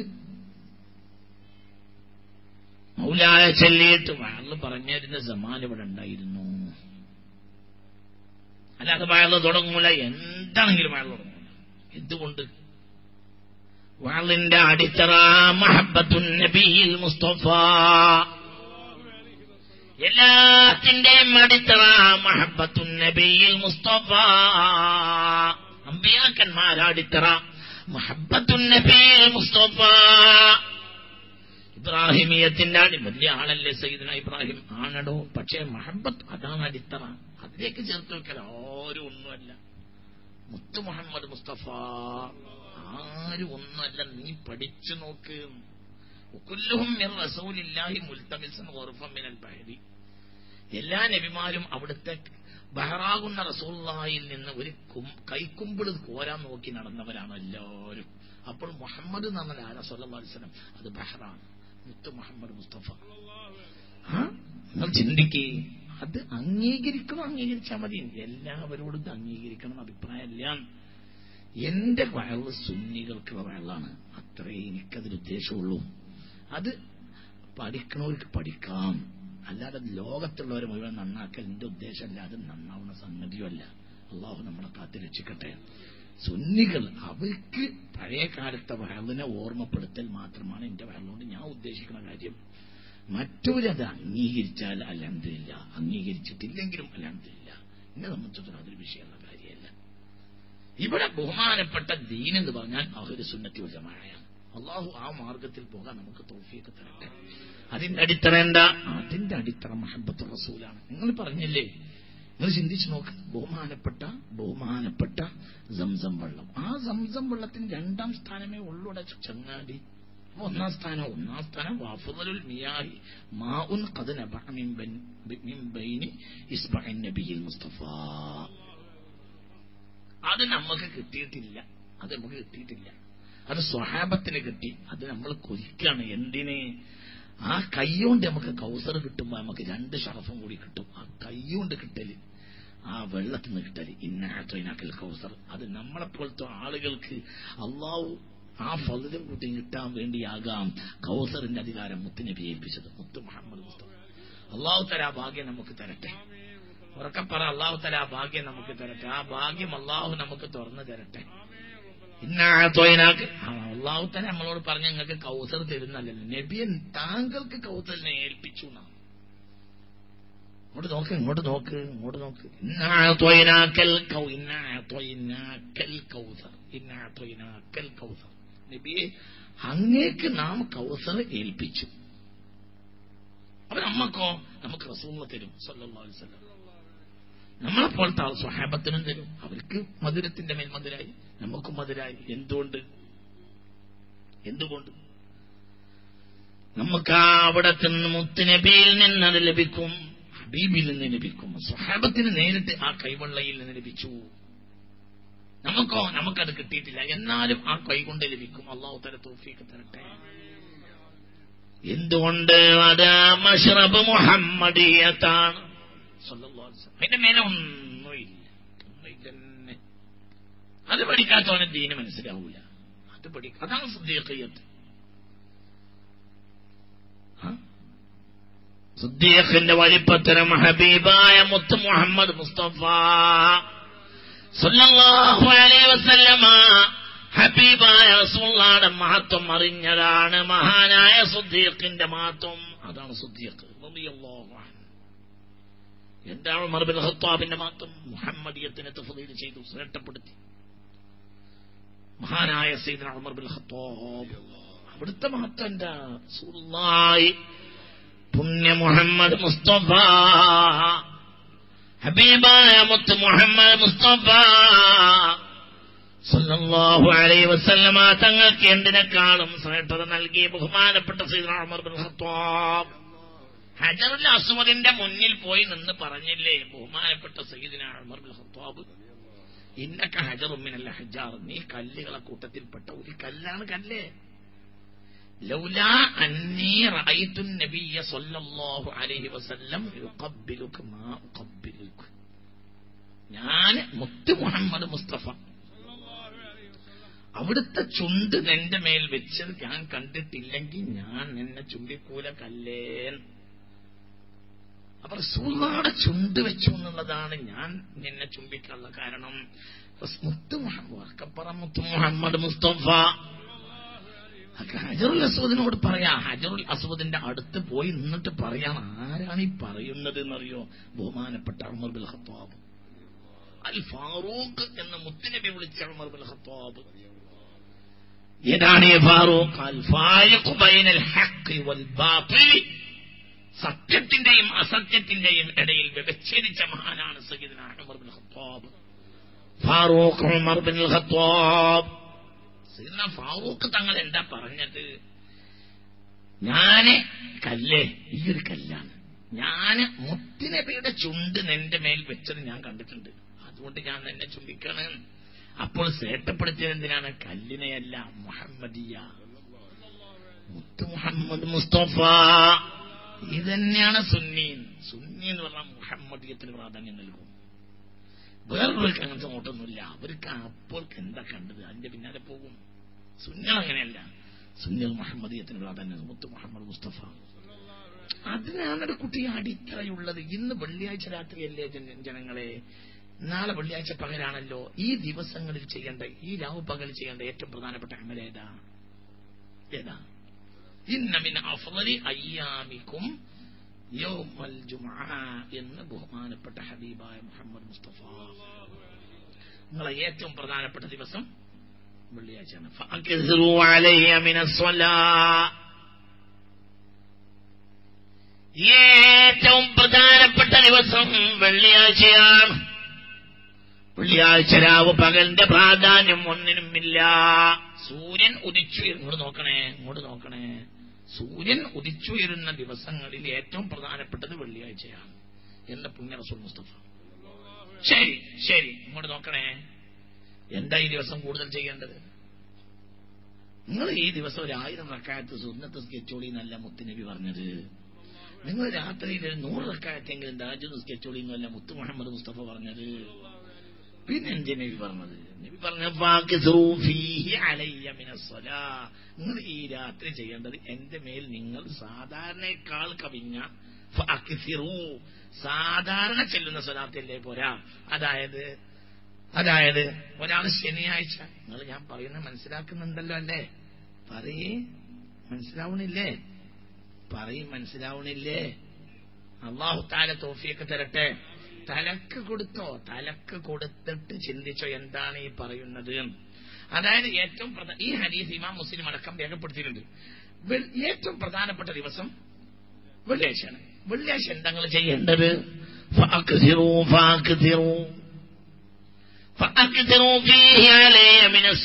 മൗലായ ചൊല്ലിയിട്ട് വയല് പറഞ്ഞിരുന്ന സമാൻ ഇവിടെ ഉണ്ടായിരുന്നു. അല്ലാതെ വയല് തുടങ്ങൂല. എന്താണെങ്കിലും വയല് തുടങ്ങൂല. എന്തുകൊണ്ട്? വയലിന്റെ അടിത്തറ മഹബ്ബത്തുൻ നബിയിൽ മുസ്തഫ. എല്ലാത്തിന്റെയും അടിത്തറ മഹബ്ബത്തുൻ നബിയിൽ മുസ്തഫ. അമ്പിയാക്കന്മാരുടെ അടിത്തറ മഹബ്ബത്തുൻ നബിയിൽ മുസ്തഫ. ഇബ്രാഹിമിയത്തിന്റെ അടി വലിയ ആളല്ലേ സയ്യിദുനാ ഇബ്രാഹിം? ആണടോ. പക്ഷേ മഹബ്ബത്ത് അതാണ് അടിത്തറ. അതിലേക്ക് ചേർത്ത് വെക്കൽ ആരും ഒന്നുമല്ല. മുത്ത് മുഹമ്മദ് മുസ്തഫ ആരും ഒന്നുമല്ല. നീ പഠിച്ചു നോക്ക്. കുല്ലുഹും മിർ റസൂലില്ലാഹി മുൽതമിസൻ ഗർഫൻ മിനൽ ബഹരി. എല്ലാ നബിമാരും അവിടുത്തെ ബഹറാകുന്ന റസൂലുള്ളാഹിയിൽ നിന്ന് ഒരു കൈക്കുമ്പിള് കോരാൻ നോക്കി നടന്നവരാണ് എല്ലാവരും. അപ്പോൾ മുഹമ്മദ് എന്ന് പറഞ്ഞാൽ ആരാ? സ്വല്ലല്ലാഹു അലൈഹി വസല്ലം. അത് ബഹറാണ്. മുത്ത് മുഹമ്മദ് മുസ്തഫ. നിങ്ങൾ ചിന്തിക്കേ. അത് അംഗീകരിക്കണം. അംഗീകരിച്ചാൽ മതി. എല്ലാവരോടും ഇത് അംഗീകരിക്കണം അഭിപ്രായമല്ല. എന്റെ വയല് സുന്നികൾക്കുള്ള വയലാണ്. അത്രേ എനിക്കതിൽ ഉദ്ദേശമുള്ളൂ. അത് പഠിക്കണവർക്ക് പഠിക്കാം. അല്ലാതെ ലോകത്തുള്ളവരെ മുഴുവൻ നന്നാക്കൽ എന്റെ ഉദ്ദേശമല്ല. അത് നന്നാവുന്ന സംഗതിയുമല്ല. അള്ളാഹു നമ്മളെ കാത്ത് രക്ഷിക്കട്ടെ. സുന്നികൾ അവർക്ക് പഴയ കാലത്തെ വയലിനെ ഓർമ്മപ്പെടുത്തൽ മാത്രമാണ് എന്റെ വയലുകൊണ്ട് ഞാൻ ഉദ്ദേശിക്കുന്ന കാര്യം. മറ്റൊരത് അംഗീകരിച്ചാൽ അൽഹംദുലില്ലാ, അംഗീകരിച്ചിട്ടില്ലെങ്കിലും അൽഹംദുലില്ലാ. എന്നെ സംബന്ധിച്ചിടത്തോളം അതൊരു വിഷയമുള്ള കാര്യമല്ല. ഇവിടെ ബഹുമാനപ്പെട്ട ദീൻ എന്ന് പറഞ്ഞാൽ അഹ്ലു സുന്നത്തി വൽ ജമാഅയാണ്. അള്ളാഹു ആ മാർഗത്തിൽ പോകാൻ നമുക്ക് തൗഫീഖ് തരട്ടെ. അതിന്റെ അടിത്തറ എന്താ? അതിന്റെ അടിത്തറ മഹബ്ബത്തുർ റസൂലാണ്. നിങ്ങൾ പറഞ്ഞില്ലേ? നിങ്ങൾ ചിന്തിച്ചു നോക്ക്. ബഹുമാനപ്പെട്ട ബഹുമാനപ്പെട്ട സംസം വെള്ളം. ആ സംസം വെള്ളത്തിന് രണ്ടാം സ്ഥാനമേ ഉള്ളൂടെ ചങ്ങാടി. ഒന്നാം സ്ഥാനം ഒന്നാം സ്ഥാനം വഅഫ്ളലുൽ മിയാഹി മാഉൻ ഖദ് നബഅ മിൻ ബൈനി ഇസ്ബഇൻ നബിയിൽ മുസ്തഫ. അത് നമുക്ക് കിട്ടിയിട്ടില്ല. അത് നമുക്ക് കിട്ടിയിട്ടില്ല. അത് സ്വഹാബത്തിന് കിട്ടി. അത് നമ്മൾ കൊതിക്കാണ്. എന്തിന്? ആ കൈകൊണ്ട് നമുക്ക് കൗസർ കിട്ടുമ്പോ നമുക്ക് രണ്ട് ഷറഫും കൂടി കിട്ടും. ആ കൈകൊണ്ട് കിട്ടല്, ആ വെള്ളത്തിൽ നിന്ന് കിട്ടല്. ഇന്നാക്കൽ കൗസർ അത് നമ്മളെപ്പോലത്തെ ആളുകൾക്ക് അള്ളാഹു ആ ഫضലും കൂട്ടി കിട്ടാൻ വേണ്ടിയാകാം കൗസറിന്റെ അധികാരം മുത്തുനബി ഏൽപ്പിച്ചത്. മുത്ത് മുഹമ്മദ് മുസ്തഫ. അള്ളാഹു തആല ആ ഭാഗ്യം നമുക്ക് തരട്ടെ. ഉറക്കപ്പറ, അള്ളാഹു തആല ആ ഭാഗ്യം നമുക്ക് തരട്ടെ. ആ ഭാഗ്യം അള്ളാഹു നമുക്ക് തുറന്നു തരട്ടെ. അള്ളാഹു തആല നമ്മളോട് പറഞ്ഞ നിങ്ങൾക്ക് കൗസർ തരുന്നല്ലോ, നബിയൻ താങ്കൾക്ക് കൗസറിനെ ഏൽപ്പിച്ചു എന്നാണ്. ഇങ്ങോട്ട് നോക്ക്, ഇങ്ങോട്ട് നോക്ക്, ഇങ്ങോട്ട് നോക്ക്. നബിയെ, അങ്ങേക്ക് നാം കൗസർ ഏൽപ്പിച്ചു. അപ്പൊ നമ്മക്കോ? നമുക്ക് റസൂൽ തരും സല്ലല്ലാഹു അലൈഹി വസല്ലം. നമ്മളെപ്പോലത്തെ ആൾ സ്വഹാബത്തിനും തരും. അവർക്ക് മധുരത്തിന്റെ മേൽ മധുരായി, നമുക്കും മധുരായി. എന്തുകൊണ്ട്? എന്തുകൊണ്ട്? നമുക്ക് ആ അവിടത്തെ മുത്തുനബിയിൽ നിന്ന് അത് ലഭിക്കും, ഹബീബിൽ നിന്ന് ലഭിക്കും. സ്വഹാബത്തിന് നേരിട്ട് ആ കൈവെള്ളയിൽ നിന്ന് ലഭിച്ചു. നമുക്കോ? നമുക്കത് കിട്ടിയിട്ടില്ല. എന്നാലും ആ കൈകൊണ്ട് ലഭിക്കും. അല്ലാഹു തആല തൗഫീഖ് തരട്ടെ. എന്തുകൊണ്ട്? അത് മശ്റബ് മുഹമ്മദിയത്താണ്. അതിന്റെ മേലെ ഒന്നുമില്ല, ഒന്നുമില്ല. അത് പഠിക്കാത്തവന് ദീന് മനസ്സിലാവൂല. അത് പഠിക്ക അതാണ് സിദ്ദീഖിയ്യത്ത്. സിദ്ദീഖിന്റെ വലിപ്പത്തരം ഹബീബായ മുത്ത് മുഹമ്മദ് മുസ്തഫ സല്ലല്ലാഹു അലൈഹി വസല്ലമ ഹബീബായ റസൂലുള്ളാഹിയുടെ മഹത്വം അറിഞ്ഞതാണ് മഹാനായ സിദ്ദീഖിന്റെ മഹത്വം. അതാണ് സിദ്ദീഖ് റളിയല്ലാഹു അൻഹു. എന്താണ് ഉമർ ബിൻ ഖത്താബിന്റെ മഹത്വം? മുഹമ്മദിയത്തിനെ തഫ്ദീൽ ചെയ്തു, ശ്രേഷ്ഠപ്പെടുത്തി. മഹാനായ സയ്യിദ്ന ഉമർ ബിൻ ഖത്താബ്, അവിടുത്തെ മഹത്വം എന്താ? റസൂലുള്ളാഹി പുണ്യ മുഹമ്മദ് മുസ്തഫ ഹബീബായ മുത്ത് മുഹമ്മദ് മുസ്തഫ സല്ലല്ലാഹു അലൈഹി വസല്ലമ തങ്ങൾക്ക് എന്തിനേക്കാളും ശ്രേഷ്ഠത നൽകി ബഹുമാനപ്പെട്ട സയ്യിദ്ന ഉമർ ബിൻ ഖത്താബ് ഹജറുൽ അസ്വദിന്റെ മുന്നിൽ പോയി നിന്ന് പറഞ്ഞില്ലേ ബഹുമാനപ്പെട്ട സയ്യിദ്ന ഉമർ ബിൻ ഖത്താബ്, ഇന്നക ഹജറുൻ മിനൽ ഹജാർ, നീ കല്ലുകളെ കൂട്ടത്തിൽപ്പെട്ട ഒരു കല്ലാണ്. കല്ല് ലൗലാ അന്നീ റഅയ്തു നബിയ സല്ലല്ലാഹു അലൈഹി വസല്ലം യുഖബ്ബിലുക മാ ഉഖബ്ബിലുക, ഞാൻ മുത്ത് മുഹമ്മദ് മുസ്തഫ അവിടുത്തെ ചുണ്ട് നിന്റെ മേൽ വെച്ചത് ഞാൻ കണ്ടിട്ടില്ലെങ്കിൽ ഞാൻ നിന്നെ ചുംബിക്കൂല കല്ലേൻ. അപ്പൊ റസൂലുള്ളാഹിയുടെ ചുണ്ട് വെച്ചു എന്നുള്ളതാണ് ഞാൻ നിന്നെ ചുംബിക്കാനുള്ള കാരണം. മുത്ത് മുഹമ്മദ് മുത്ത് മുഹമ്മദ് മുസ്തഫ ഹജറുൽ അസ്വദിനോട് പറയാ, ഹജറുൽ അസ്വദിന്റെ അടുത്ത് പോയി നിന്നിട്ട് പറയാണ്, ആരാണ് ഈ പറയുന്നത് എന്നറിയോ? ബഹുമാനപ്പെട്ട ഉമർ ബിൻ ഖത്താബ് അൽ ഫാറൂഖ് എന്ന് മുത്തുനബി വിളിച്ച ഉമർ ബിൻ ഖത്താബ്. ഏതാണ് ഈ ഫാറൂഖ്? അൽ ഫാരിഖു ബൈനൽ ഹഖ് വൽ ബാതിൽ, സത്യത്തിന്റെയും അസത്യത്തിന്റെയും ഇടയിൽ വ്യവച്ഛേദിച്ച മഹാനാണ് സയ്യിദ്ന ഉമർ ബിൻ ഖത്താബ്. ഫാറൂഖ് ഉമർ ബിൻ ഖത്താബ്. സയ്യിദ്ന ഫാറൂഖ് തങ്ങൾ എന്താ പറഞ്ഞത്? ഞാന് കല്ലേ, ഈ ഒരു കല്ലാണ്, ഞാന് മുത്തുനബിയുടെ ചുണ്ട് നിന്റെ മേൽ വെച്ചത് ഞാൻ കണ്ടിട്ടുണ്ട്, അതുകൊണ്ട് ഞാൻ നിന്നെ ചുംബിക്കാണ്. അപ്പോൾ ശ്രേഷ്ഠപ്പെടുത്തിയത് എന്തിനാണ്? കല്ലിനെയല്ല, മുഹമ്മദിയ മുത്ത് മുഹമ്മദ് മുസ്തഫ. ഇതന്നെയാണ് സുന്നി. സുന്നി എന്ന് പറഞ്ഞാൽ മുഹമ്മദിയത്തിന് പ്രാധാന്യം നൽകും. വേറൊരുവർക്ക് അങ്ങനത്തെ നോട്ടൊന്നുമില്ല. അവർക്ക് അപ്പോൾക്ക് എന്താ കണ്ടത് അതിന്റെ പിന്നാലെ പോകും. സുന്നികൾ അങ്ങനെയല്ല. സുന്നികൾ മുഹമ്മദിയത്തിന് പ്രാധാന്യം, മുത്ത് മുഹമ്മദ് മുസ്തഫ. അതിനാണ് ഒരു കുട്ടി അടിത്തറയുള്ളത്. ഇന്ന് വെള്ളിയാഴ്ച രാത്രിയല്ലേ ജനങ്ങളെ? നാളെ വെള്ളിയാഴ്ച പകലാണല്ലോ. ഈ ദിവസങ്ങളിൽ ചെയ്യേണ്ട, ഈ രാവ് പകൽ ചെയ്യേണ്ട ഏറ്റവും പ്രധാനപ്പെട്ട അമൽ ഏതാ? ഏതാ? ഇന്ന മിൻ അഫ്ളലി അയ്യാമിക്കും യൗമൽ ജുമുഅ എന്ന് ബഹുമാനപ്പെട്ട ഹബീബായ മുഹമ്മദ് മുസ്തഫ. നിങ്ങളെ ഏറ്റവും പ്രധാനപ്പെട്ട ദിവസം വെള്ളിയാഴ്ചയാണ്. ഫഅക്സിറു അലയ്യ മിനസ്സലാ, ഏറ്റവും പ്രധാനപ്പെട്ട ദിവസം വെള്ളിയാഴ്ചയാണ്. വെള്ളിയാഴ്ച രാവ് പകലിന്റെ പ്രാധാന്യം ഒന്നിനുമില്ല. സൂര്യൻ ഉദിച്ചു, ഇങ്ങോട്ട് നോക്കണേ, ഇങ്ങോട്ട് നോക്കണേ. സൂര്യൻ ഉദിച്ചുയരുന്ന ദിവസങ്ങളിൽ ഏറ്റവും പ്രധാനപ്പെട്ടത് വെള്ളിയാഴ്ചയാണ് എന്ന് പുണ്യ റസൂൽ മുസ്തഫ. ശരി ശരി, ഇങ്ങോട്ട് നോക്കണേ. എന്താ ഈ ദിവസം കൂടുതൽ ചെയ്യേണ്ടത്? നിങ്ങൾ ഈ ദിവസം ഒരു ആയിരം റക്അത്ത് സുന്നത്ത് സ്കെച്ചോളി എന്നല്ല മുത്തുനബി പറഞ്ഞത്. നിങ്ങൾ രാത്രിയിൽ ഒരു നൂറ് റക്അത്തെങ്കിലും തഹജ്ജുദ് സ്കെച്ചോളി എന്നല്ല മുത്തു മുഹമ്മദ് മുസ്തഫ പറഞ്ഞത്. പിന്നെ എന്ത് നബി പറഞ്ഞത്? നബി പറഞ്ഞ നിങ്ങൾ ഈ രാത്രി ചെയ്യേണ്ടത് എന്റെ മേൽ നിങ്ങൾ സാധാരണയേക്കാൾ കവിഞ്ഞ സാധാരണ ചെല്ലുന്ന സ്വലാത്തല്ലേ പോരാ. അതായത് അതായത് ഒരാൾ ശനിയാഴ്ച, നിങ്ങൾ ഞാൻ പറയുന്നത് മനസ്സിലാക്കുന്നുണ്ടല്ലോ അല്ലേ? പറയേ, മനസ്സിലാവണില്ലേ? പറയും, മനസ്സിലാവണില്ലേ? അല്ലാഹു തആല തൗഫീഖ് തരട്ടെ. തലക്ക് കൊടുത്തോ, തലക്ക് കൊടുത്തിട്ട് ചിന്തിച്ചോ എന്താണ് ഈ പറയുന്നത്. അതായത് ഏറ്റവും ഈ ഹദീസ് ഇമാം മുസ്ലിം അടക്കം രേഖപ്പെടുത്തിയിട്ടുണ്ട്. ഏറ്റവും പ്രധാനപ്പെട്ട ദിവസം വെള്ളിയാഴ്ചയാണ്. വെള്ളിയാഴ്ച എന്താ നിങ്ങൾ ചെയ്യേണ്ടത്? ഫഅക്സിറൂ ഫഅക്സിറൂ ഫഅക്സിറൂ ഫീഹി അലയ്യ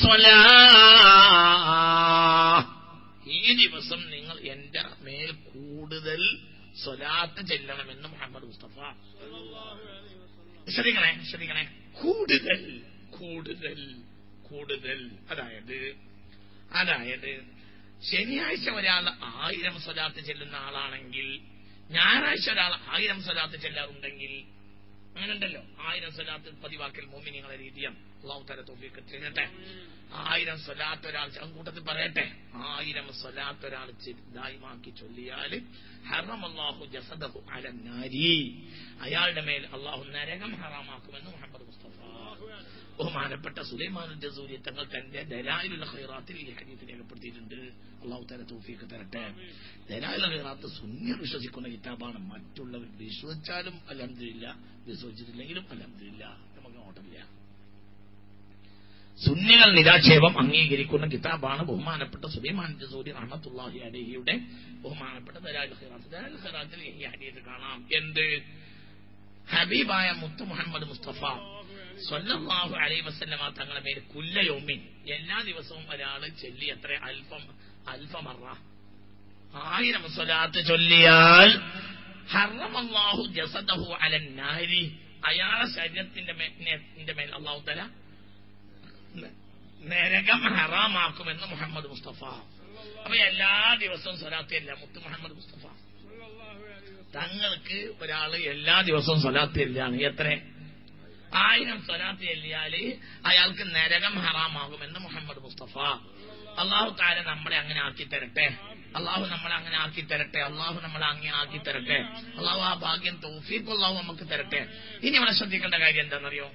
മിനസ്സലാഹ്. ഈ ദിവസം നിങ്ങൾ എന്റെ മേൽ കൂടുതൽ സ്വലാത്ത് ചെല്ലണമെന്ന് മുഹമ്മദ് മുസ്തഫ. ശ്രദ്ധിക്കണേ ശ്രദ്ധിക്കണേ കൂടുതൽ കൂടുതൽ കൂടുതൽ അതായത് അതായത് ശനിയാഴ്ച ഒരാൾ ആയിരം സ്വലാത്ത് ചെല്ലുന്ന ആളാണെങ്കിൽ ഞായറാഴ്ച ഒരാൾ ആയിരം സ്വലാത്ത് ചെല്ലാറുണ്ടെങ്കിൽ, അങ്ങനെ ഉണ്ടല്ലോ, ആയിരം സ്വലാത്ത് പതിവാക്കൽ മോമിനിയങ്ങളെ രീതിയാണ്. അല്ലാഹു തആല തൗഫീഖ് ചെയ്യട്ടെ. ആയിരം സ്വലാത്ത് ഒരാൾ കൂട്ടത്തിൽ പറയട്ടെ, ആയിരം സ്വലാത്ത് ഒരാൾ ദായിമാക്കി ചൊല്ലിയാൽ ഹറമല്ലാഹു ജസദഹു അലന്നാരി, അയാളുടെ മേൽ അള്ളാഹു നരകം ഹറാമാക്കുമെന്ന് മുഹമ്മദ് മുസ്തഫ. ബഹുമാനപ്പെട്ട സുലൈമാൻ ജസൂരി തങ്ങൾ തന്റെ ദലായിലുൽ ഖൈറാത്തിൽ ഈ ഹദീസ് രേഖപ്പെടുത്തിയിട്ടുണ്ട്. അല്ലാഹു തആല തൗഫീഖ് തരട്ടെ. ദലായിലുൽ ഖൈറാത്ത് സുന്നികൾ വിശ്വസിക്കുന്ന കിതാബാണ്. മറ്റുള്ളവർ വിശ്വസിച്ചാലും അൽഹംദുലില്ലാഹ്, വിശ്വസിച്ചിട്ടില്ലെങ്കിലും അൽഹംദുലില്ലാഹ്, നമുക്ക് ഓട്ടമില്ല. സുന്നികൾ നിരാക്ഷേപം അംഗീകരിക്കുന്ന കിതാബാണ് ബഹുമാനപ്പെട്ട സുലൈമാൻ ജസൂരി റഹ്മത്തുള്ളാഹി അലൈഹിയുടെ ബഹുമാനപ്പെട്ട ദലായിലുൽ ഖൈറാത്ത്. ദലായിലുൽ ഖൈറാത്തിൽ ഈ ഹദീസ് കാണാം. എന്ത്? ഹബീബായ മുത്തു മുഹമ്മദ് മുസ്തഫ സ്വല്ലല്ലാഹു അലൈഹി വസല്ലമ തങ്ങളുടെ പേര് കുല്ലയൗമിൻ, എല്ലാ ദിവസവും ഒരാൾ ചൊല്ലി എത്ര അൽഫം അൽഫമറ ആയിരം സ്വലാത്ത് ചൊല്ലിയാൽ ഹറമല്ലാഹു ജസദഹു അലന്നാരി, അയാളുടെ ശരീരത്തിന്റെ മേൽ അല്ലാഹു തആല നരകം ഹറാമാക്കുമെന്ന് മുഹമ്മദ് മുസ്തഫ. അപ്പൊ എല്ലാ ദിവസവും സ്വലാത്ത് ഇല്ല. മുത്തു മുഹമ്മദ് മുസ്തഫ തങ്ങൾക്ക് ഒരാള് എല്ലാ ദിവസവും സ്വലാത്ത് ഇല്ലാണ്. എത്ര? ആയിരം സ്വലാത്ത് ചൊല്ലിയാല് അയാൾക്ക് നരകം ഹറാമാകുമെന്ന് മുഹമ്മദ് മുസ്തഫ. അല്ലാഹു തആല നമ്മളെ അങ്ങനെ ആക്കി തരട്ടെ. അള്ളാഹു നമ്മളെ അങ്ങനെ ആക്കി തരട്ടെ. അള്ളാഹു നമ്മളെ അങ്ങനെ ആക്കി തരട്ടെ. അള്ളാഹു ആ ഭാഗ്യം തൗഫീഖ് അള്ളാഹു നമുക്ക് തരട്ടെ. ഇനി ഇവിടെ ശ്രദ്ധിക്കേണ്ട കാര്യം എന്താണെന്നറിയോ?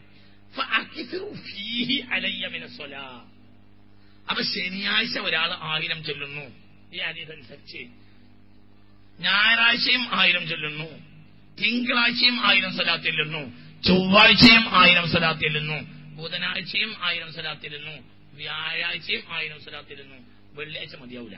അപ്പൊ ശനിയാഴ്ച ഒരാൾ ആയിരം ചൊല്ലുന്നു, ഈ ഹദീസ് അനുസരിച്ച് ഞായറാഴ്ചയും ആയിരം ചൊല്ലുന്നു, തിങ്കളാഴ്ചയും ആയിരം സ്വലാത്ത് ചൊല്ലുന്നു, ചൊവ്വാഴ്ചയും ആയിരം സ്വലാത്ത് ചൊല്ലുന്നു, ബുധനാഴ്ചയും ആയിരം സ്വലാത്ത് ചൊല്ലുന്നു, വ്യാഴാഴ്ചയും ആയിരം സ്വലാത്ത് ചൊല്ലുന്നു, വെള്ളിയാഴ്ച മതിയാവൂല.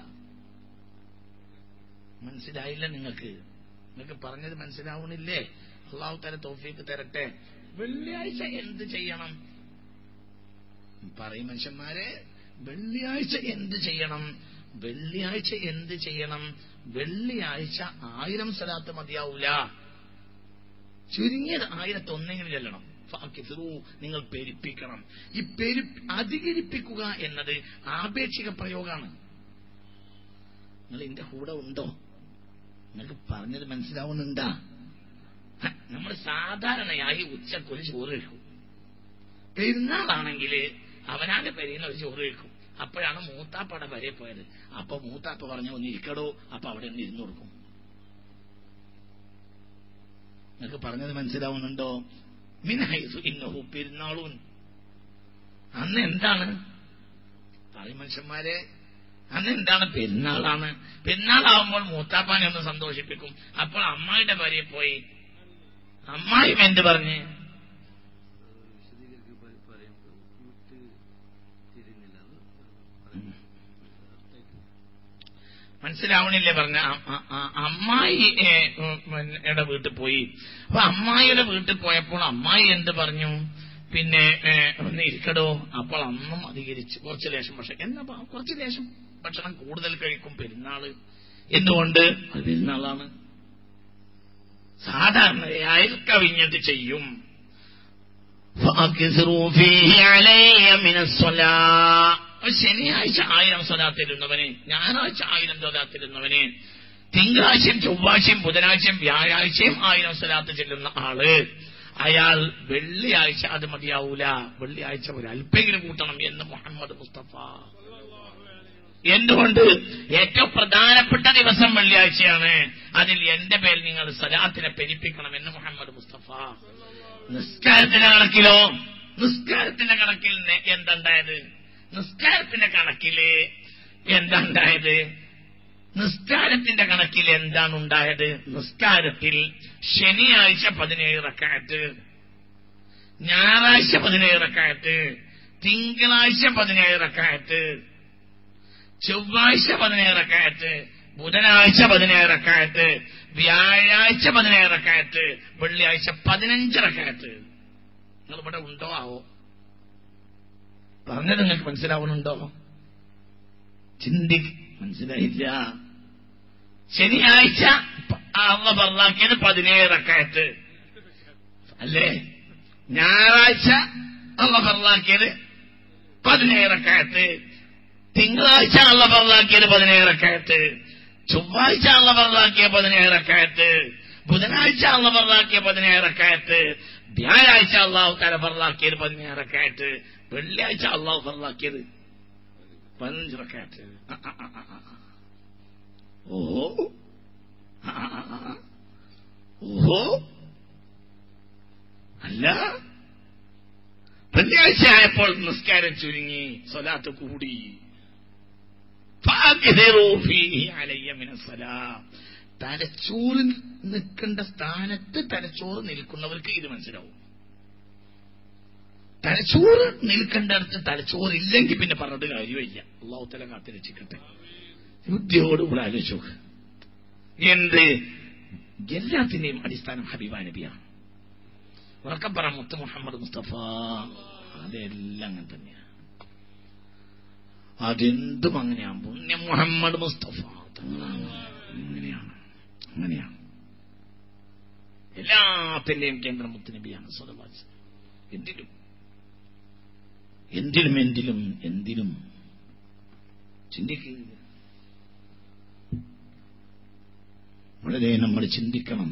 മനസ്സിലായില്ല നിങ്ങൾക്ക്? നിങ്ങൾക്ക് പറഞ്ഞത് മനസ്സിലാവണില്ലേ? അല്ലാഹു തആല തൗഫീഖ് തരട്ടെ. വെള്ളിയാഴ്ച എന്ത് ചെയ്യണം? പറയും മനുഷ്യന്മാരെ, വെള്ളിയാഴ്ച എന്ത് ചെയ്യണം? വെള്ളിയാഴ്ച എന്ത് ചെയ്യണം? വെള്ളിയാഴ്ച ആയിരം സ്വലാത്ത് മതിയാവൂല, ചുരുങ്ങിയത് ആയിരത്തി ഒന്നെങ്കിലും ചെല്ലണം. നിങ്ങൾ പെരുപ്പിക്കണം. ഈ പെരു അധികരിപ്പിക്കുക എന്നത് ആപേക്ഷിക പ്രയോഗമാണ്. നിങ്ങൾ എന്റെ കൂടെ ഉണ്ടോ? നിങ്ങൾക്ക് പറഞ്ഞത് മനസ്സിലാവുന്നുണ്ടാ? നമ്മൾ സാധാരണയായി ഉച്ചക്കൊരു ചോറ് കഴിക്കും. പെരുന്നാളാണെങ്കിൽ അവനാന്റെ പെരുന്ന ഒരു ചോറ് കഴിക്കും. അപ്പോഴാണ് മൂത്താപ്പയുടെ വരെ പോയത്. അപ്പൊ മൂത്താപ്പ പറഞ്ഞ ഒന്ന് ഇരിക്കടോ, അപ്പൊ അവിടെ ഒന്ന് ഇരുന്നു കൊടുക്കും. നിങ്ങൾക്ക് പറഞ്ഞത് മനസ്സിലാവുന്നുണ്ടോ? മിൻഹൈസു ഇന്നഹു പെരുന്നാളൂൻ. അന്ന് എന്താണ് പറയും മനുഷ്യന്മാരെ? അന്ന് എന്താണ്? പെരുന്നാളാണ്. പെരുന്നാളാവുമ്പോൾ മൂത്താപ്പാനെ ഒന്ന് സന്തോഷിപ്പിക്കും. അപ്പോൾ അമ്മായിയുടെ ഭാര്യയെ പോയി അമ്മായും എന്ത് പറഞ്ഞ് മനസ്സിലാവണില്ലേ? പറഞ്ഞ അമ്മായിയുടെ വീട്ടിൽ പോയി. അപ്പൊ അമ്മായിയുടെ വീട്ടിൽ പോയപ്പോൾ അമ്മായി എന്ത് പറഞ്ഞു? പിന്നെ ഒന്ന് ഇരിക്കടോ. അപ്പോൾ അന്നും അധികരിച്ച് കുറച്ച് ലേശം ഭക്ഷണം, എന്നാ കുറച്ച് ലേശം ഭക്ഷണം കൂടുതൽ കഴിക്കും. പെരുന്നാള് എന്തുകൊണ്ട്? അത് പെരുന്നാളാണ്. സാധാരണയായി കവിഞ്ഞിട്ട് ചെയ്യും. ശനിയാഴ്ച ആയിരം സ്വലാത്തിരുന്നവന്, ഞായറാഴ്ച ആയിരം സ്വലാത്തിരുന്നവന്, തിങ്കളാഴ്ചയും ചൊവ്വാഴ്ചയും ബുധനാഴ്ചയും വ്യാഴാഴ്ചയും ആയിരം സ്വലാത്ത് ചെല്ലുന്ന ആള്, അയാൾ വെള്ളിയാഴ്ച അത് മതിയാവൂല, വെള്ളിയാഴ്ച ഒരു അല്പെങ്കിലും കൂട്ടണം എന്ന് മുഹമ്മദ് മുസ്തഫ. എന്തുകൊണ്ട്? ഏറ്റവും പ്രധാനപ്പെട്ട ദിവസം വെള്ളിയാഴ്ചയാണ്, അതിൽ എന്റെ പേരിൽ നിങ്ങൾ സ്വലാത്തിനെ പെരിപ്പിക്കണം എന്ന് മുഹമ്മദ് മുസ്തഫ. നിസ്കാരത്തിന്റെ കണക്കിലോ, നിസ്കാരത്തിന്റെ കണക്കിൽ എന്തുണ്ടായത്? നിസ്കാരത്തിന്റെ കണക്കില് എന്താണ്ടായത്? നിസ്കാരത്തിന്റെ കണക്കിൽ എന്താണ് ഉണ്ടായത്? നിസ്കാരത്തിൽ ശനിയാഴ്ച പതിനേഴ് റക്അത്ത്, ഞായറാഴ്ച പതിനേഴ് റക്അത്ത്, തിങ്കളാഴ്ച പതിനേഴ് റക്അത്ത്, ചൊവ്വാഴ്ച പതിനേഴ് റക്അത്ത്, ബുധനാഴ്ച പതിനേഴ് റക്അത്ത്, വ്യാഴാഴ്ച പതിനേഴ് റക്അത്ത്, വെള്ളിയാഴ്ച പതിനഞ്ച് റക്അത്ത്. നിങ്ങൾ ഇവിടെ ഉണ്ടോ ആവോ? പറഞ്ഞത് നിങ്ങൾക്ക് മനസ്സിലാവുന്നുണ്ടോ? ചിന്തി. മനസ്സിലായില്ല. ശനിയാഴ്ച അള്ളാഹു ഫർളാക്കിയത് പതിനേഴ് റക്അത്ത് അല്ലേ? ഞായറാഴ്ച അള്ളാഹു ഫർളാക്കിയത് പതിനേഴ് റക്അത്ത്, തിങ്കളാഴ്ച അള്ളാഹു ഫർളാക്കിയത് പതിനേഴ് റക്അത്ത്, ചൊവ്വാഴ്ച അള്ളാഹു ഫർളാക്കിയ പതിനേഴ് റക്അത്ത്, ബുധനാഴ്ച അള്ളാഹു ഫർളാക്കിയ പതിനേഴ് റക്അത്ത്, വ്യാഴാഴ്ച അള്ളാഹു തആല ഫർളാക്കിയത് പതിനേഴ് റക്അത്ത്, വെള്ളിയാഴ്ച അള്ളാഹു ഫർളാക്കിയത് പതിനഞ്ച് റക്അത്ത്. ഓഹോ ഓഹോ അല്ല, വെള്ളിയാഴ്ച ആയപ്പോൾ നിസ്കാരം ചുരുങ്ങി, സ്വലാത്ത് കൂടി. തലച്ചോറ് നിൽക്കേണ്ട സ്ഥാനത്ത് തലച്ചോറ് നിൽക്കുന്നവർക്ക് ഇത് മനസ്സിലാവും. തലച്ചോറ് നിൽക്കേണ്ടടുത്ത് തലച്ചോറില്ലെങ്കിൽ പിന്നെ പറഞ്ഞിട്ട് കാര്യമില്ല. അള്ളാഹു തആല കാത്തിരക്ഷിക്കട്ടെ. ബുദ്ധിയോടുകൂടെ ആലോചിച്ചു. എന്ത്? എല്ലാത്തിന്റെയും അടിസ്ഥാനം ഹബീബ നബിയാണ്. ഉറക്കം പറ മുത്ത് മുഹമ്മദ് മുസ്തഫ. അതെല്ലാം അങ്ങനെ തന്നെയാണ്. അതെന്തും അങ്ങനെയാണ്. പുണ്യ മുഹമ്മദ് മുസ്തഫ അങ്ങനെയാണ്, അങ്ങനെയാണ്. എല്ലാത്തിന്റെയും കേന്ദ്രം മുത്ത് നബിയാണ് സ്വല്ലല്ലാഹു അലൈഹി വസല്ലം. എന്തിലും എന്തിലും എന്തിലും എന്തിലും ചിന്തിക്കുക. വളരെ നമ്മൾ ചിന്തിക്കണം.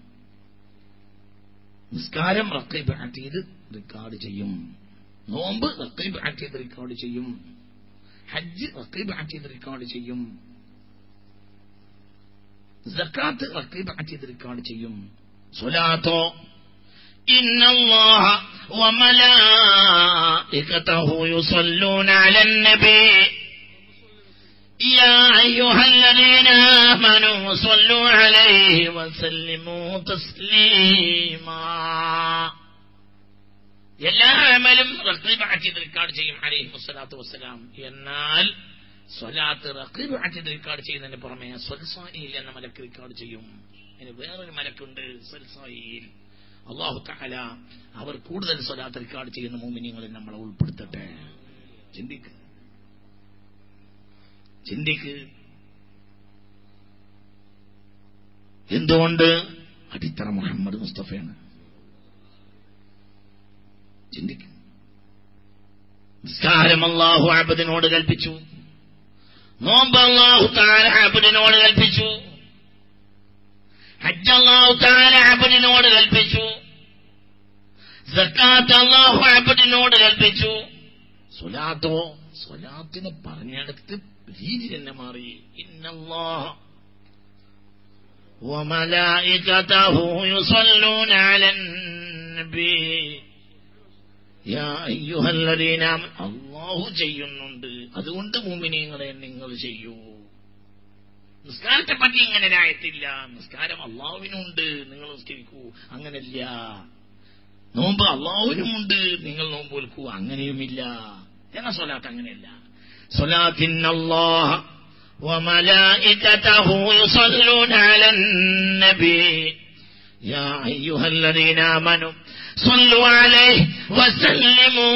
നിസ്കാരം റഖീബ് അതീദ് റെക്കോർഡ് ചെയ്യും, നോമ്പ് റഖീബ് അതീദ് റെക്കോർഡ് ചെയ്യും, ഹജ്ജ് റഖീബ് അതീദ് റെക്കോർഡ് ചെയ്യും, സക്കാത്ത് റഖീബ് അതീദ് റെക്കോർഡ് ചെയ്യും. സ്വലാത്തോ ഇന്നല്ലാഹ വമലായികതഹു യുസല്ലൂന അലൻ നബി യാ അയ്യുഹല്ലദീന ആമനൂ സ്വല്ലൂ അലൈഹി വസല്ലിമൂ തസ്ലീമാ. എല്ലാ അമലും റഖീബ് അതീദ് റെക്കോർഡ് ചെയ്യും അലൈഹി വസ്സലാത്തു വസ്സലാം. എന്നാൽ സ്വലാത്ത് റഖീബ് അതീദ് റെക്കോർഡ് ചെയ്യുന്നതിന് പുറമെ സൽസായിൽ എന്ന മലക്ക് റെക്കോർഡ് ചെയ്യും. ഇനി വേറൊരു മലക്കുണ്ട് സൽസായിൽ. അല്ലാഹു തആല അവർ കൂടുതൽ സ്വലാത്ത് റെക്കോർഡ് ചെയ്യുന്ന മുഅ്മിനീങ്ങളിൽ നമ്മളെ ഉൾപ്പെടുത്തട്ടെ. ചിന്തിക്ക് ചിന്തിക്ക് എന്തുകൊണ്ട്? അടിത്തറ മുഹമ്മദ് മുസ്തഫയാണ്. ചിന്തിക്കും. നിസ്കാരം അല്ലാഹു അബ്ദിനോട് കൽപ്പിച്ചു, നോമ്പ് അല്ലാഹു തആല അബ്ദിനോട് കൽപ്പിച്ചു, ഹജ്ജ് അല്ലാഹു തആല അബ്ദിനോട് കൽപ്പിച്ചു, സക്കാത്ത് അല്ലാഹു അബ്ദിനോട് കൽപ്പിച്ചു. സ്വലാത്തോ സ്വലാത്തിനെ പറഞ്ഞെടുത്ത് രീതി തന്നെ മാറി. ഇന്നല്ലാഹ വമലായികതഹു യുസല്ലൂന അലൻ നബി യാ അയ്യുഹല്ലദീന ആമനൂ. അല്ലാഹു ചെയ്യുന്നുണ്ട്, അതുകൊണ്ട് മുഅ്മിനീങ്ങളെ നിങ്ങൾ ചെയ്യൂ. നിസ്കാരത്തെ പറ്റി ഇങ്ങനെ ആയത്തില്ല. നിസ്കാരം അള്ളാഹുവിനുണ്ട്, നിങ്ങൾ നിസ്കരിക്കൂ, അങ്ങനെയില്ല. നോമ്പ് അള്ളാഹുവിനുമുണ്ട്, നിങ്ങൾ നോമ്പ് വിൽക്കൂ, അങ്ങനെയുമില്ല. എന്നാ സ്വലാത്ത് അങ്ങനെയല്ല. സ്വലാത്തിന്നല്ലാഹ വമലായികതഹു യുസല്ലൂന അലൻ നബി യാ അയ്യുഹല്ലദീന ആമനൂ സ്വല്ലൂ അലൈഹി വസല്ലിമൂ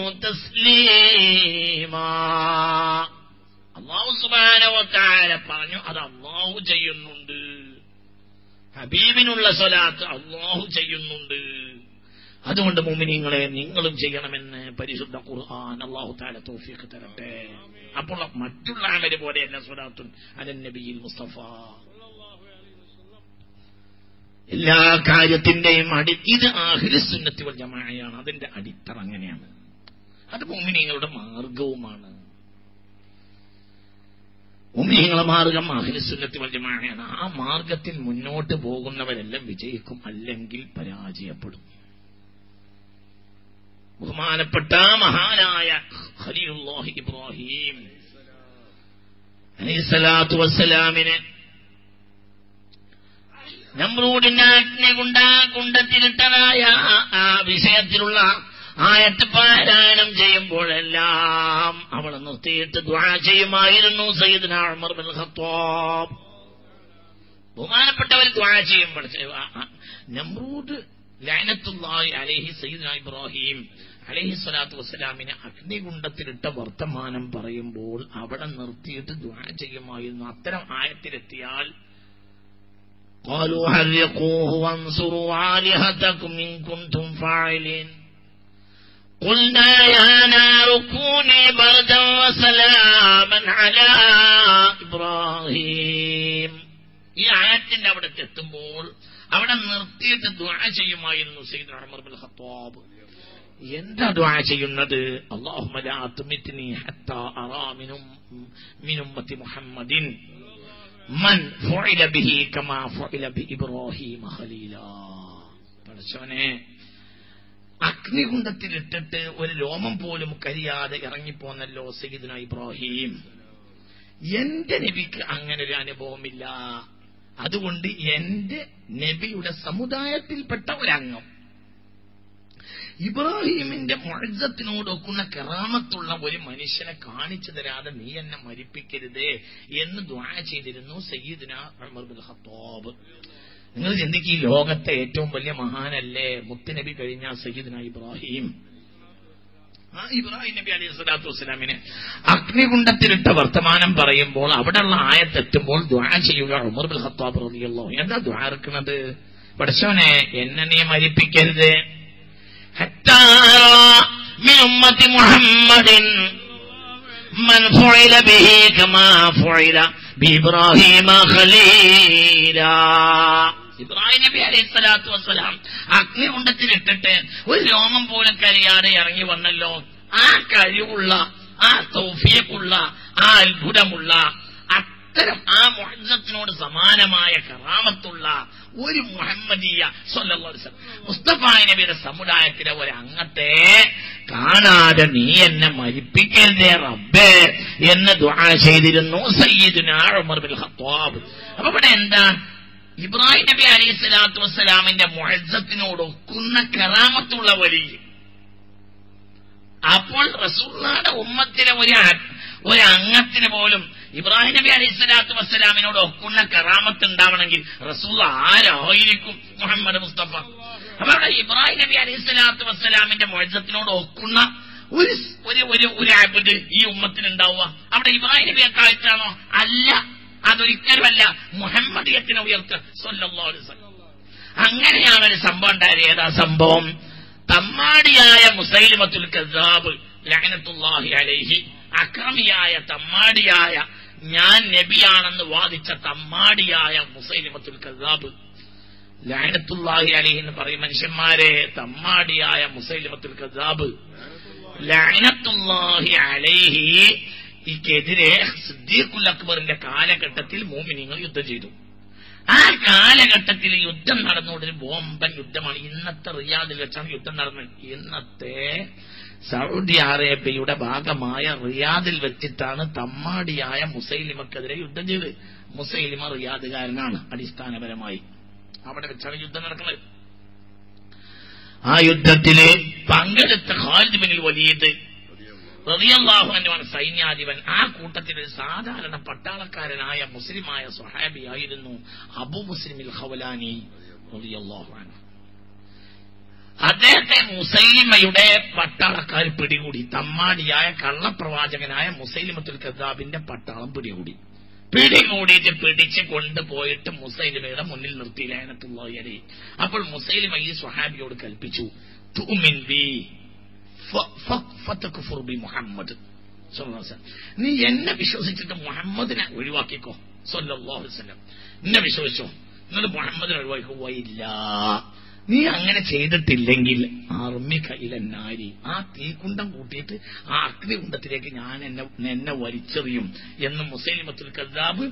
തസ്ലീമാ. അല്ലാഹു സുബ്ഹാനഹു വ തആല പറഞ്ഞു, അത് അല്ലാഹു ചെയ്യുന്നുണ്ട്. ഹബീബിനുള്ള സ്വലാത്ത് അല്ലാഹു ചെയ്യുന്നുണ്ട്, അതുകൊണ്ട് മുഅ്മിനീങ്ങളെ നിങ്ങളും ചെയ്യണമെന്ന് പരിശുദ്ധ ഖുർആൻ അല്ലാഹു തആല തൗഫീഖ് തരട്ടെ. അപ്പോൾ മറ്റുള്ള അമല് പോലെയല്ല സ്വലാത്തുൻ അലൻ നബിയിൽ മുസ്തഫ. എല്ലാ കാര്യത്തിന്റെയും അടി ഇത് അഹ്ലുസ് സുന്നത്തി വൽ ജമാഅയാണ്. അതിന്റെ അടിത്തറ അങ്ങനെയാണ്. അത് മുഅ്മിനീങ്ങളുടെ മാർഗവുമാണ്. മുഅ്മിനീങ്ങളുടെ മാർഗം അഹ്ലുസ് സുന്നത്തി വൽ ജമാഅയാണ്. ആ മാർഗത്തിൽ മുന്നോട്ട് പോകുന്നവരെല്ലാം വിജയിക്കും, അല്ലെങ്കിൽ പരാജയപ്പെടും. ബഹുമാനപ്പെട്ട മഹാനായ ഖലീലുല്ലാഹി ഇബ്രാഹിം അലൈഹിസ്സലാത്തു വസ്സലാമിനെ നമ്രൂദിന്റെ അഗ്നികുണ്ട കുണ്ടത്തിലിട്ടതായ ആ വിഷയത്തിലുള്ള ആയത്ത് പാരായണം ചെയ്യുമ്പോഴെല്ലാം അവളെ നിർത്തിയിട്ട് ദുആ ചെയ്യുമായിരുന്നു സയ്യിദുനാ ഉമർ ബിൻ ഖത്താബ്. ബഹുമാനപ്പെട്ടവർ ദുആ ചെയ്യുമ്പോൾ നമ്രൂദ് ലഅനത്തുല്ലാഹി അലൈഹി സയ്യിദുനാ ഇബ്രാഹിം അലൈഹി സ്വലാത്തു വസ്സലാമിനെ അഗ്നികുണ്ടത്തിലിട്ട വർത്തമാനം പറയുമ്പോൾ അവിടെ നിർത്തിയിട്ട് ദുആ ചെയ്യുമായിരുന്നു. അത്തരം ആയത്തിലെത്തിയാൽ قالوا حرقوه وانصروا آلهتكم إن كنتم فاعلين قلنا يا نار كوني بردا وسلاما على إبراهيم. ഈ ആയത്തിന്റെ അവിടെ എത്തുമ്പോൾ അവിടെ നിർത്തിയിട്ട് ദുആ ചെയ്യുമായിരുന്നു സയ്യിദുനാ ഉമർ ബിൻ ഖത്താബ്. എന്താ ദുആ ചെയ്യുന്നത്? അല്ലാഹുമ്മ ലാ തുമിത്നി ഹത്താ അറാ മിനും മിൻ ഉമ്മത്തി മുഹമ്മദിൻ മൻ ഫുഇല ബിഹി കമാ ഫുഇല ബി ഇബ്രാഹിം ഖലീലാ. പടച്ചോനെ, അഗ്നികുണ്ടത്തിലിട്ടിട്ട് ഒരു രോമം പോലും കരിയാതെ ഇറങ്ങിപ്പോന്നല്ലോ സയ്യിദുനാ ഇബ്രാഹിം. എന്റെ നബിക്ക് അങ്ങനെ ഒരു അനുഭവമില്ല. അതുകൊണ്ട് എന്റെ നബിയുടെ സമുദായത്തിൽപ്പെട്ട ഒരംഗം ഇബ്രാഹിമിന്റെ മുഅ്ജിസത്തിനോടൊക്കുന്ന കറാമത്തുള്ള ഒരു മനുഷ്യനെ കാണിച്ചു തരാതെ നീ എന്നെ മരിപ്പിക്കരുതേ എന്ന് ദുആ ചെയ്തിരുന്നു സയ്യിദുനാ ഉമർ ബിൻ ഖത്താബ്. നിങ്ങൾ ചിന്തിക്ക്, ഈ ലോകത്തെ ഏറ്റവും വലിയ മഹാനല്ലേ മുത്തുനബി കഴിഞ്ഞ സയ്യിദുനാ ഇബ്രാഹിം. ആ ഇബ്രാഹിം നബി അലൈഹി സ്വലാത്തു വസ്സലാമിനെ അഗ്നികുണ്ടത്തിലിട്ട വർത്തമാനം പറയുമ്പോൾ അവിടെയുള്ള ആയത്തെത്തുമ്പോൾ ദുആ ചെയ്യുക ഉമർ ബിൻ ഖത്താബ് റളിയല്ലാഹു അൻഹു. എന്താ ദുആ ഇറക്കുന്നത്? പടച്ചോനെ, എന്നെ നീ മരിപ്പിക്കരുത്. حتى من أمة محمد من فعل به كما فعل بإبراهيم خليلا. ഇബ്രാഹിം നബി അലൈഹി സ്വലാത്തു വസ്സലാം അഗ്നികുണ്ടത്തിലിട്ടിട്ട് ഒരു രോമം പോലും കരിയാതെ ഇറങ്ങി വന്നല്ലോ. ആ കഴിവുള്ള, ആ തൗഫീഖുള്ള, ആ അത്ഭുതമുള്ള, അത്തരം ആ മുഅ്ജിസത്തിനോട് സമാനമായ കറാമത്തുള്ള ഒരു മുഹമ്മദീയ സ്വല്ലല്ലാഹു അലൈഹി വസല്ലം മുസ്തഫ നബിയുടെ സമുദായത്തിലെ ഒരു അംഗത്തെ കാണാതെ നീ എന്നെ മരിപ്പിക്കരുതേ റബ്ബേ എന്ന് ദുആ ചെയ്തിരുന്നു സയ്യിദുനാ ഉമർ ബിൻ ഖത്താബ്. അപ്പൊ ഇവിടെ എന്താ? ഇബ്രാഹിം നബി അലൈഹി സ്വലാത്തു വസ്സലാമിന്റെ മുഅ്ജിസത്തിനോട് ഒക്കുന്ന കറാമത്തുള്ള വലിയ. അപ്പോൾ റസൂലുള്ളാഹിയുടെ ഉമ്മത്തിലെ ഒരു ഒരു അംഗത്തിന് പോലും ഇബ്രാഹിം നബി അലൈഹി സ്വലാത്തു വസ്സലാമിനോട് ഒക്കുന്ന കറാമത്ത് ഉണ്ടാവണമെങ്കിൽ റസൂൽ ആരായിരിക്കും? മുഹമ്മദ് മുസ്തഫ. അപ്പൊ അവിടെ ഇബ്രാഹിം നബി അലൈഹി സ്വലാത്തു വസ്സലാമിന്റെ മുഅ്ജിസത്തിനോട് ഒക്കുന്ന ഒരു ഒരു ഒരു അബ്ദ് ഈ ഉമ്മത്തിനുണ്ടാവുക അവിടെ ഇബ്രാഹിം നബിയെ കാഴ്ചയാണോ? അല്ല, അതൊരിക്കലുമല്ല. മുഹമ്മദിയത്തിനെ ഉയർത്തുക സ്വല്ലല്ലാഹു അലൈഹി വസല്ലം. അങ്ങനെയാണ് ഒരു സംഭവം ഉണ്ടായത്. ഏതാ സംഭവം? തമ്മാടിയായ മുസൈലിമത്തുൽ കസ്സാബ് ലഅനത്തുല്ലാഹി അലൈഹി, അക്രമിയായ തമ്മാടിയായ, ഞാൻ നബിയാണെന്ന് വാദിച്ച തമ്മാടിയായ മുസൈലിമത്തുൽ കസ്സാബ് ലഅനത്തുല്ലാഹി അലൈഹി എന്ന് പറയും. മനുഷ്യന്മാരെ, തമ്മാടിയായ മുസൈലിമത്തുൽ കസ്സാബ് ലഅനത്തുല്ലാഹി അലൈഹി ഇക്കെതിരെ സിദ്ദീഖുൽ അക്ബറിന്റെ കാലഘട്ടത്തിൽ മുഅ്മിനീങ്ങൾ യുദ്ധം ചെയ്തു. ആ കാലഘട്ടത്തിൽ യുദ്ധം നടന്നുകൊണ്ട് ഒരു ബോംബൻ യുദ്ധമാണ്. ഇന്നത്തെ റിയാദിൽ വെച്ചാണ് യുദ്ധം നടന്നത്. ഇന്നത്തെ സൗദി അറേബ്യയുടെ ഭാഗമായ റിയാദിൽ വെച്ചിട്ടാണ് തമ്മാടിയായ മുസൈലിമക്കെതിരെ യുദ്ധം ചെയ്ത്. മുസൈലിമ റിയാദുകാരനാണ് അടിസ്ഥാനപരമായി. അവിടെ വെച്ചാണ് യുദ്ധം നടക്കുന്നത്. ആ യുദ്ധത്തില് പങ്കെടുത്ത ഖാലിദ് ബിൻ വലീദ് റളിയല്ലാഹു അൻഹു സൈന്യാധിപൻ. ആ കൂട്ടത്തിൽ ഒരു സാധാരണ പട്ടാളക്കാരനായ മുസ്ലിമായ സ്വഹാബിയായിരുന്നു അബൂ മുസ്ലിമിൽ ഖവലാനി റളിയല്ലാഹു അൻഹു. അദ്ദേഹത്തെ മുസൈലിമയുടെ പട്ടാളക്കാർ പിടികൂടി. തമ്മാടിയായ കള്ളപ്രവാചകനായ മുസൈലിമത്തുൽ കസ്സാബിന്റെ പട്ടാളം പിടികൂടി. പിടികൂടിയിട്ട് പിടിച്ച് കൊണ്ടുപോയിട്ട് മുസൈലിമയുടെ മുന്നിൽ നിർത്തി ലഅനത്തുല്ലാഹി അലൈഹി. അപ്പോൾ മുസൈലിമ ഈ സ്വഹാബിയോട് കൽപ്പിച്ചു, തുഅ്മിൻ ബി ഫതക്ഫുർ ബി മുഹമ്മദ് സ്വല്ലല്ലാഹു അലൈഹി വസല്ലം. നീ എന്നെ വിശ്വസിച്ചിട്ട് മുഹമ്മദിനെ ഒഴിവാക്കിക്കോ സ്വല്ലല്ലാഹു അലൈഹി വസല്ലം. എന്നെ വിശ്വസിച്ചോ, നിങ്ങൾ മുഹമ്മദിനെ ഒഴിവാക്കിക്കോ. ഇല്ല, നീ അങ്ങനെ ചെയ്തിട്ടില്ലെങ്കിൽ അർമിക ഇലന്നാരി, ആ തീക്കുണ്ടം കൂട്ടിയിട്ട് ആ അഗ്നികുണ്ടത്തിലേക്ക് ഞാൻ എന്നെ എന്നെ വലിച്ചെറിയും എന്ന് മുസൈലിമത്തുൽ കദ്ദാബ്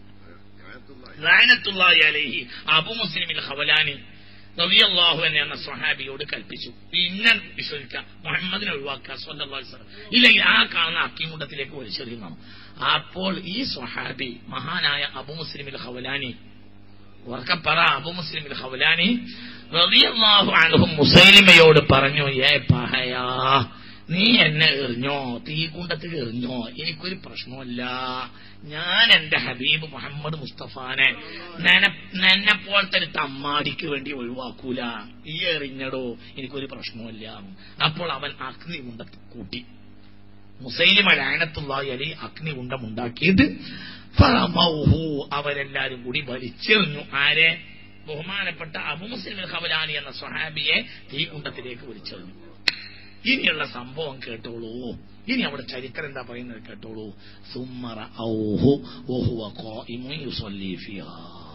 ലഅനത്തുല്ലാഹി അലൈഹി അബൂ മുസ്ലിമിൽ ഖവലാനി റളിയല്ലാഹു അൻഹു എന്ന സ്വഹാബിയോട് കൽപ്പിച്ചു, ഇന്നെ വിശ്വസിക്കുക, മുഹമ്മദിനെ ഒഴിവാക്കുക സ്വല്ലല്ലാഹു അലൈഹി വസല്ലം, ഇല്ലെങ്കിൽ ആ കാണുന്ന അഗ്നികുണ്ടത്തിലേക്ക് വലിച്ചെറിയുന്നതാണ്. അപ്പോൾ ഈ സ്വഹാബി മഹാനായ അബൂ മുസ്ലിമിൽ ഖവലാനി, ഉറക്കപ്പറ അബൂ മുസ്ലിമിൽ ഖവലാനി റളിയല്ലാഹു അൻഹു മുസൈലിമയോട് പറഞ്ഞു, ഏ പഹയാ, നീ എന്നെ എറിഞ്ഞോ, തീകുണ്ടത്തിൽ എറിഞ്ഞോ, എനിക്കൊരു പ്രശ്നമില്ല. ഞാൻ എന്റെ ഹബീബ് മുഹമ്മദ് മുസ്തഫാനെ എന്നെ പോലത്തെ ഒരു തമ്മാടിക്ക് വേണ്ടി ഒഴിവാക്കൂല. ഈ എറിഞ്ഞടോ, എനിക്കൊരു പ്രശ്നമില്ല. അപ്പോൾ അവൻ അഗ്നികുണ്ടത്തിൽ കൂട്ടി. മുസൈലിമ ലഅനത്തുല്ലാഹി അലൈഹി അഗ്നികുണ്ടം ഉണ്ടാക്കിയിട്ട് ഫറമൗഹു, അവരെല്ലാരും കൂടി വലിച്ചെറിഞ്ഞു. ആരെ? ബഹുമാനപ്പെട്ട അബൂ മുസ്ലിം ഖവലാനി എന്ന സ്വഹാബിയെ തീകുണ്ടത്തിലേക്ക് വലിച്ചെറിഞ്ഞു. ഇനിയുള്ള സംഭവം കേട്ടോളൂ. ഇനി അവിടെ ചരിത്രം എന്താ പറയുന്നത് കേട്ടോളൂ. സുമ്മ റഅൗഹു വഹുവ ഖായിമുൻ യുസല്ലി ഫിഹാ.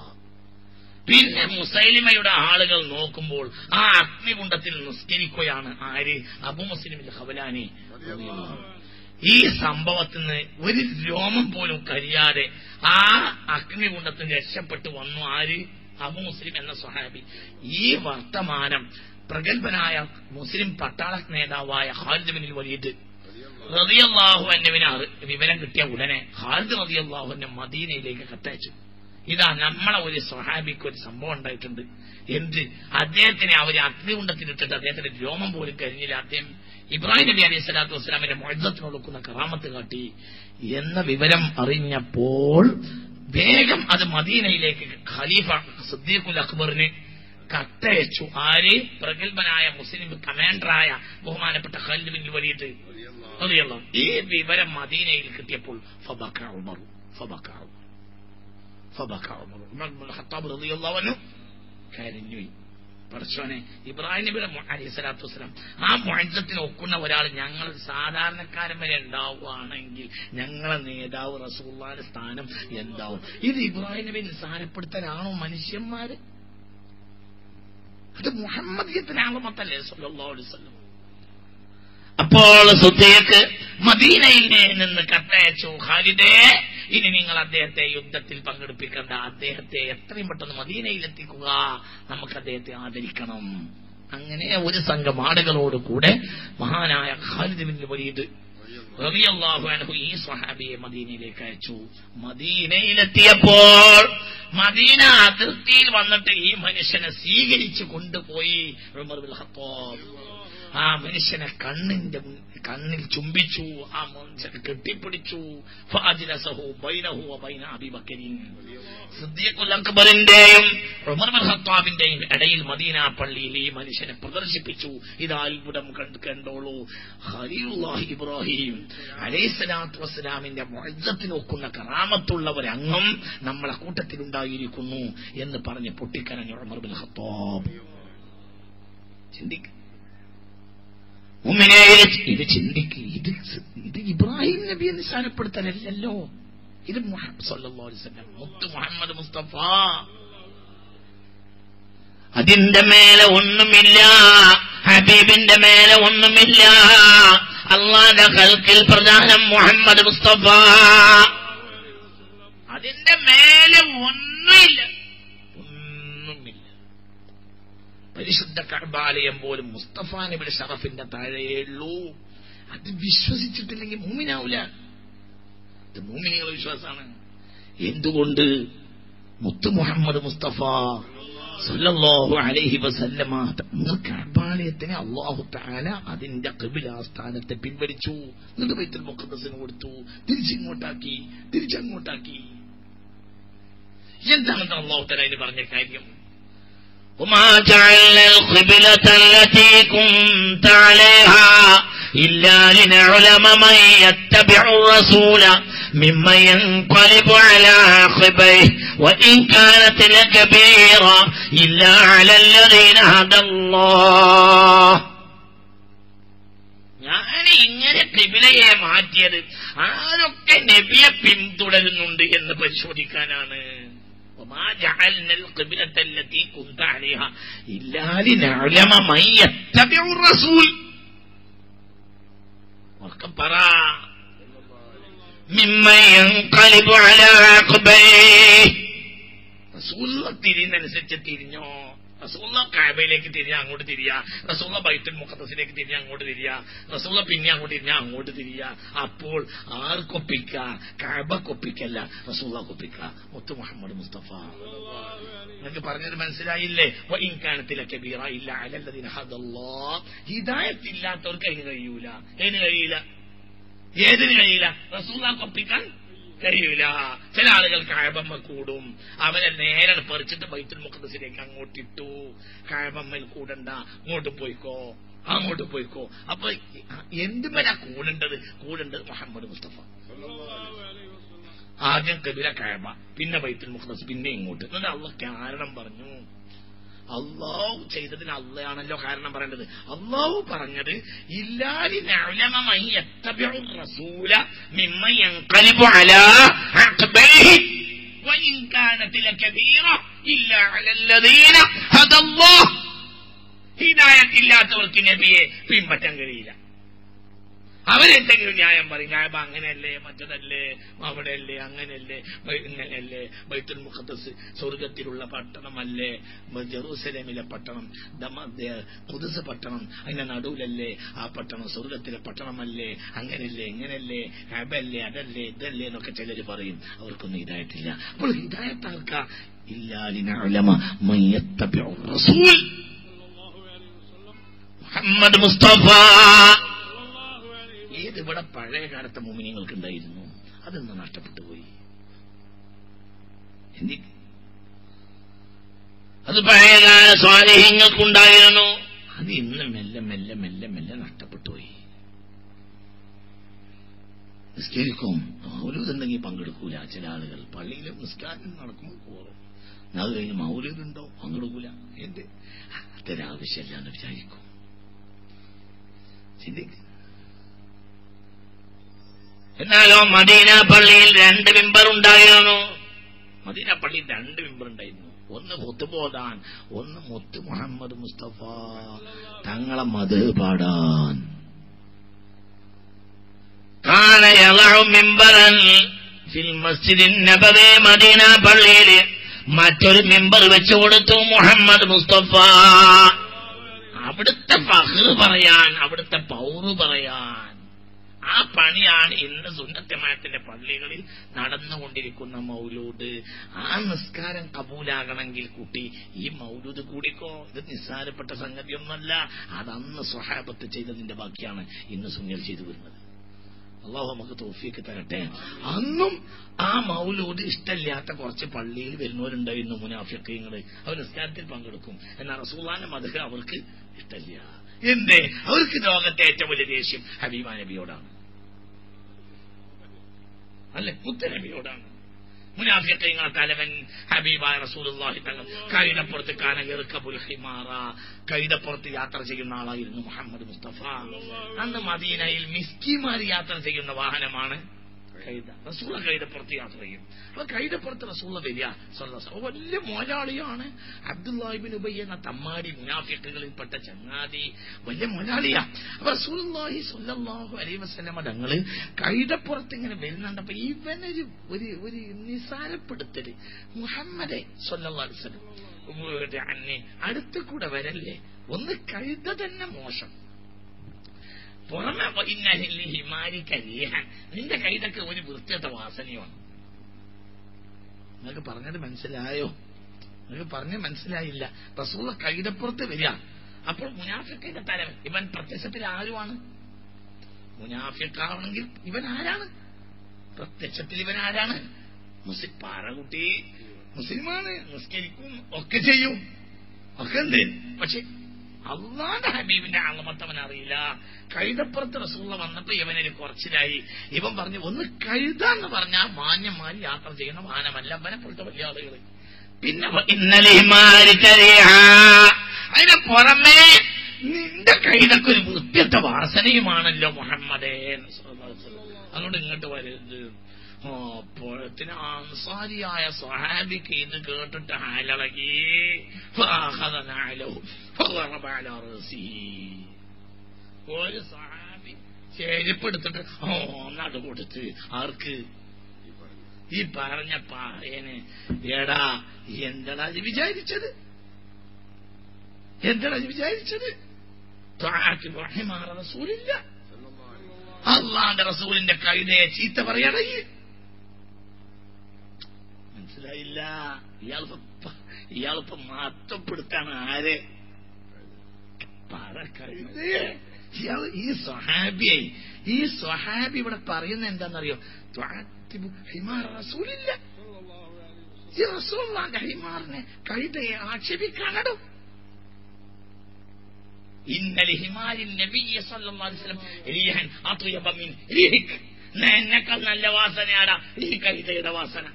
പിന്നെ മുസൈലിമയുടെ ആളുകൾ നോക്കുമ്പോൾ ആ അഗ്നികുണ്ടത്തിൽ നിസ്കരിക്കുകയാണ്. ആര്? അബൂ മുസ്ലിം ഖവലാനി. ഈ സംഭവത്തിന് ഒരു രോമം പോലും കഴിയാതെ ആ അഗ്നികുണ്ടത്തിന് രക്ഷപ്പെട്ടു വന്നു. ആര്? അബൂ മുസ്ലിം എന്ന സ്വഹാബി. ഈ വർത്തമാനം പ്രഗത്ഭനായ മുസ്ലിം പട്ടാള നേതാവായ ഖാലിദ് ബിൻ വലീദ് റളിയല്ലാഹു അൻഹുവിന് വിവരം കിട്ടിയ ഉടനെ ഖാലിദ് റളിയല്ലാഹു അൻഹു മദീനയിലേക്ക് കത്തയച്ചു. ഇതാ നമ്മളെ ഒരു സ്വഹാബിക്ക് ഒരു സംഭവം ഉണ്ടായിട്ടുണ്ട്. എന്ത്? അദ്ദേഹത്തിനെ അവർ അഗ്നികുണ്ടത്തിലിട്ടിട്ട് അദ്ദേഹത്തിന്റെ രോമം പോലും കരിഞ്ഞില്ല. അദ്ദേഹം ഇബ്രാഹിം നബി അലൈഹി സ്വലാത്തു വസ്സലാമിന്റെ മുഅ്ജിസത്തിനൊടുക്കുന്ന കറാമത്ത് കാട്ടി എന്ന വിവരം അറിഞ്ഞപ്പോൾ വേഗം അത് മദീനയിലേക്ക് ഖലീഫ സിദ്ദീഖുൽ അക്ബറിന് കത്തയച്ചു. ആര്? പ്രഗത്ഭനായ മുസ്ലിം കമാൻഡറായ ബഹുമാനപ്പെട്ട ഖാലിദ് ബിൻ വലീദ് റളിയല്ലാഹു. ഈ വിവരം മദീനയിൽ കിട്ടിയപ്പോൾ ഫബക ഉമർ ഫബക ഉമർ ഫബക ഉമർ ഉമർ ഇബ്നുൽ ഖത്താബ് റളിയല്ലാഹു അൻഹു കരഞ്ഞു. പടച്ചോനെ, ഇബ്രാഹിം നബി അലൈഹി സ്വലാത്തു വസ്സലാം ആ മുഅ്ജിസത്തിന് ഒക്കുന്ന ഒരാൾ ഞങ്ങൾ സാധാരണക്കാരൻ വരെ ഉണ്ടാവുകയാണെങ്കിൽ ഞങ്ങളെ നേതാവ് റസൂലുള്ളാഹിയുടെ സ്ഥാനം എന്താവും? ഇത് ഇബ്രാഹിം നബി നിസ്സാരപ്പെടുത്താനാണോ മനുഷ്യന്മാര്? അത് മുഹമ്മദിയത്തിന് ആളമത്തല്ലേ സല്ലല്ലാഹു അലൈഹി വസല്ലം. അപ്പോൾ സുദ്ദീഖ് മദീനയിൽ നിന്ന് കത്തയച്ചു, ഖാലിദേ, ഇനി നിങ്ങൾ അദ്ദേഹത്തെ യുദ്ധത്തിൽ പങ്കെടുപ്പിക്കേണ്ട, അദ്ദേഹത്തെ എത്രയും പെട്ടെന്ന് മദീനയിൽ എത്തിക്കുക, നമുക്ക് അദ്ദേഹത്തെ ആദരിക്കണം. അങ്ങനെ ഒരു സംഘം ആളുകളോട് കൂടെ മഹാനായ ഖാലിദ് ബിൻ വലീദ് റളിയല്ലാഹു അൻഹു ഈ സ്വഹാബിയെ മദീനയിലേക്ക് അയച്ചു. മദീനയിലെത്തിയപ്പോൾ മദീന അതിർത്തിയിൽ വന്നിട്ട് ഈ മനുഷ്യനെ സ്വീകരിച്ചു കൊണ്ടുപോയി ഉമർ ഇബ്നുൽ ഖത്താബ്. ആ മനുഷ്യനെ കണ്ണിന്റെ കണ്ണിൽ ചുംബിച്ചു, ആ മനുഷ്യനെ കെട്ടിപ്പിടിച്ചു. ഫഅജ്ലസഹു ബൈനഹു വബൈന അബീ ബക്കറിൻ. സിദ്ദീഖുൽ അക്ബറിന്റെയും ഉമർ ഇബ്നുൽ ഖത്താബിന്റെയും ഇടയിൽ മദീന പള്ളിയിൽ ഈ മനുഷ്യനെ പ്രദർശിപ്പിച്ചു. ഇത് അത്ഭുതം കണ്ടു കണ്ടോളൂ. ഖലീലുല്ലാഹി ഇബ്രാഹിം അലൈഹിസ്സലാത്തു വസ്സലാമിന്റെ മുഅ്ജിസത്തിന് ഒക്കുന്ന കറാമത്തുള്ള ഒരംഗം നമ്മളെ കൂട്ടത്തിലുണ്ടായിരിക്കുന്നു എന്ന് പറഞ്ഞ് പൊട്ടിക്കരഞ്ഞു ഉമർ ഇബ്നുൽ ഖത്താബ്. ചിന്തിക്ക ഇത് ചിന്തിക്ക്, ഇത് ഇത് ഇബ്രാഹിം നബിയെ നിസ്സാരപ്പെടുത്താനല്ലോ, ഇത് മുഹമ്മദ് സല്ലല്ലാഹു അലൈഹി വസല്ലം മുത്ത് മുഹമ്മദ് മുസ്തഫ. അതിന്റെ മേലെ ഒന്നുമില്ല, ഹബീബിന്റെ മേലെ ഒന്നുമില്ല. അല്ലാഹുവിന്റെ ഖൽഖിൽ പ്രധാനം മുഹമ്മദ് മുസ്തഫ. അതിന്റെ മേലെ ഒന്നുമില്ല, ഒന്നുമില്ല. പരിശുദ്ധ കഅബാലയം പോലും മുസ്തഫ നബിയുടെ ശറഫിന്റെ താഴെയുള്ളൂ. അത് വിശ്വസിച്ചിട്ടില്ലെങ്കിൽ മൂമിനാവൂല. ഇത് മൂമിനികളുടെ വിശ്വാസമാണ്. എന്തുകൊണ്ട്? മുത്ത് മുഹമ്മദ് മുസ്തഫ സല്ലല്ലാഹു അലൈഹി വസല്ലമ തങ്ങൾ കഅബാലയത്തിനെ അല്ലാഹു തആല അതിന്റെ ഖിബ്ല സ്ഥാനത്തെ പിൻവലിച്ചു. എന്നിട്ട് ബൈത്തുൽ മുഖദ്ദസിന് കൊടുത്തു, തിരിച്ചിങ്ങോട്ടാക്കി തിരിച്ചങ്ങോട്ടാക്കി. എന്താണ് അല്ലാഹു തആല ഇത് പറഞ്ഞ കാര്യം? وما جعلنا القبلة التي كنت عليها إلا لنعلم من يتبع الرسول ممن ينقلب على عقبيه وإن كانت لكبيرة إلا على الذين هدى الله. ഞാൻ ഇങ്ങനെ ഖിബിലയെ മാറ്റിയത് ആരൊക്കെ നബിയെ പിന്തുടരുന്നുണ്ട് എന്ന് പരിശോധിക്കാനാണ്. وما جعلنا القبلة التي كنت عليها إلا لنعلم من يتبع الرسول. وكبرا ممن ينقلب على عقبيه. റസൂലുള്ള തിരിയുന്നതനുസരിച്ച് തിരിഞ്ഞോ? റസൂലുള്ള കഅബയിലേക്ക് തിരിഞ്ഞാൽ അങ്ങോട്ട് തിരിയാ, റസൂലുള്ള ബൈത്തുൽ മുഖദ്ദസിലേക്ക് തിരിഞ്ഞാൽ അങ്ങോട്ട് തിരിയാ, റസൂലുള്ള പിന്നെ അങ്ങോട്ട് തിരിഞ്ഞാൽ അങ്ങോട്ട് തിരിയാ. അപ്പോൾ ആർക്കൊപ്പിക്ക? കഅബക്കൊപ്പിക്കല്ല, റസൂലുള്ള കൊപ്പിക്ക. മുത്തു മുഹമ്മദ് മുസ്തഫ. നിങ്ങൾക്ക് പറഞ്ഞത് മനസ്സിലായില്ലേ? വഇൻ കാനത് ലകബീറ ഇല്ല അലല്ലദീന ഹദല്ലാഹ്. ഹിദായത്ത് ഇല്ലാത്തവർക്ക് അതിന് കഴിയൂല. അതിന് കഴിയില്ല. ഏതിന് കഴിയില്ല? റസൂലുള്ള കൊപ്പിക്കാൻ കഴിയൂല. ചില ആളുകൾ കഅബമ്മ കൂടും, അവനെ നേരെ പറിച്ചിട്ട് ബൈത്തുൽ മുഖദ്ദസിലേക്ക് അങ്ങോട്ടിട്ടു. കഅബമ്മയിൽ കൂടണ്ട, അങ്ങോട്ട് പോയിക്കോ, അങ്ങോട്ട് പോയിക്കോ. അപ്പൊ എന്തുമല്ല കൂടേണ്ടത്? കൂടേണ്ടത് മുഹമ്മദ് മുസ്തഫ. ആദ്യം ഖിബല കഅബ, പിന്നെ ബൈത്തുൽ മുഖദ്ദസ്, പിന്നെ ഇങ്ങോട്ട്. എന്നിട്ട് അള്ളാഹ് കാരണം പറഞ്ഞു. അള്ളാഹു ചെയ്തതിന് അള്ളയാണല്ലോ കാരണം പറയേണ്ടത്. അള്ളാഹു പറഞ്ഞത് ഇല്ലാലി നഅലമ മൻ യത്തബിഉ റസൂല മിമ്മൻ യൻഖലിബു അലാ അഖബൈഹി വഇൻ കാനത് ലകബീറ ഇല്ലാ അലല്ലദീന ഹദല്ലാഹ്. ഹിദായത്ത് ഇല്ലാത്തവർക്ക് നബിയെ പിൻപറ്റാൻ കഴിയില്ല. അവരെന്തെങ്കിലും ന്യായം പറയും. കഅബ അങ്ങനെയല്ലേ, മറ്റതല്ലേ, അവിടെയല്ലേ, അങ്ങനെയല്ലേ, ഇങ്ങനെയല്ലേ. ബൈത്തുൽ മുഖദ്ദസ് സ്വർഗത്തിലുള്ള പട്ടണമല്ലേ, ജെറൂസലേമിലെ പട്ടണം, ഖുദ്സ് പട്ടണം അതിന്റെ നടുവിലല്ലേ ആ പട്ടണം, സ്വർഗത്തിലെ പട്ടണമല്ലേ, അങ്ങനെയല്ലേ, ഇങ്ങനെയല്ലേ, കഅബല്ലേ, അതല്ലേ, ഇതല്ലേ എന്നൊക്കെ ചിലർ പറയും. അവർക്കൊന്നും ഹിദായത്തില്ല. അപ്പോൾ ഹിദായത്ത് ആർക്കാ? ഇല്ലാ ലിനഅലമ മൻ യത്തബിഉ റസൂൽ മുഹമ്മദ് മുസ്തഫ. ഏത് ഇവിടെ പഴയ കാലത്തെ മുഅ്മിനീങ്ങൾക്ക് ഉണ്ടായിരുന്നു, അതൊന്നും നഷ്ടപ്പെട്ടു പോയി. എന്തി അത് പഴയകാല സ്വാലിഹീങ്ങൾക്കുണ്ടായിരുന്നു, അത് ഇന്ന് മെല്ലെ മെല്ലെ മെല്ലെ മെല്ലെ നഷ്ടപ്പെട്ടു പോയി. നിസ്കരിക്കും, മൗലൂദുണ്ടെങ്കിൽ പങ്കെടുക്കൂല. ചില ആളുകൾ പള്ളിയിലും നിസ്കാരം നടക്കുമ്പോൾ കോറും, അത് കഴിഞ്ഞ് മൗലൂദുണ്ടോ പങ്കെടുക്കൂല. എന്ത് അതൊരാവശ്യമില്ല എന്ന് വിചാരിക്കും. ചിന്തിക്കും. എന്നാലോ മദീന പള്ളിയിൽ രണ്ട് മിമ്പർ ഉണ്ടായിരുന്നു. മദീന പള്ളിയിൽ രണ്ട് മിമ്പർ ഉണ്ടായിരുന്നു. ഒന്ന് ഖുത്ബോദാൻ, ഒന്ന് മുത്ത് മുഹമ്മദ് മുസ്തഫ തങ്ങളെ മദ്ഹ് പാടാൻ. കാന യളഉ മിമ്പറൻ ഫിൽ മസ്ജിദിൻ നബവി. മദീന പള്ളിയിൽ മറ്റൊരു മിമ്പർ വെച്ചു കൊടുത്തു മുഹമ്മദ് മുസ്തഫ. അവിടുത്തെ ഫഖ്ർ പറയാൻ, അവിടുത്തെ പൗറ് പറയാൻ. ആ പണിയാണ് ഇന്ന് സുന്നത്തമായത്തിന്റെ പള്ളികളിൽ നടന്നുകൊണ്ടിരിക്കുന്ന മൗലൂദ്. ആ നിസ്കാരം കബൂലാകണമെങ്കിൽ കുട്ടി ഈ മൗലൂദ് കൂടിക്കോ. ഇത് നിസ്സാരപ്പെട്ട സംഗതിയൊന്നുമല്ല. അതന്ന് സ്വഹാബത്ത് ചെയ്തതിന്റെ ബാക്കിയാണ് ഇന്ന് സുന്നികൾ ചെയ്തു വരുന്നത്. അള്ളാഹു നമുക്ക് തൗഫീഖ് തരട്ടെ. അന്നും ആ മൗലൂദ് ഇഷ്ടമില്ലാത്ത കുറച്ച് പള്ളിയിൽ വരുന്നവരുണ്ടായിരുന്നു, മുനാഫിഖീങ്ങൾ. അവർ നിസ്കാരത്തിൽ പങ്കെടുക്കും, എന്നാൽ റസൂലുള്ളാഹിന്റെ മദ്ഹ് അവർക്ക് ഇഷ്ടമില്ല. എന്തേ? അവർക്ക് ലോകത്തെ ഏറ്റവും വലിയ ദേഷ്യം ഹബീബ നബിയോടാണ്, അല്ലെ, മുത്തനബിയോടാണ്. മുനാഫിഖീങ്ങളെ തലവൻ ഹബീബായ റസൂലുള്ളാഹി തങ്ങൾ കൈതപ്പുറത്ത് കാന യർകബുൽ ഹിമാറ, കൈതപ്പുറത്ത് യാത്ര ചെയ്യുന്ന ആളായിരുന്നു മുഹമ്മദ് മുസ്തഫ. അന്ന് മദീനയിൽ മിസ്കിമാർ യാത്ര ചെയ്യുന്ന വാഹനമാണ് കൈത. റസൂല കൈതപ്പുറത്ത് യാത്ര ചെയ്യും. അപ്പൊ കൈതപ്പുറത്ത് റസൂല വരിക, വലിയ മോലാളിയാണ്. അബ്ദുല്ലാഹി ഇബ്നു ഉബയ്യ് എന്ന തമ്മാടി മുനാഫിഖുകളിൽപ്പെട്ട ചങ്ങാതി, വലിയ മോലാളിയാ. അപ്പൊ റസൂലുള്ളാഹി സ്വല്ലല്ലാഹു അലൈഹി വസല്ലമ തങ്ങള് കൈതപ്പുറത്ത് ഇങ്ങനെ വരുന്നുണ്ടപ്പോ ഇവനൊരു ഒരു ഒരു നിസാരപ്പെടുത്തല്. മുഹമ്മദെ സ്വല്ലല്ലാഹു അലൈഹി വസല്ലം അന്നെ അടുത്ത് കൂടെ വരല്ലേ, ഒന്ന് കഴുത തന്നെ മോശം, പുറമെ നിന്റെ കൈതൊക്കെ ഒരു വൃത്തിയത്തെ വാസനയാണ്. നിങ്ങൾക്ക് പറഞ്ഞത് മനസ്സിലായോ? നിങ്ങൾക്ക് പറഞ്ഞത് മനസ്സിലായില്ല. റസൂൽ കൈതപ്പുറത്ത് വരിക. അപ്പോൾ മുനാഫിഖിന്റെ തലവൻ ഇവൻ പ്രത്യക്ഷത്തിൽ ആരുമാണ്? മുനാഫിഖാണെങ്കിൽ ഇവൻ ആരാണ്? പ്രത്യക്ഷത്തിൽ ഇവൻ ആരാണ്? മുസ്ലിം പാറകുട്ടി, മുസ്ലിമാണ്, നിസ്കരിക്കും, ഒക്കെ ചെയ്യും, ഒക്കെ ഉണ്ട്. പക്ഷെ അള്ളാന്റെ ഹബീബിന്റെ ആളമത്തവൻ അറിയില്ല. കഴുതപ്പുറത്ത് റസൂലുള്ള വന്നപ്പോ ഇവനൊരു കുറച്ചിലായി. ഇവൻ പറഞ്ഞു, ഒന്ന് കഴുതാന്ന് പറഞ്ഞാൽ മാന്യന്മാര് യാത്ര ചെയ്യുന്ന വാഹനമല്ല, അവനെ പോലത്തെ വലിയ ആളുകൾ. പിന്നെ ഇന്നലെ അതിന് പുറമേ നിന്റെ കഴുതക്കൊരു വൃത്തിയത്തെ വാസനയുമാണല്ലോ മുഹമ്മദേ. അതുകൊണ്ട് ഇങ്ങോട്ട് വരരുത്. അപ്പോഴത്തിന് അൻസാരിയായ സ്വഹാബിക്ക് ഇത് കേട്ടിട്ട് ഹാലളകി. ഒരു സ്വഹാബി ചെരുപ്പെടുത്തിട്ട് ഓ നടു കൊടുത്ത് ആർക്ക്? ഈ പറഞ്ഞ പായന്. എടാ എന്താടാ വിചാരിച്ചത്? എന്താടാ വിചാരിച്ചത്? റസൂലില്ല, അള്ളാന്റെ റസൂലിന്റെ കഴുതയെ ചീത്ത പറയണേ. മനസ്സിലായില്ല? ഇയാളിപ്പോ ഇയാളിപ്പോ മാറ്റപ്പെടുത്താണ് ആരെ? പറ കഴുതയെ. ഇയാൾ ഈ സ്വഹാബിയെ ഈ സ്വഹാബി ഇവിടെ പറയുന്നത് എന്താണെന്നറിയോ? ഹിമാർ റസൂലില്ല, ഈ റസൂലുള്ളാഹിന്റെ ഹിമാറിനെ കഴുതയെ ആക്ഷേപിക്കാനോ? ഇന്നലെ ഹിമാരിൻ നബിയ്യ സല്ലല്ലാഹു അലൈഹി വസല്ലം റിഹൻ അത്യബ മിൻ റിഹിക്. നിന്നേക്കാൾ നല്ല വാസനയാടാ ഈ കഴുതയുടെ വാസന.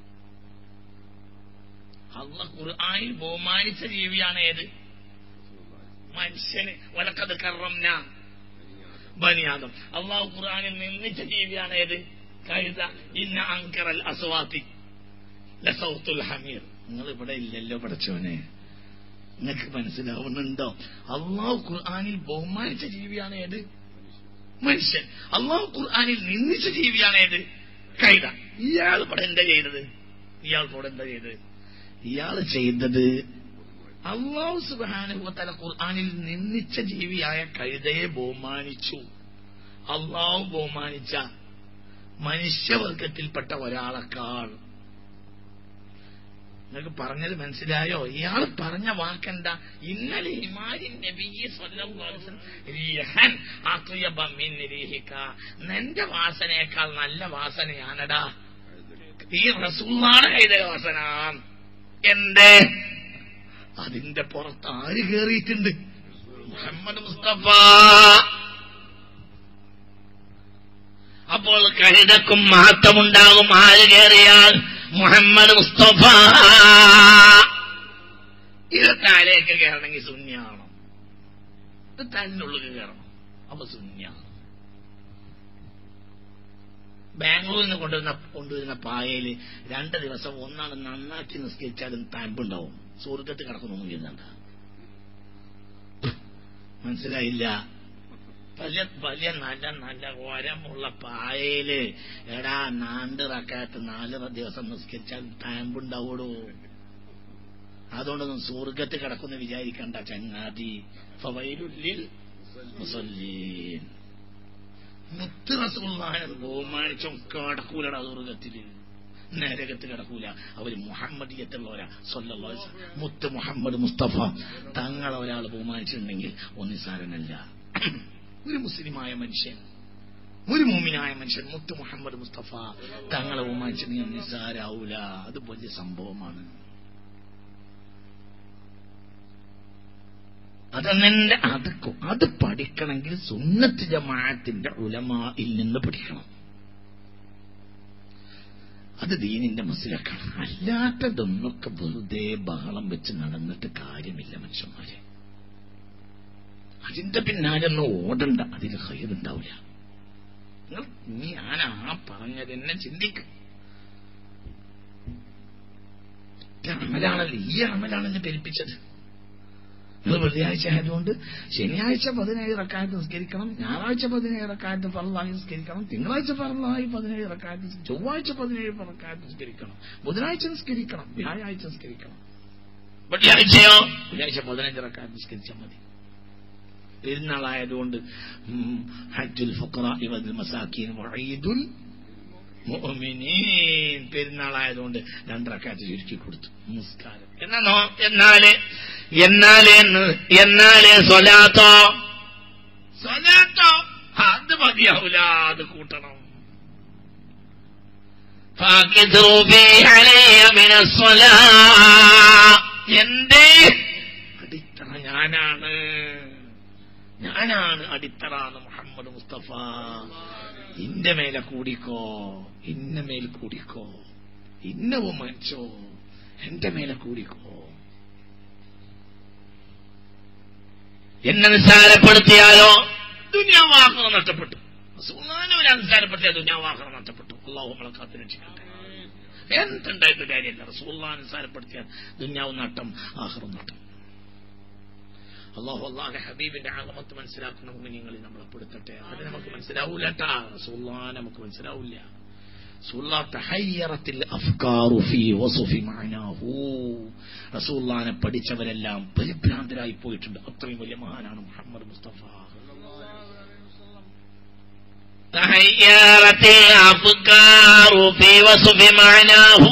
അല്ലാഹു ഖുർആനിൽ ബഹുമാനിച്ച ജീവിയാണ് ഏത്? മനുഷ്യന്. വലഖദ് കറംനാ ബനി ആദം. അല്ലാഹു ഖുർആനിൽ നിന്ദിച്ച ജീവിയാണ് ഏത്? കഴുത. ഇന്ന അൻകറൽ അസ്വാതി ലസൗത്തുൽ ഹമീർ. നിങ്ങൾ ഇവിടെ ഇല്ലല്ലോ പഠിച്ചോനെ, നിങ്ങൾക്ക് മനസ്സിലാവുന്നുണ്ടോ? അള്ളാഹു ഖുർആനിൽ ബഹുമാനിച്ച ജീവിയാണ് ഏത്? മനുഷ്യൻ. അള്ളാഹു ഖുർആനിൽ നിന്ദിച്ച ജീവിയാണ് ഏത്? കഴുത. ഇയാൾ ഇവിടെ എന്താ ചെയ്തത്? ഇയാൾ ഇവിടെ എന്താ ചെയ്തത്? ഇയാൾ ചെയ്തത് അള്ളാഹു സുബ്ഹാനഹു വ തആല ഖുർആനിൽ നിന്ദിച്ച ജീവിയായ കഴുതയെ ബഹുമാനിച്ചു. അള്ളാഹു ബഹുമാനിച്ച മനുഷ്യവർഗത്തിൽപ്പെട്ട ഒരാളെക്കാൾ. നിങ്ങൾക്ക് പറഞ്ഞത് മനസ്സിലായോ? ഇയാൾ പറഞ്ഞ വാക്കെന്താ? ഇന്നലെ ഹിമാരിൻ നബിയ്യ സല്ലല്ലാഹു അലൈഹി വസല്ലം റിഹൻ അത്യബ മിൻ റിഹിക. നിന്റെ വാസനയേക്കാൾ നല്ല വാസനയാണടാ ഈ റസൂലുള്ളാഹിയുടെ കഴുതയുടെ വാസന. എന്തേ? അതിന്റെ പുറത്ത് ആര് കേറിയിട്ടുണ്ട്? മുഹമ്മദ് മുസ്തഫ. അപ്പോൾ കഴുതക്കും മഹത്വമുണ്ടാകും ആര് കയറിയാൽ? മുഹമ്മദ് മുസ്തഫ. ഇത് താലേക്ക് കയറണമെങ്കിൽ സുന്നിയാണോ? ഇത് തന്നുള്ളിൽ കയറണം, അപ്പൊ സുന്നിയാണ്. ബാംഗ്ലൂരിൽ നിന്ന് കൊണ്ടുവരുന്ന കൊണ്ടുവരുന്ന പായയിൽ രണ്ട് ദിവസം ഒന്നാണ് നന്നാക്കി നിസ്കരിച്ചാലും താമ്പുണ്ടാവും. സ്വർഗത്ത് കിടക്കുന്നു ചെയ്യുന്നുണ്ട്. മനസ്സിലായില്ല? വലിയ വലിയ നല്ല നല്ല ഓരമുള്ള പായയില് എടാ നാണ്ട് റക്കാത്ത് നാല് ദിവസം നിസ്കരിച്ചാൽ താമ്പുണ്ടാവൂടൂ. അതുകൊണ്ടൊന്നും സ്വർഗത്ത് കിടക്കുന്ന വിചാരിക്കണ്ട ചങ്ങാതി. ഫവൈലുല്ലിൽ മുസല്ലീൻ. മുത്ത് റസൂലുള്ളാഹിനെ ബഹുമാനിച്ചും കിടക്കൂലടാ സ്വർഗത്തില്, നരകത്ത് കിടക്കൂല. അവര് മുഹമ്മദിയത്തുള്ളവരാ. സ്വല്ലല്ലാഹു അലൈഹി വസല്ലം മുത്ത് മുഹമ്മദ് മുസ്തഫ തങ്ങളെ ഒരാൾ ബഹുമാനിച്ചിട്ടുണ്ടെങ്കിൽ ഒന്നിസാരനല്ല. ഒരു മുസ്ലിമായ മനുഷ്യൻ, ഒരു മുഅ്മിനായ മനുഷ്യൻ മുത്ത് മുഹമ്മദ് മുസ്തഫ തങ്ങളെ ബഹുമാനിച്ചിട്ടുണ്ടെങ്കിൽ നിസാരാവൂല. അത് വലിയ സംഭവമാണ്. അതെന്നെ അത് അത് പഠിക്കണമെങ്കിൽ സുന്നത്ത് ജമാഅത്തിന്റെ ഉലമായിൽ നിന്ന് പഠിക്കണം. അത് ദീനിന്റെ മനസ്സിലാക്കണം. അല്ലാത്തതൊന്നൊക്കെ വെറുതെ ബഹളം വെച്ച് നടന്നിട്ട് കാര്യമില്ല മനുഷ്യന്മാരെ. അതിന്റെ പിന്നാലൊന്നും ഓടണ്ട, അതിൽ ഖൈറുണ്ടാവില്ല. നിങ്ങൾ നീ ആനാ പറഞ്ഞത് എന്നെ ചിന്തിക്കും. അമലാണല്ലോ, ഈ അമലാണെന്ന് പെരുപ്പിച്ചത്. നിങ്ങൾ വെള്ളിയാഴ്ച ആയതുകൊണ്ട് ശനിയാഴ്ച പതിനേഴ് റക്അത്ത് നിസ്കരിക്കണം, ഞായറാഴ്ച പതിനേഴ് റക്അത്ത് ഫർളായി നിസ്കരിക്കണം, തിങ്കളാഴ്ച ഫർളായി പതിനേഴ് റക്അത്ത്, ചൊവ്വാഴ്ച പതിനേഴ് റക്അത്ത് നിസ്കരിക്കണം, ബുധനാഴ്ച നിസ്കരിക്കണം, വ്യാഴാഴ്ച നിസ്കരിക്കണം. വെള്ളിയാഴ്ചയോ? വെള്ളിയാഴ്ച പതിനഞ്ച് റക്അത്ത് നിസ്കരിച്ചാൽ മതി. പെരുന്നാളായതുകൊണ്ട് ഹജ്ജുൽ ഫുഖറാഇ വൽ മസാകീൻ വഈദുൽ മുഅ്മിനീൻ, പെരുന്നാളായതുകൊണ്ട് രണ്ട് റക്അത്ത് ചുരുക്കി കൊടുത്തു നിസ്കാരം. എന്നാണോ? എന്നാല് എന്നാലേ എന്നാലേ സ്വലാത്തോ സ്വലാത്തോ അത് മതിയാവൂല, അത് കൂട്ടണം. എന്തേ അടിത്തറ ഞാനാണ് ഞാനാണ് അടിത്തറാണ് മുഹമ്മദ് മുസ്തഫ. ഇന്റെ മേലെ കൂടിക്കോ, ഇന്ന മേൽ കൂടിക്കോ, ഇന്നവും മരിച്ചോ, എന്റെ മേലെ കൂടിക്കോ. എന്നെ നിസ്സാരപ്പെടുത്തിയാലോ ദുനിയാവാഹനം നഷ്ടപ്പെട്ടു. റസൂലുള്ളാഹിനെ നിസ്സാരപ്പെടുത്തിയാൽ ദുനിയാവാഹനം നഷ്ടപ്പെട്ടു. അല്ലാഹു നമ്മളെ കാത്തു രക്ഷിക്കട്ടെ. എന്തുണ്ടായിട്ട് കാര്യമല്ല. റസൂലുള്ളാഹിനെ നിസ്സാരപ്പെടുത്തിയാൽ ദുനിയാവ് നട്ടം, ആഖിറം നട്ടം. അല്ലാഹു അല്ലാഹുവിന്റെ ഹബീബിന്റെ ആളമത്ത് മനസ്സിലാക്കുന്ന മുഅ്മിനീങ്ങളിൽ നമ്മളെ പെടുത്തട്ടെ. അത് നമുക്ക് മനസ്സിലാവൂലട്ടാ. റസൂലുള്ളാഹിനെ നമുക്ക് മനസ്സിലാവില്ല. റസൂലുള്ളാഹി തഹയ്യറത്തിൽ അഫ്കാറു ഫീ വസ്ഫി മഅനാഹു. റസൂലുള്ളാഹിനെ പഠിച്ചവരെല്ലാം പരിഭ്രാന്തരായി പോയിട്ടുണ്ട്. അത്രയും വലിയ മഹാനാണ് മുഹമ്മദ് മുസ്തഫ. തഹയ്യറത്തിൽ അഫ്കാറു ഫീ വസ്ഫി മഅനാഹു.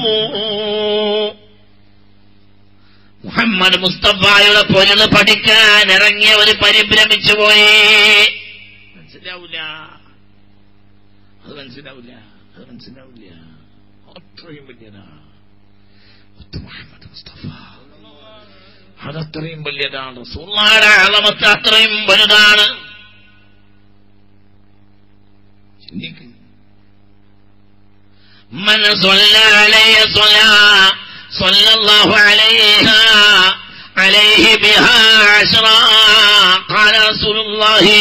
മുഹമ്മദ് മുസ്തഫയുടെ പൊരുള് പഠിക്കാൻ ഇറങ്ങിയവർ പരിഭ്രമിച്ചു പോയി. മനസ്സിലാവൂല, അത് മനസ്സിലാവില്ല, അത് മനസ്സിലാവില്ല. അത്രയും വലിയതാ മുഹമ്മദ് മുസ്തഫ. അതത്രയും വലിയതാണ്. റസൂലുള്ളാഹിയുടെ അളമത്ത് അത്രയും വലുതാണ്. ചിന്തിക്ക്. മൻ സ്വല്ല അലൈഹി സ്വലാ സ്വല്ലല്ലാഹു അലൈഹാ അലൈഹി ബിഹാ അശ്റാ ഖാല റസൂലുള്ളാഹി.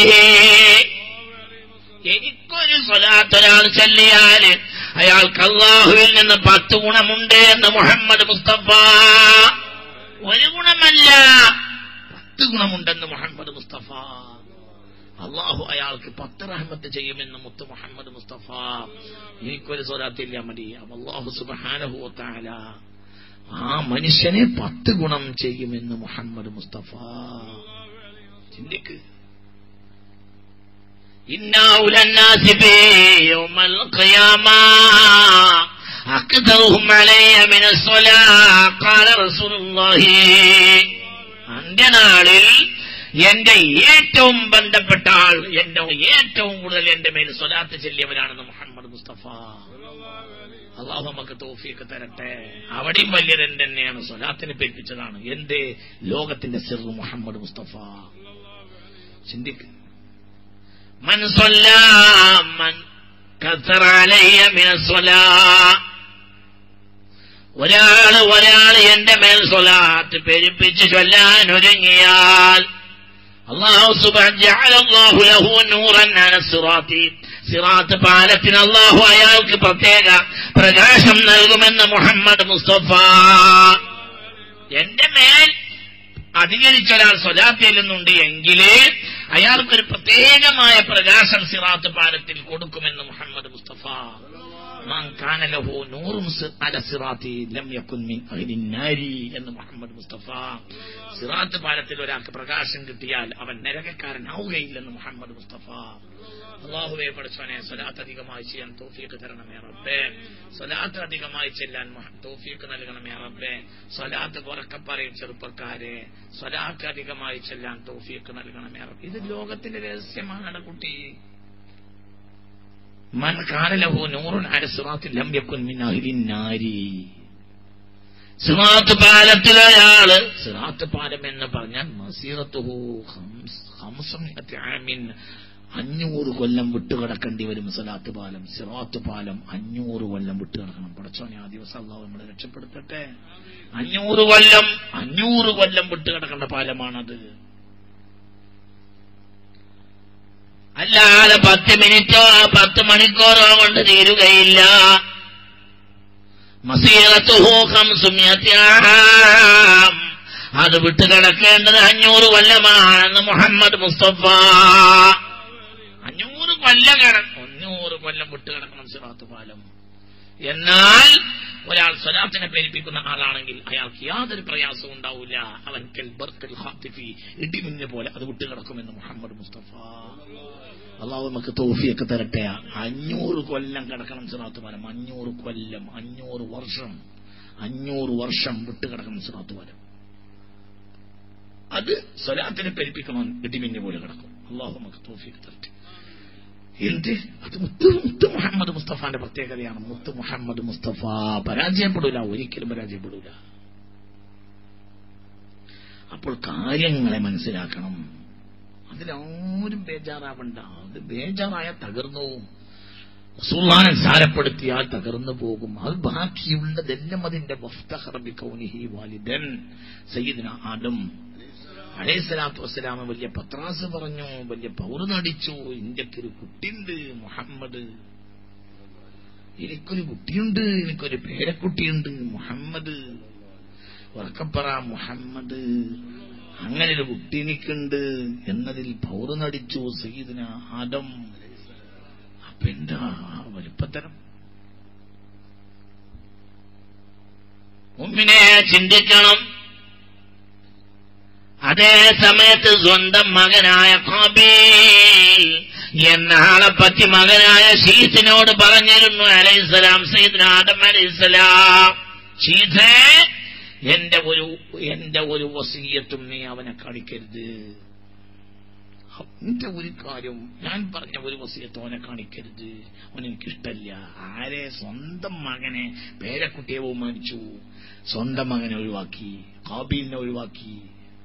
എനിക്കൊരു സ്വലാത്ത് ഒരാൾ ചൊല്ലിയാൽ അയാൾക്ക് അല്ലാഹുവിൽ നിന്ന് പത്ത് ഗുണമുണ്ട് എന്ന് മുഹമ്മദ് മുസ്തഫ. ഒരു ഗുണമല്ല, പത്ത് ഗുണമുണ്ടെന്ന് മുഹമ്മദ് മുസ്തഫ. അള്ളാഹു അയാൾക്ക് പത്ത് റഹ്മത്ത് ചെയ്യുമെന്ന് മുത്ത് മുഹമ്മദ് മുസ്തഫ. എനിക്കൊരു സ്വലാത്തില്ല മതി. അല്ലാഹു സുബ്ഹാനഹു വ തആല ആ മനുഷ്യനെ പത്ത് ഗുണം ചെയ്യുമെന്ന് മുഹമ്മദ് മുസ്തഫ. ചിന്തിക്ക്. ഇന്നാ ഉലന്നാസി ബി യൗമൽ ഖിയാമ അക്തറുഹും അലയ്യ മിനസ് സ്വലാ ഖാല റസൂലുള്ളാഹി. അന്ത്യനാളിൽ എന്റെ ഏറ്റവും ബന്ധപ്പെട്ട ആൾ, എന്റെ ഏറ്റവും കൂടുതൽ എന്റെ മേൽ സ്വലാത്ത് ചൊല്ലിയവരാണെന്ന് മുഹമ്മദ് മുസ്തഫ. അല്ലാഹു നമുക്ക് തൗഫീഖ് തരട്ടെ. അവിടെയും വലിയത് തന്നെയാണ്, സ്വലാത്തിനെ പേൽപ്പിച്ചതാണ്. എന്റെ ലോകത്തിന്റെ സിർറ് മുഹമ്മദ് മുസ്തഫ. ചിന്തിക്ക്. മൻ സ്വല്ലാ മൻ കസറ അലയ്യ മിനസ് സ്വലാ. ഒരാള് ഒരാള് എന്റെ മേൽ സ്വലാത്ത് പെരുപ്പിച്ച് ചൊല്ലാൻ ഒരുങ്ങിയാൽ അല്ലാഹു സുബ്ഹാനഹു ജഅലല്ലാഹു ലഹു നൂറൻ അല സിറാത്തി. സിറാത്ത് പാലത്തിന് അല്ലാഹു അയാൾക്ക് പ്രത്യേക പ്രകാശം നൽകുമെന്ന് മുഹമ്മദ് മുസ്തഫ. എന്റെ മേൽ അധികരിച്ചൊരാൾ സ്വലാത്ത് ചെല്ലുന്നുണ്ട് എങ്കിൽ അയാൾക്കൊരു പ്രത്യേകമായ പ്രകാശം സിറാത്ത് പാലത്തിൽ കൊടുക്കുമെന്ന് മുഹമ്മദ് മുസ്തഫ. മൻ കാന ലഹു നൂറുൻ അല സിറാത്തി ലം യകുൻ മിൻ അഹ്ലിൻ നാരി എന്ന് മുഹമ്മദ് മുസ്തഫ. സിറാത്ത് പാലത്തിൽ ഒരാൾക്ക് പ്രകാശം കിട്ടിയാൽ അവൻ നരകക്കാരനാവുകയില്ലെന്ന് മുഹമ്മദ് മുസ്തഫ. അല്ലാഹുവേ പഠിച്ചവനെ സ്വലാത്ത് അധികമായി ചെയ്യാൻ തൗഫീഖ് തരണമേ റബ്ബേ. സ്വലാത്ത് അധികമായി ചെല്ലാൻ തൗഫീഖ് നൽകണമേ റബ്ബേ. സ്വലാത്ത് കുറക്കെ പറയും ചെറുപ്പക്കാരെ, സ്വലാത്ത് അധികമായി ചെല്ലാൻ തൗഫീഖ് നൽകണമേ റബ്ബേ. ഇത് ലോകത്തിന്റെ രഹസ്യമാണ് കുട്ടി. മൻ കാന ലഹു നൂറുൻ അല സിറാത്തി ലം യകുൻ മിൻ അഹ്ലിൻ നാരി. സിറാത്ത് പാലത്തിലയാള്, സിറാത്ത് പാലം എന്ന് പറഞ്ഞാൽ മസീറത്തുഹു ഖംസമിഅത്തി ആമിൻ, അഞ്ഞൂറ് കൊല്ലം വിട്ടുകിടക്കേണ്ടി വരും. സലാത്ത് പാലം, സിറാത്ത് പാലം അഞ്ഞൂറ് കൊല്ലം വിട്ടുകിടക്കണം. പടച്ചോനെ ആ ദിവസം അല്ലാഹു നമ്മളെ രക്ഷപ്പെടുത്തട്ടെ. അഞ്ഞൂറ് കൊല്ലം അഞ്ഞൂറ് കൊല്ലം വിട്ടുകിടക്കേണ്ട പാലമാണത്. അല്ലാതെ പത്ത് മിനിറ്റോ പത്ത് മണിക്കൂറോ കൊണ്ട് തീരുകയില്ല. മസീറത്തുഹു ഖംസുമിഅത്തി ആം, അത് വിട്ടുകിടക്കേണ്ടത് അഞ്ഞൂറ് കൊല്ലമാണെന്ന് മുഹമ്മദ് മുസ്തഫ. അഞ്ഞൂറ് കൊല്ലം കിടക്കും, അഞ്ഞൂറ് കൊല്ലം വിട്ടുകിടക്കണം സിറാത്ത് പാലം. എന്നാൽ ഒരാൾ സ്വലാത്തിനെ പ്രേരിപ്പിക്കുന്ന ആളാണെങ്കിൽ അയാൾക്ക് യാതൊരു പ്രയാസവും ഉണ്ടാവില്ല. അവൻ ഇടിമിഞ്ഞ പോലെ അത് വിട്ടുകിടക്കുമെന്ന് മുഹമ്മദ് മുസ്തഫ. അല്ലാഹു നമുക്ക് തൗഫീഖ് തരട്ടെ. അഞ്ഞൂറ് കൊല്ലം കിടക്കണം സിറാത്ത് പാലം. അഞ്ഞൂറ് കൊല്ലം, അഞ്ഞൂറ് വർഷം, അഞ്ഞൂറ് വർഷം വിട്ടുകിടക്കണം സിറാത്ത് പാലം. അത് സ്വലാത്തിനെ പ്രേരിപ്പിക്കണം, ഇടിമിഞ്ഞ പോലെ കിടക്കും. അല്ലാഹു നമുക്ക് തൗഫീഖ് തരട്ടെ. എന്ത് അത് മുത്ത് മുത്ത് മുഹമ്മദ് മുസ്തഫാന്റെ പ്രത്യേകതയാണ്. മുത്ത് മുഹമ്മദ് മുസ്തഫ പരാജയപ്പെടൂല, ഒരിക്കലും പരാജയപ്പെടൂല. അപ്പോൾ കാര്യങ്ങളെ മനസ്സിലാക്കണം. അതിലാരും ബേജാറാവണ്ട. അത് ബേജാറായ തകർന്നു. റസൂലുള്ളാഹിനെ സാരപ്പെടുത്തിയാൽ തകർന്നു പോകും. അത് ബാക്കിയുള്ളതെല്ലാം അതിന്റെ വഫ്തഖറ ബികൗനിഹി വാലിദൻ. സയ്യിദുനാ ആദം അലൈഹിസ്സലാത്തു വസ്സലാം വലിയ പത്രാസ് പറഞ്ഞു, വലിയ പൗറ് നടിച്ചു. ഇന്ത്യക്കൊരു കുട്ടിയുണ്ട് മുഹമ്മദ്, എനിക്കൊരു കുട്ടിയുണ്ട്, എനിക്കൊരു പേരക്കുട്ടിയുണ്ട് മുഹമ്മദ്, ഉറക്കപ്പറ മുഹമ്മദ്, അങ്ങനെ ഒരു കുട്ടി എനിക്കുണ്ട് എന്നതിൽ പൗറ് നടിച്ചു സയ്യിദുനാ ആദം. അപ്പൊ എന്താ വലുപ്പത്തരം? മുഅ്മിനെ ചിന്തിക്കണം. അതേ സമയത്ത് സ്വന്തം മകനായ ഖാബീൽ എന്ന ആളെ പറ്റി മകനായ ശീത്തിനോട് പറഞ്ഞിരുന്നു അലൈഹിസ്സലാം, സയ്യിദുനാ ആദം അലൈഹിസ്സലാം, ശീത്തേ, എന്റെ ഒരു എന്റെ ഒരു വസിയ്യത്തും നീ അവനെ കാണിക്കരുത്. എന്റെ ഒരു കാര്യം, ഞാൻ പറഞ്ഞ ഒരു വസിയ്യത്തും അവനെ കാണിക്കരുത്, അവൻ എനിക്കിഷ്ടല്ല. ആരെ? സ്വന്തം മകനെ, പേരക്കുട്ടിയെ ബഹുമാനിച്ചു, സ്വന്തം മകനെ ഒഴിവാക്കി, ഖാബീലിനെ ഒഴിവാക്കി.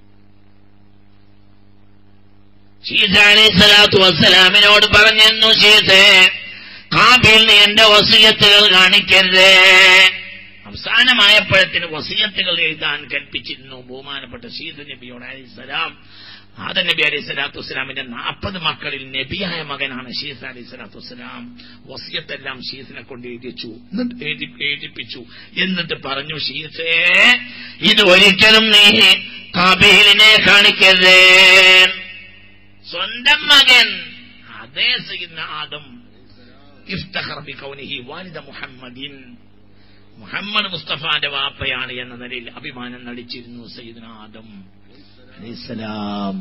ശീസ അലൈഹിസ്സലാത്തു വസ്സലാമിനോട് പറഞ്ഞിരുന്നു, ശീസേ, ഖാബീലിന് എന്റെ വസിയ്യത്തുകൾ കാണിക്കരുത്. അവസാനമായപ്പോഴത്തിന് വസിയ്യത്തുകൾ എഴുതാൻ കൽപ്പിച്ചിരുന്നു ബഹുമാനപ്പെട്ട ശീസ് നബിയോട് അലൈഹിസ്സലാം. ആദം നബി അലൈഹി സ്വലാത്തു വസ്സലാമിന്റെ നാൽപ്പത് മക്കളിൽ നബിയായ മകനാണ് ശീസ് അലൈഹി സ്വലാത്തു വസ്സലാം. വസിയ്യത്തെല്ലാം ശീസിനെ കൊണ്ട് എഴുതിച്ചു, എഴുതിപ്പിച്ചു. എന്നിട്ട് പറഞ്ഞു, ശീസേ, ഇത് ഒരിക്കലും നീ ഖാബീലിനെ കാണിക്കരുത്. സ്വന്തം മകൻ അതേ സയ്യിദുനാ ആദം ഇഫ്തഖറ ബികൗനിഹി വാലിദ മുഹമ്മദിൻ, മുഹമ്മദ് മുസ്തഫാന്റെ വാപ്പയാണ് എന്ന നിലയിൽ അഭിമാനം നടിച്ചിരുന്നു സയ്യിദുനാ ആദം അലൈഹിസ്സലാം.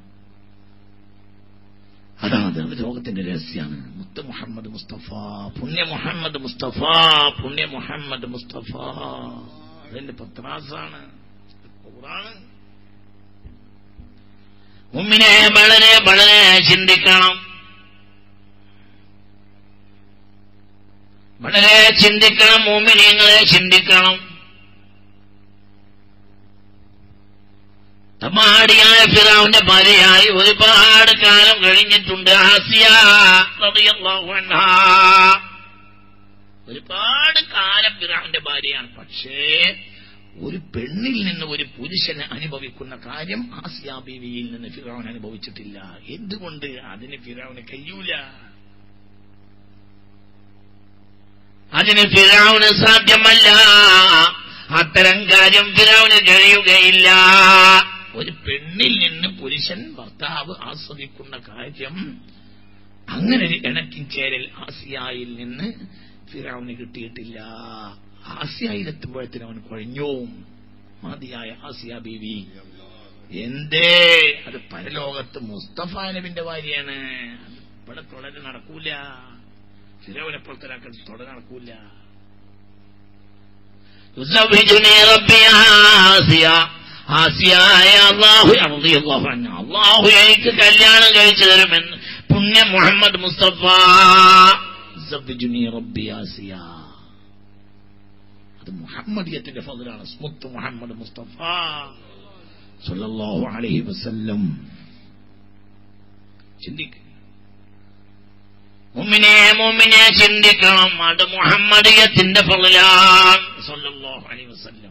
അതാണ് അത് ലോകത്തിന്റെ രഹസ്യമാണ്. മുത്ത് മുഹമ്മദ് മുസ്തഫ, പുണ്യ മുഹമ്മദ് മുസ്തഫ, പുണ്യ മുഹമ്മദ് മുസ്തഫ. അതിന്റെ പത്രാസാണ്, ഖുർആൻ. മുഅ്മിനെ വളരെ വളരെ ചിന്തിക്കണം, വളരെ ചിന്തിക്കണം. മുഅ്മിനീങ്ങളെ ചിന്തിക്കണം. തമാടിയായ ഫിറഔന്റെ ഭാര്യയായി ഒരുപാട് കാലം കഴിഞ്ഞിട്ടുണ്ട് ആസിയ റളിയല്ലാഹു അൻഹാ. ഒരുപാട് കാലം ഫിറഔന്റെ ഭാര്യയാണ്. പക്ഷേ ഒരു പെണ്ണിൽ നിന്ന് ഒരു പുരുഷന് അനുഭവിക്കുന്ന കാര്യം ആസിയ ബീവിയിൽ നിന്ന് ഫിറഔൻ അനുഭവിച്ചിട്ടില്ല. എന്തുകൊണ്ട്? അതിന് ഫിറഔന് കഴിയൂല, അതിന് ഫിറഔന് സാധ്യമല്ല. അത്തരം കാര്യം ഫിറഔന് കഴിയുകയില്ല. ഒരു പെണ്ണിൽ നിന്ന് പുരുഷൻ ഭർത്താവ് ആസ്വദിക്കുന്ന കാര്യം, അങ്ങനെ ഒരു ഇണക്കിൻ ചേരൽ ആസിയായിൽ നിന്ന് ഫിറഔന് കിട്ടിയിട്ടില്ല. ആസിയായിലെത്തുമ്പോഴത്തേനും അവൻ കുഴഞ്ഞു. മതിയായ ആസിയ ബീവി. എന്തേ? അത് പരലോകത്ത് മുസ്തഫ നബിന്റെ ഭാര്യയാണ്. ഇവിടെ തുടരെ നടക്കൂല. ഫിറഔനെ പോലത്തെ ഒരാൾക്ക് തുടരെ നടക്കൂല. അള്ളാഹു എനിക്ക് കല്യാണം കഴിച്ചു തരുമെന്ന് പുണ്യ മുഹമ്മദ് മുസ്തഫ. റബ്ബി ആസിയ, അത് മുഹമ്മദിയത്തിന്റെ ഫضലാണ്. സ്മുത്ത് മുഹമ്മദ് മുസ്തഫ സല്ലല്ലാഹു അലൈഹി വസല്ലം. ചിന്തിക്ക മുഅ്മിനെ, മുഅ്മിനെ ചിന്തിക്കണം. അത് മുഹമ്മദിയത്തിന്റെ ഫضലാണ് സല്ലല്ലാഹു അലൈഹി വസല്ലം.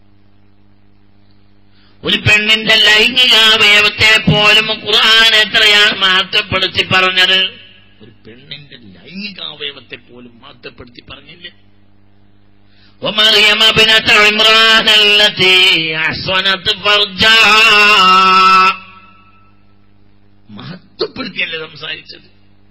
ഒരു പെണ്ണിന്റെ ലൈംഗികാവയവത്തെ പോലും ഖുർആൻ എത്രയാണ് മഹത്വപ്പെടുത്തി പറഞ്ഞത്? ഒരു പെണ്ണിന്റെ ലൈംഗികാവയവത്തെ പോലും മഹത്വപ്പെടുത്തി പറഞ്ഞില്ലേ? ومريم ابنة عمران التي أحصنت فرجها, മഹത്വപ്പെടുത്തിയല്ലേ സംസാരിച്ചത്?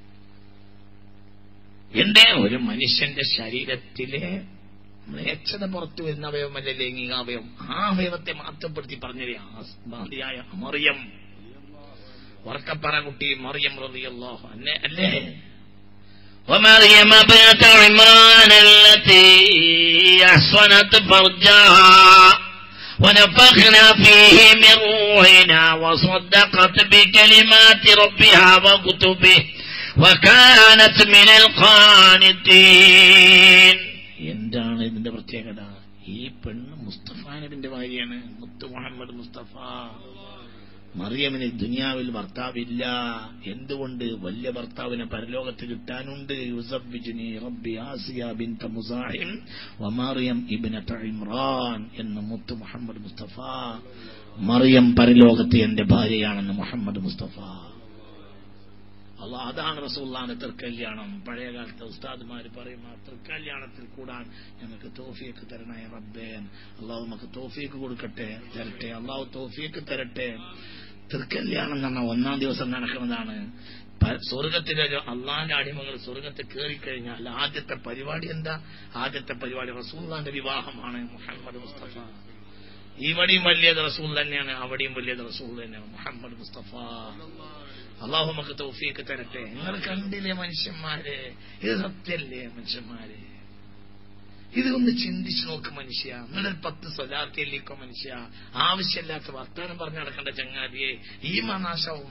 എന്റെ ഒരു മനുഷ്യന്റെ ശരീരത്തിലെ മ്ലേച്ഛത പുറത്തു വരുന്ന അവയവമല്ലേ ലൈംഗികാവയവം? ആ അവയവത്തെ മഹത്വപ്പെടുത്തി പറഞ്ഞതേ ആസ്മാദിയായ മറിയം. വർക്കപ്പറ കുട്ടി മറിയം റളിയല്ലാഹു അൻഹ അല്ലേ? ومريم ابنة عمران التي أحصنت فرجها ونفخنا فيه من روحنا وصدقت بكلمات ربها وكتبه وكانت من القانتين. എന്താണ് ഇതിന്റെ പ്രത്യേകത? ഈ പെണ്ണ് മുസ്തഫ നബിന്റെ ഭാര്യയാണ്. മുത്ത് മുഹമ്മദ് മുസ്തഫ മുസ്തഫ. മറിയമിന് ദുനിയാവിൽ ഭർത്താവില്ല. എന്തുകൊണ്ട്? വലിയ ഭർത്താവിനെ പരലോകത്ത് കിട്ടാനുണ്ട്. യുസബ്ബിജുനി റബ്ബി ആസിയ ബിൻത മുസാഹിം വമറിയം ഇബ്നത ഇമ്രാൻ എന്ന് മുത്ത് മുഹമ്മദ് മുസ്തഫ. മറിയം പരലോകത്ത് എന്റെ ഭാര്യയാണെന്ന് മുഹമ്മദ് മുസ്തഫ. അള്ളാഹ്, അതാണ് റസൂലുള്ളാഹിന്റെ തൃക്കല്യാണം. പഴയ കാലത്തെ ഉസ്താദുമാര് പറയും, ആ തൃക്കല്യാണത്തിൽ കൂടാൻ ഞങ്ങൾക്ക് തൗഫീഖ് തരണേ റബ്ബേ. അള്ളാഹു നമുക്ക് തൗഫീഖ് കൊടുക്കട്ടെ, തരട്ടെ. അള്ളാഹു തൗഫീഖ് തരട്ടെ. തൃക്കല്യാണം എന്ന് പറഞ്ഞാൽ ഒന്നാം ദിവസം നടക്കുന്നതാണ്. സ്വർഗത്തിലെ അള്ളാഹിന്റെ അടിമകൾ സ്വർഗത്തിൽ കയറിക്കഴിഞ്ഞാൽ ആദ്യത്തെ പരിപാടി എന്താ? ആദ്യത്തെ പരിപാടി റസൂലുള്ളാഹിന്റെ വിവാഹമാണ്. മുഹമ്മദ് മുസ്തഫ. ഇവിടെയും വലിയത് റസൂൽ തന്നെയാണ്, അവിടെയും വലിയത് റസൂൽ തന്നെയാണ്, മുഹമ്മദ് മുസ്തഫ. അള്ളാഹു നമുക്ക് തൗഫീഖ് തരട്ടെ. നിങ്ങൾ കണ്ടില്ലേ മനുഷ്യന്മാരെ? ഇത് സത്യല്ലേ മനുഷ്യന്മാരെ? ഇത് ഒന്ന് ചിന്തിച്ചു നോക്ക് മനുഷ്യ. നിങ്ങളൊരു പത്ത് സ്വലാത്തിയല്ലിക്കോ മനുഷ്യ. ആവശ്യമില്ലാത്ത വർത്താനം പറഞ്ഞു നടക്കേണ്ട ചങ്ങാതിയെ ഈ മനാശവും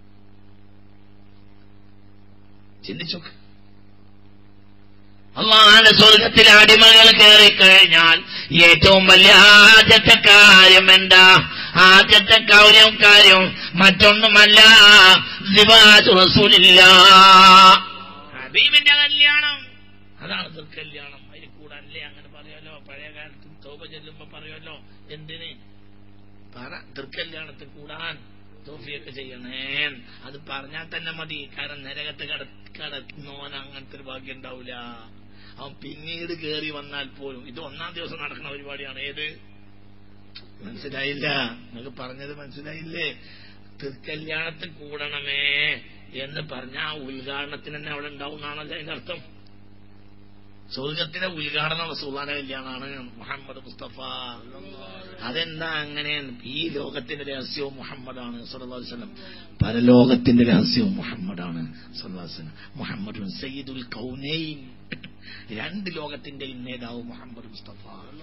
ചിന്തിച്ചോക്ക്. അള്ളാഹുവിന്റെ സ്വർഗത്തിലെ അടിമകൾ കയറിക്കഴിഞ്ഞാൽ ഏറ്റവും വലിയ ആദ്യത്തെ കാര്യം എന്താ? ആദ്യത്തെ കാര്യം കാര്യം മറ്റൊന്നുമല്ല, സിവാജു റസൂലില്ലാഹ്, ഹബീബിന്റെ കല്യാണം. അതാണ് ദുൽകല്യാണം. അതിൽ കൂടല്ലേ അങ്ങനെ പറയാലോ? പഴയ കാലത്ത് തൗബ ചെല്ലുമ്പോ പറയുമല്ലോ, എന്തിന് പറ ദുൽകല്യാണത്തിൽ കൂടാൻ തൗഫീഖ് ചെയ്യണേ. അത് പറഞ്ഞാൽ തന്നെ മതി. കാരണം നരകത്ത് കട കടക്കുന്നോൻ അങ്ങനത്തെ ഒരു ഭാഗ്യം ഉണ്ടാവില്ല. അവൻ പിന്നീട് കയറി വന്നാൽ പോലും ഇത് ഒന്നാം ദിവസം നടക്കുന്ന പരിപാടിയാണ്. ഏത്? മനസ്സിലായില്ല? നിങ്ങൾക്ക് പറഞ്ഞത് മനസ്സിലായില്ലേ? തൃക്കല്യാണത്തിൽ കൂടണമേ എന്ന് പറഞ്ഞ ആ ഉദ്ഘാടനത്തിന് തന്നെ അവിടെ ഉണ്ടാവും എന്നാണല്ലോ അതിന്റെ അർത്ഥം. സ്വർഗത്തിലെ ഉദ്ഘാടനം റസൂലുള്ളാഹിന്റെ കല്യാണമാണ്, മുഹമ്മദ് മുസ്തഫ. അതെന്താ അങ്ങനെ? ഈ ലോകത്തിന്റെ രഹസ്യവും മുഹമ്മദാണ് സല്ലല്ലാഹു അലൈഹി വസല്ലം. പരലോകത്തിന്റെ രഹസ്യവും മുഹമ്മദാണ് സല്ലല്ലാഹു അലൈഹി വസല്ലം. മുഹമ്മദുൻ സയ്യിദുൽ കൗനൈൻ, രണ്ട് ലോകത്തിന്റെയും നേതാവ് മുഹമ്മദ് മുസ്തഫ.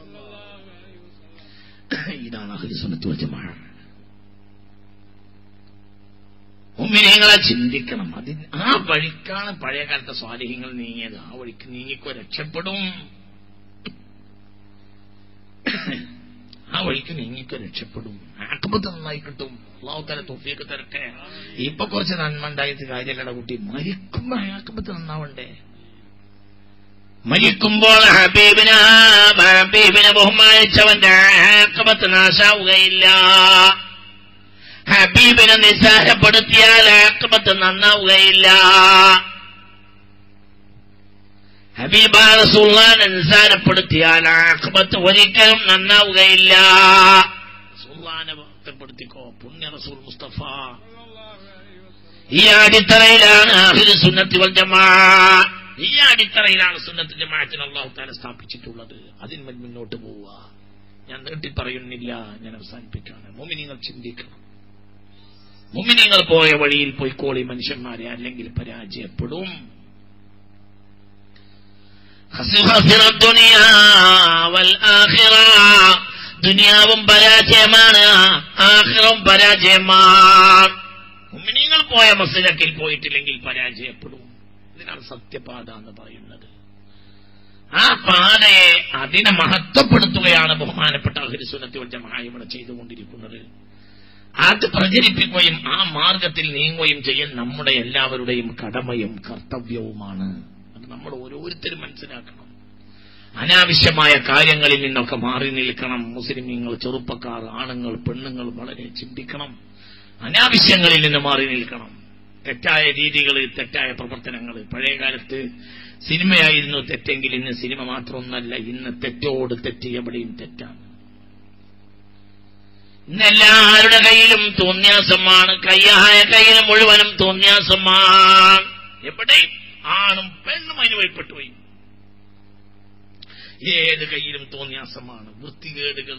ഇതാണ് അഹ്ലു സുന്നത്ത് വൽ ജമാഅ. മുഅ്മിനീങ്ങളെ ചിന്തിക്കണം. അതിന് ആ വഴിക്കാണ് പഴയ കാലത്തെ സ്വാലിഹീങ്ങൾ നീങ്ങിയത്. ആ വഴിക്ക് നീങ്ങിക്കോ, രക്ഷപ്പെടും. ആ വഴിക്ക് നീങ്ങിക്കോ, രക്ഷപ്പെടും. ആഖിബത്ത് നന്നായി കിട്ടും. അല്ലാഹു തആല തൗഫീഖ് തരട്ടെ. ഇപ്പൊ കുറച്ച് നന്മ ഉണ്ടായിട്ട് കാര്യമല്ലട കുട്ടി. മരിക്കുമ്പോ ആഖിബത്ത് നന്നാവണ്ടേ? മരിക്കുമ്പോൾ ഹബീബിനെ ഹബീബിനെ ബഹുമാനിച്ചവന്റെ ആഖിബത്ത് നാശാവുകയില്ല. ഹബീബിനെ നിസ്സാരപ്പെടുത്തിയാൽ ആഖിബത്ത് നന്നാവുകയില്ല. ഹബീബ റസൂലുള്ളാഹിനെ നിസ്സാരപ്പെടുത്തിയാൽ ആഖിബത്ത് ഒരിക്കലും നന്നാവുകയില്ല. റസൂലുള്ളാഹിനെ ഭക്തപ്പെടുത്തിക്കോ, പുണ്യ റസൂൽ മുസ്തഫ. ഈ അടിത്തറയിലാണ് അഹ്ലു സുന്നത്തി വൽ ജമാഅ. ഈ അടിത്തറയിലാണ് സുന്നത്ത് ജമാഅത്തിനെ അല്ലാഹു തആല സ്ഥാപിച്ചിട്ടുള്ളത്. അതിന്മേൽ മുന്നോട്ട് പോവുക. ഞാൻ നീട്ടി പറയുന്നില്ല, ഞാൻ അവസാനിപ്പിക്കുകയാണ്. മുഅ്മിനീങ്ങൾ ചിന്തിക്കണം. മുഅ്മിനീങ്ങൾ പോയ വഴിയിൽ പോയിക്കോളി മനുഷ്യന്മാരെ, അല്ലെങ്കിൽ പരാജയപ്പെടും. ദുനിയാവും പരാജയമാണ്, ആഖിറവും പരാജയമാണ്. മുഅ്മിനീങ്ങൾ പോയ മസ്ലക്കിൽ പോയിട്ടില്ലെങ്കിൽ പരാജയപ്പെടും. ഇതിനാണ് സത്യപാത എന്ന് പറയുന്നത്. ആ പാതയെ അതിനെ മഹത്വപ്പെടുത്തുകയാണ് ബഹുമാനപ്പെട്ട അഹ്ലു സുന്നത്തി വൽ ജമാഅ ഇവിടെ ചെയ്തുകൊണ്ടിരിക്കുന്നത്. അത് പ്രചരിപ്പിക്കുകയും ആ മാർഗത്തിൽ നീങ്ങുകയും ചെയ്യാൻ നമ്മുടെ എല്ലാവരുടെയും കടമയും കർത്തവ്യവുമാണ്. അത് നമ്മൾ ഓരോരുത്തരും മനസ്സിലാക്കണം. അനാവശ്യമായ കാര്യങ്ങളിൽ നിന്നൊക്കെ മാറി നിൽക്കണം. മുസ്ലിമീങ്ങൾ, ചെറുപ്പക്കാർ, ആണുങ്ങൾ, പെണ്ണുങ്ങൾ വളരെ ചിന്തിക്കണം. അനാവശ്യങ്ങളിൽ നിന്ന് മാറി നിൽക്കണം. തെറ്റായ രീതികൾ, തെറ്റായ പ്രവർത്തനങ്ങൾ. പഴയ കാലത്ത് സിനിമയായിരുന്നു തെറ്റെങ്കിൽ ഇന്ന് സിനിമ മാത്രമൊന്നല്ല, ഇന്ന് തെറ്റോട് തെറ്റ് എവിടെയും തെറ്റാണ്. ഇന്നെല്ലാവരുടെ കയ്യിലും തോന്യാസമാണ്. കയ്യായ കയ്യിൽ മുഴുവനും തോന്യാസമാണ്. എവിടെയും ആണും പെണ്ണും അനുഭവപ്പെട്ടു പോയി. ഏത് കയ്യിലും തോന്യാസമാണ്, വൃത്തികേടുകൾ.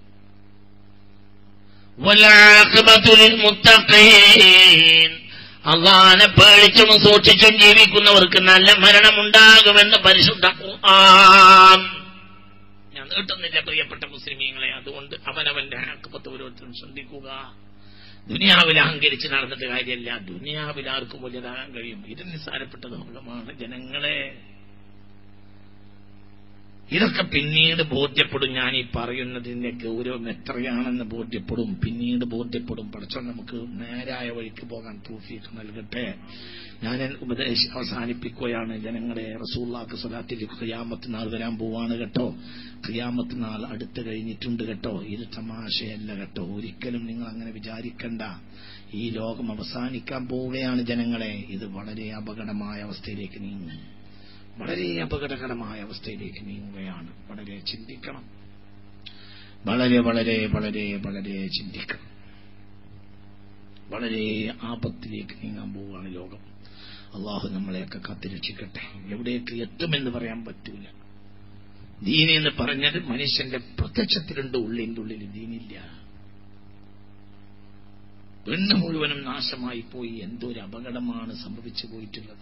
അള്ളാഹനെ പേടിച്ചും സൂക്ഷിച്ചും ജീവിക്കുന്നവർക്ക് നല്ല മരണമുണ്ടാകുമെന്ന് പരിശുദ്ധ ഖുർആൻ. ഞാൻ നീട്ടുന്നില്ല പ്രിയപ്പെട്ട മുസ്ലിമീങ്ങളെ. അതുകൊണ്ട് അവനവന്റെ ആഖിബത്ത് ഓരോരുത്തരും ശ്രദ്ധിക്കുക. ദുനിയാവിൽ അഹങ്കരിച്ച് നടന്നിട്ട് കാര്യമല്ല. ദുനിയാവിൽ ആർക്കും വലിയതാകാൻ കഴിയും. ഇത് നിസ്സാരപ്പെട്ട ലോകമാണ് ജനങ്ങളെ. ഇതൊക്കെ പിന്നീട് ബോധ്യപ്പെടും. ഞാൻ ഈ പറയുന്നതിന്റെ ഗൗരവം എത്രയാണെന്ന് ബോധ്യപ്പെടും, പിന്നീട് ബോധ്യപ്പെടും. പഠിച്ചോ നമുക്ക് നേരായ വഴിക്ക് പോകാൻ തൗഫീഖ് നൽകട്ടെ. ഞാൻ ഉപദേശം അവസാനിപ്പിക്കുകയാണ്. ജനങ്ങളെ, റസൂലുള്ളാഹിക്ക് സ്വലാത്തിൽ ഖിയാമത്ത് നാൾ വരാൻ പോവാണ് കേട്ടോ. ഖിയാമത്ത് നാൾ അടുത്ത് കഴിഞ്ഞിട്ടുണ്ട് കേട്ടോ. ഇത് തമാശയല്ല കേട്ടോ. ഒരിക്കലും നിങ്ങൾ അങ്ങനെ വിചാരിക്കണ്ട. ഈ ലോകം അവസാനിക്കാൻ പോവുകയാണ് ജനങ്ങളെ. ഇത് വളരെ അപകടമായ അവസ്ഥയിലേക്ക് നീങ്ങും. വളരെ അപകടകരമായ അവസ്ഥയിലേക്ക് നീങ്ങുകയാണ്. വളരെ ചിന്തിക്കണം. വളരെ വളരെ വളരെ വളരെ ചിന്തിക്കണം. വളരെ ആപത്തിലേക്ക് നീങ്ങാൻ പോവുകയാണ് ലോകം. അള്ളാഹു നമ്മളെയൊക്കെ കാത്തുരക്ഷിക്കട്ടെ. എവിടേക്ക് എത്തുമെന്ന് പറയാൻ പറ്റൂല. ദീൻ എന്ന് പറഞ്ഞത് മനുഷ്യന്റെ പ്രത്യക്ഷത്തിലുണ്ട്, ഉള്ളിന്റെ ഉള്ളിൽ ദീനില്ല. പെണ്ണ് മുഴുവനും നാശമായി പോയി. എന്തൊരു അപകടമാണ് സംഭവിച്ചു പോയിട്ടുള്ളത്.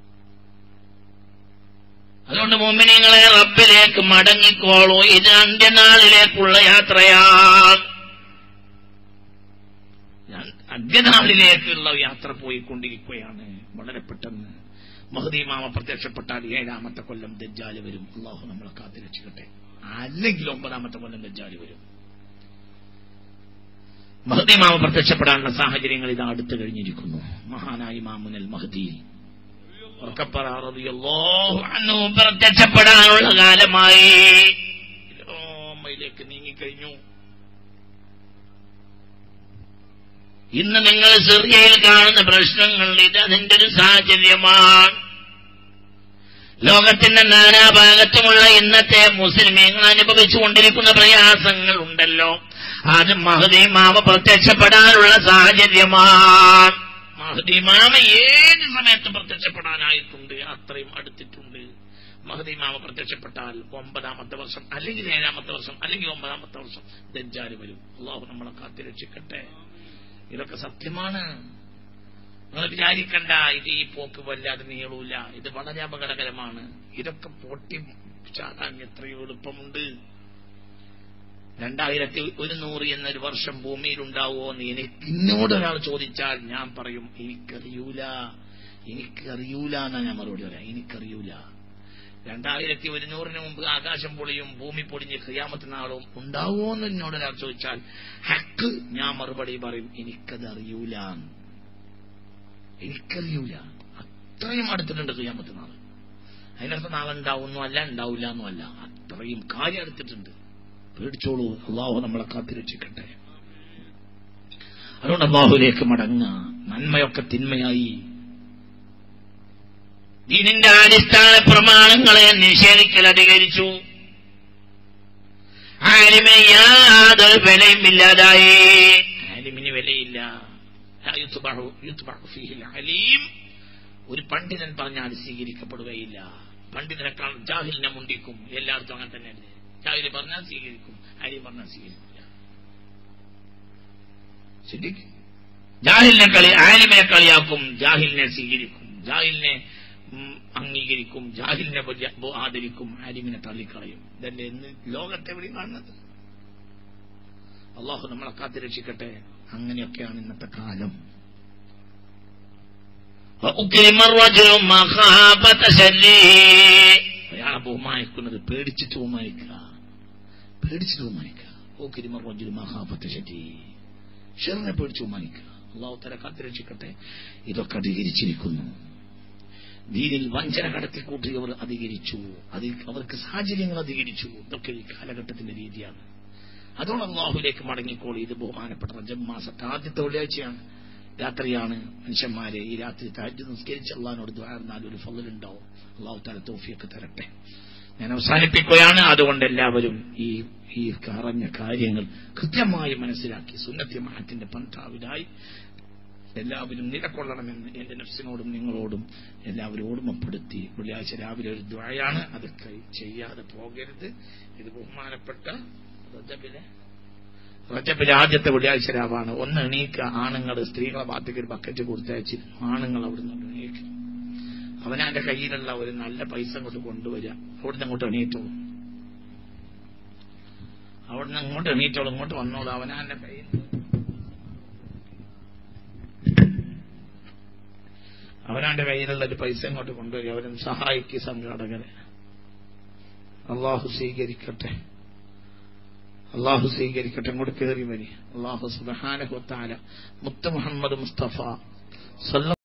അതുകൊണ്ട് മുഅ്മിനീങ്ങളെ, റബ്ബിലേക്ക് മടങ്ങിക്കോളൂ. ഇത് അന്ത്യനാളിലേക്കുള്ള യാത്രയാണ്. ഞാൻ അന്ത്യനാളിലേക്കുള്ള യാത്ര പോയിക്കൊണ്ടിരിക്കുകയാണ്. വളരെ പെട്ടെന്ന് മഹ്ദി ഇമാമ പ്രത്യക്ഷപ്പെട്ടാൽ ഏഴാമത്തെ കൊല്ലം ദജ്ജാൽ വരും. അള്ളാഹു നമ്മളെ കാത്തുരക്ഷിക്കട്ടെ. അല്ലെങ്കിൽ ഒമ്പതാമത്തെ കൊല്ലം ദജ്ജാൽ വരും. മഹ്ദി ഇമാമ പ്രത്യക്ഷപ്പെടാനുള്ള സാഹചര്യങ്ങൾ ഇതാ അടുത്ത് കഴിഞ്ഞിരിക്കുന്നു. മഹാനായ ഇമാമുൽ മഹ്ദി പ്രത്യക്ഷപ്പെടാനുള്ള കാലമായി ോമയിലേക്ക് നീങ്ങിക്കഴിഞ്ഞു. ഇന്ന് നിങ്ങൾ സിറിയയിൽ കാണുന്ന പ്രശ്നങ്ങൾ ഇത് അതിന്റെ ഒരു സാഹചര്യമാണ്. ലോകത്തിന്റെ നാനാഭാഗത്തുമുള്ള ഇന്നത്തെ മുസ്ലിമീങ്ങൾ അനുഭവിച്ചുകൊണ്ടിരിക്കുന്ന പ്രയാസങ്ങൾ ഉണ്ടല്ലോ, അത് മഹ്ദി ഇമാമ പ്രത്യക്ഷപ്പെടാനുള്ള സാഹചര്യമാണ്. മഹ്ദി ഇമാമ ഏത് സമയത്ത് പ്രത്യക്ഷപ്പെടാനായിട്ടുണ്ട്, അത്രയും അടുത്തിട്ടുണ്ട്. മഹ്ദി ഇമാമ പ്രത്യക്ഷപ്പെട്ടാൽ ഒമ്പതാമത്തെ വർഷം അല്ലെങ്കിൽ ഏഴാമത്തെ വർഷം അല്ലെങ്കിൽ ഒമ്പതാമത്തെ വർഷം ദജ്ജാൽ വരും. അള്ളാഹു നമ്മളെ കാത്തുരക്ഷിക്കട്ടെ. ഇതൊക്കെ സത്യമാണ്. നിങ്ങൾ വിചാരിക്കണ്ട ഇത് ഈ പോക്ക് വല്ലാതെ നീളൂല. ഇത് വളരെ അപകടകരമാണ്. ഇതൊക്കെ പൊട്ടി ചാടാൻ എത്രയോ എളുപ്പമുണ്ട്. രണ്ടായിരത്തി ഒരുന്നൂറ് എന്നൊരു വർഷം ഭൂമിയിലുണ്ടാവുമോ എന്ന് എനിക്ക് എന്നോടൊരാൾ ചോദിച്ചാൽ ഞാൻ പറയും എനിക്കറിയൂല, എനിക്കറിയൂല എന്നാ ഞാൻ മറുപടി പറയാം. എനിക്കറിയൂല. രണ്ടായിരത്തി ഒരുന്നൂറിന് മുമ്പ് ആകാശം പൊളിയും ഭൂമി പൊളിഞ്ഞ് ഖിയാമത്ത് നാളും ഉണ്ടാവുമോ എന്ന് എന്നോടൊരാൾ ചോദിച്ചാൽ ഹക്ക് ഞാൻ മറുപടി പറയും എനിക്കത് അറിയൂല, എനിക്കറിയൂല. അത്രയും അടുത്തിട്ടുണ്ട് ഖിയാമത്ത് നാൾ. അതിനർത്ഥം നാളെ ഉണ്ടാവുന്നു അല്ല, ഉണ്ടാവില്ല എന്നും അല്ല, അത്രയും കാര്യം അടുത്തിട്ടുണ്ട്. പേടിച്ചോളൂ. അള്ളാഹു നമ്മളെ കാത്തുരക്ഷിക്കട്ടെ. അതുകൊണ്ട് അള്ളാഹുലേക്ക് മടങ്ങുക. നന്മയൊക്കെ തിന്മയായി. ദീനിന്റെ അടിസ്ഥാന പ്രമാണങ്ങളെ നിഷേധിക്കൽ അധികരിച്ചു. ആലിമിന് യാതൊരു വിലയും ഇല്ലാതായി. ആലിമിന് വിലയില്ല. അലീം ഒരു പണ്ഡിതൻ പറഞ്ഞാൽ സ്വീകരിക്കപ്പെടുകയില്ല. പണ്ഡിതനേക്കാൾ ജാഹിലിനെ മുണ്ടിക്കും. എല്ലായിടത്തും അങ്ങനെ തന്നെയല്ലേ. ജാഹില് പറഞ്ഞാൽ സ്വീകരിക്കും, അലീം പറഞ്ഞാൽ സ്വീകരിക്കില്ല. ശരി, ജാഹിലിനെ കളി ആലിമിനെ കളിയാക്കും, ജാഹിലിനെ സ്വീകരിക്കും, ജാഹിലിനെ അംഗീകരിക്കും, ജാഹിലിനെ ആദരിക്കും, ആലിമിനെ തള്ളിക്കളയും. ഇതല്ലേ ഇന്ന് ലോകത്തെവിടെയും കാണുന്നത്. അള്ളാഹു നമ്മളെ കാത്തുരക്ഷിക്കട്ടെ. അങ്ങനെയൊക്കെയാണ് ഇന്നത്തെ കാലം. അയാളെ ബഹുമാനിക്കുന്നത് പേടിച്ചിട്ട് ബഹുമാനിക്കുക, പേടിച്ചിട്ട് ബഹുമാനിക്കുക. ഷെറിനെ പേടിച്ച് ബഹുമാനിക്കുക. അള്ളാഹു തആല കാത്തുരക്ഷിക്കട്ടെ. ഇതൊക്കെ അധികരിച്ചിരിക്കുന്നു. ദീനിൽ വഞ്ചന കടത്തിക്കൂട്ടിയവർ അധികരിച്ചു. അതിൽ അവർക്ക് സാഹചര്യങ്ങൾ അധികരിച്ചു. ഇതൊക്കെ ഈ കാലഘട്ടത്തിന്റെ രീതിയാണ്. അതുകൊണ്ട് അല്ലാഹുവിലേക്ക് മടങ്ങിക്കോളി. ഇത് ബഹുമാനപ്പെട്ട റജബ് മാസത്തെ ആദ്യത്തെ വെള്ളിയാഴ്ചയാണ്, രാത്രിയാണ്. മനുഷ്യന്മാരെ ഈ രാത്രി തഹജ്ജുദ് നിസ്കരിച്ച് അള്ളാഹിനോട് ദുആ ചെയ്താൽ ഒരു ഫളലുണ്ടാവും. അല്ലാഹു തആല തൗഫീഖ് തരട്ടെ. ഞാൻ അവസാനിപ്പിക്കുകയാണ്. അതുകൊണ്ട് എല്ലാവരും ഈ ഈ പറഞ്ഞ കാര്യങ്ങൾ കൃത്യമായി മനസ്സിലാക്കി സുന്നത്ത് ജമാഅത്തിന്റെ പന്ഥാവിലായി എല്ലാവരും നിലകൊള്ളണമെന്ന് എന്റെ നഫ്സിനോടും നിങ്ങളോടും എല്ലാവരും ഓർമ്മപ്പെടുത്തി. വെള്ളിയാഴ്ച രാവിലെ ഒരു ദുആയാണ്, അതൊക്കെ ചെയ്യാതെ പോകരുത്. ഇത് ബഹുമാനപ്പെട്ട റജബിലെ റജബിലെ ആദ്യത്തെ വെള്ളിയാഴ്ച രാവാണ്. ഒന്ന് എണീക്കുക. ആണുങ്ങൾ സ്ത്രീകളെ ഭാഗത്തേക്ക് ഒരു ബക്കറ്റ് കൊടുത്തയച്ചിരുന്നു. ആണുങ്ങൾ അവിടുന്ന് എണീക്കുക. അവനാന്റെ കയ്യിലുള്ള ഒരു നല്ല പൈസ അങ്ങോട്ട് കൊണ്ടുവരിക. അവിടുന്ന് അങ്ങോട്ട് എണീറ്റോളൂ, അവിടുന്ന് അങ്ങോട്ട് എണീറ്റോളൂ, ഇങ്ങോട്ട് വന്നോളൂ. അവനാന്റെ കയ്യിൽ അവനാന്റെ കയ്യിലുള്ള ഒരു പൈസ ഇങ്ങോട്ട് കൊണ്ടുവരിക. അവരൊന്ന് സഹായിക്കുക സംഘാടകരെ. അള്ളാഹു സ്വീകരിക്കട്ടെ, അള്ളാഹു സ്വീകരിക്കട്ടെ. അങ്ങോട്ട് കയറി വരി. അള്ളാഹു സുബ്ഹാനഹു വ തആല മുത്ത് മുഹമ്മദ് മുസ്തഫ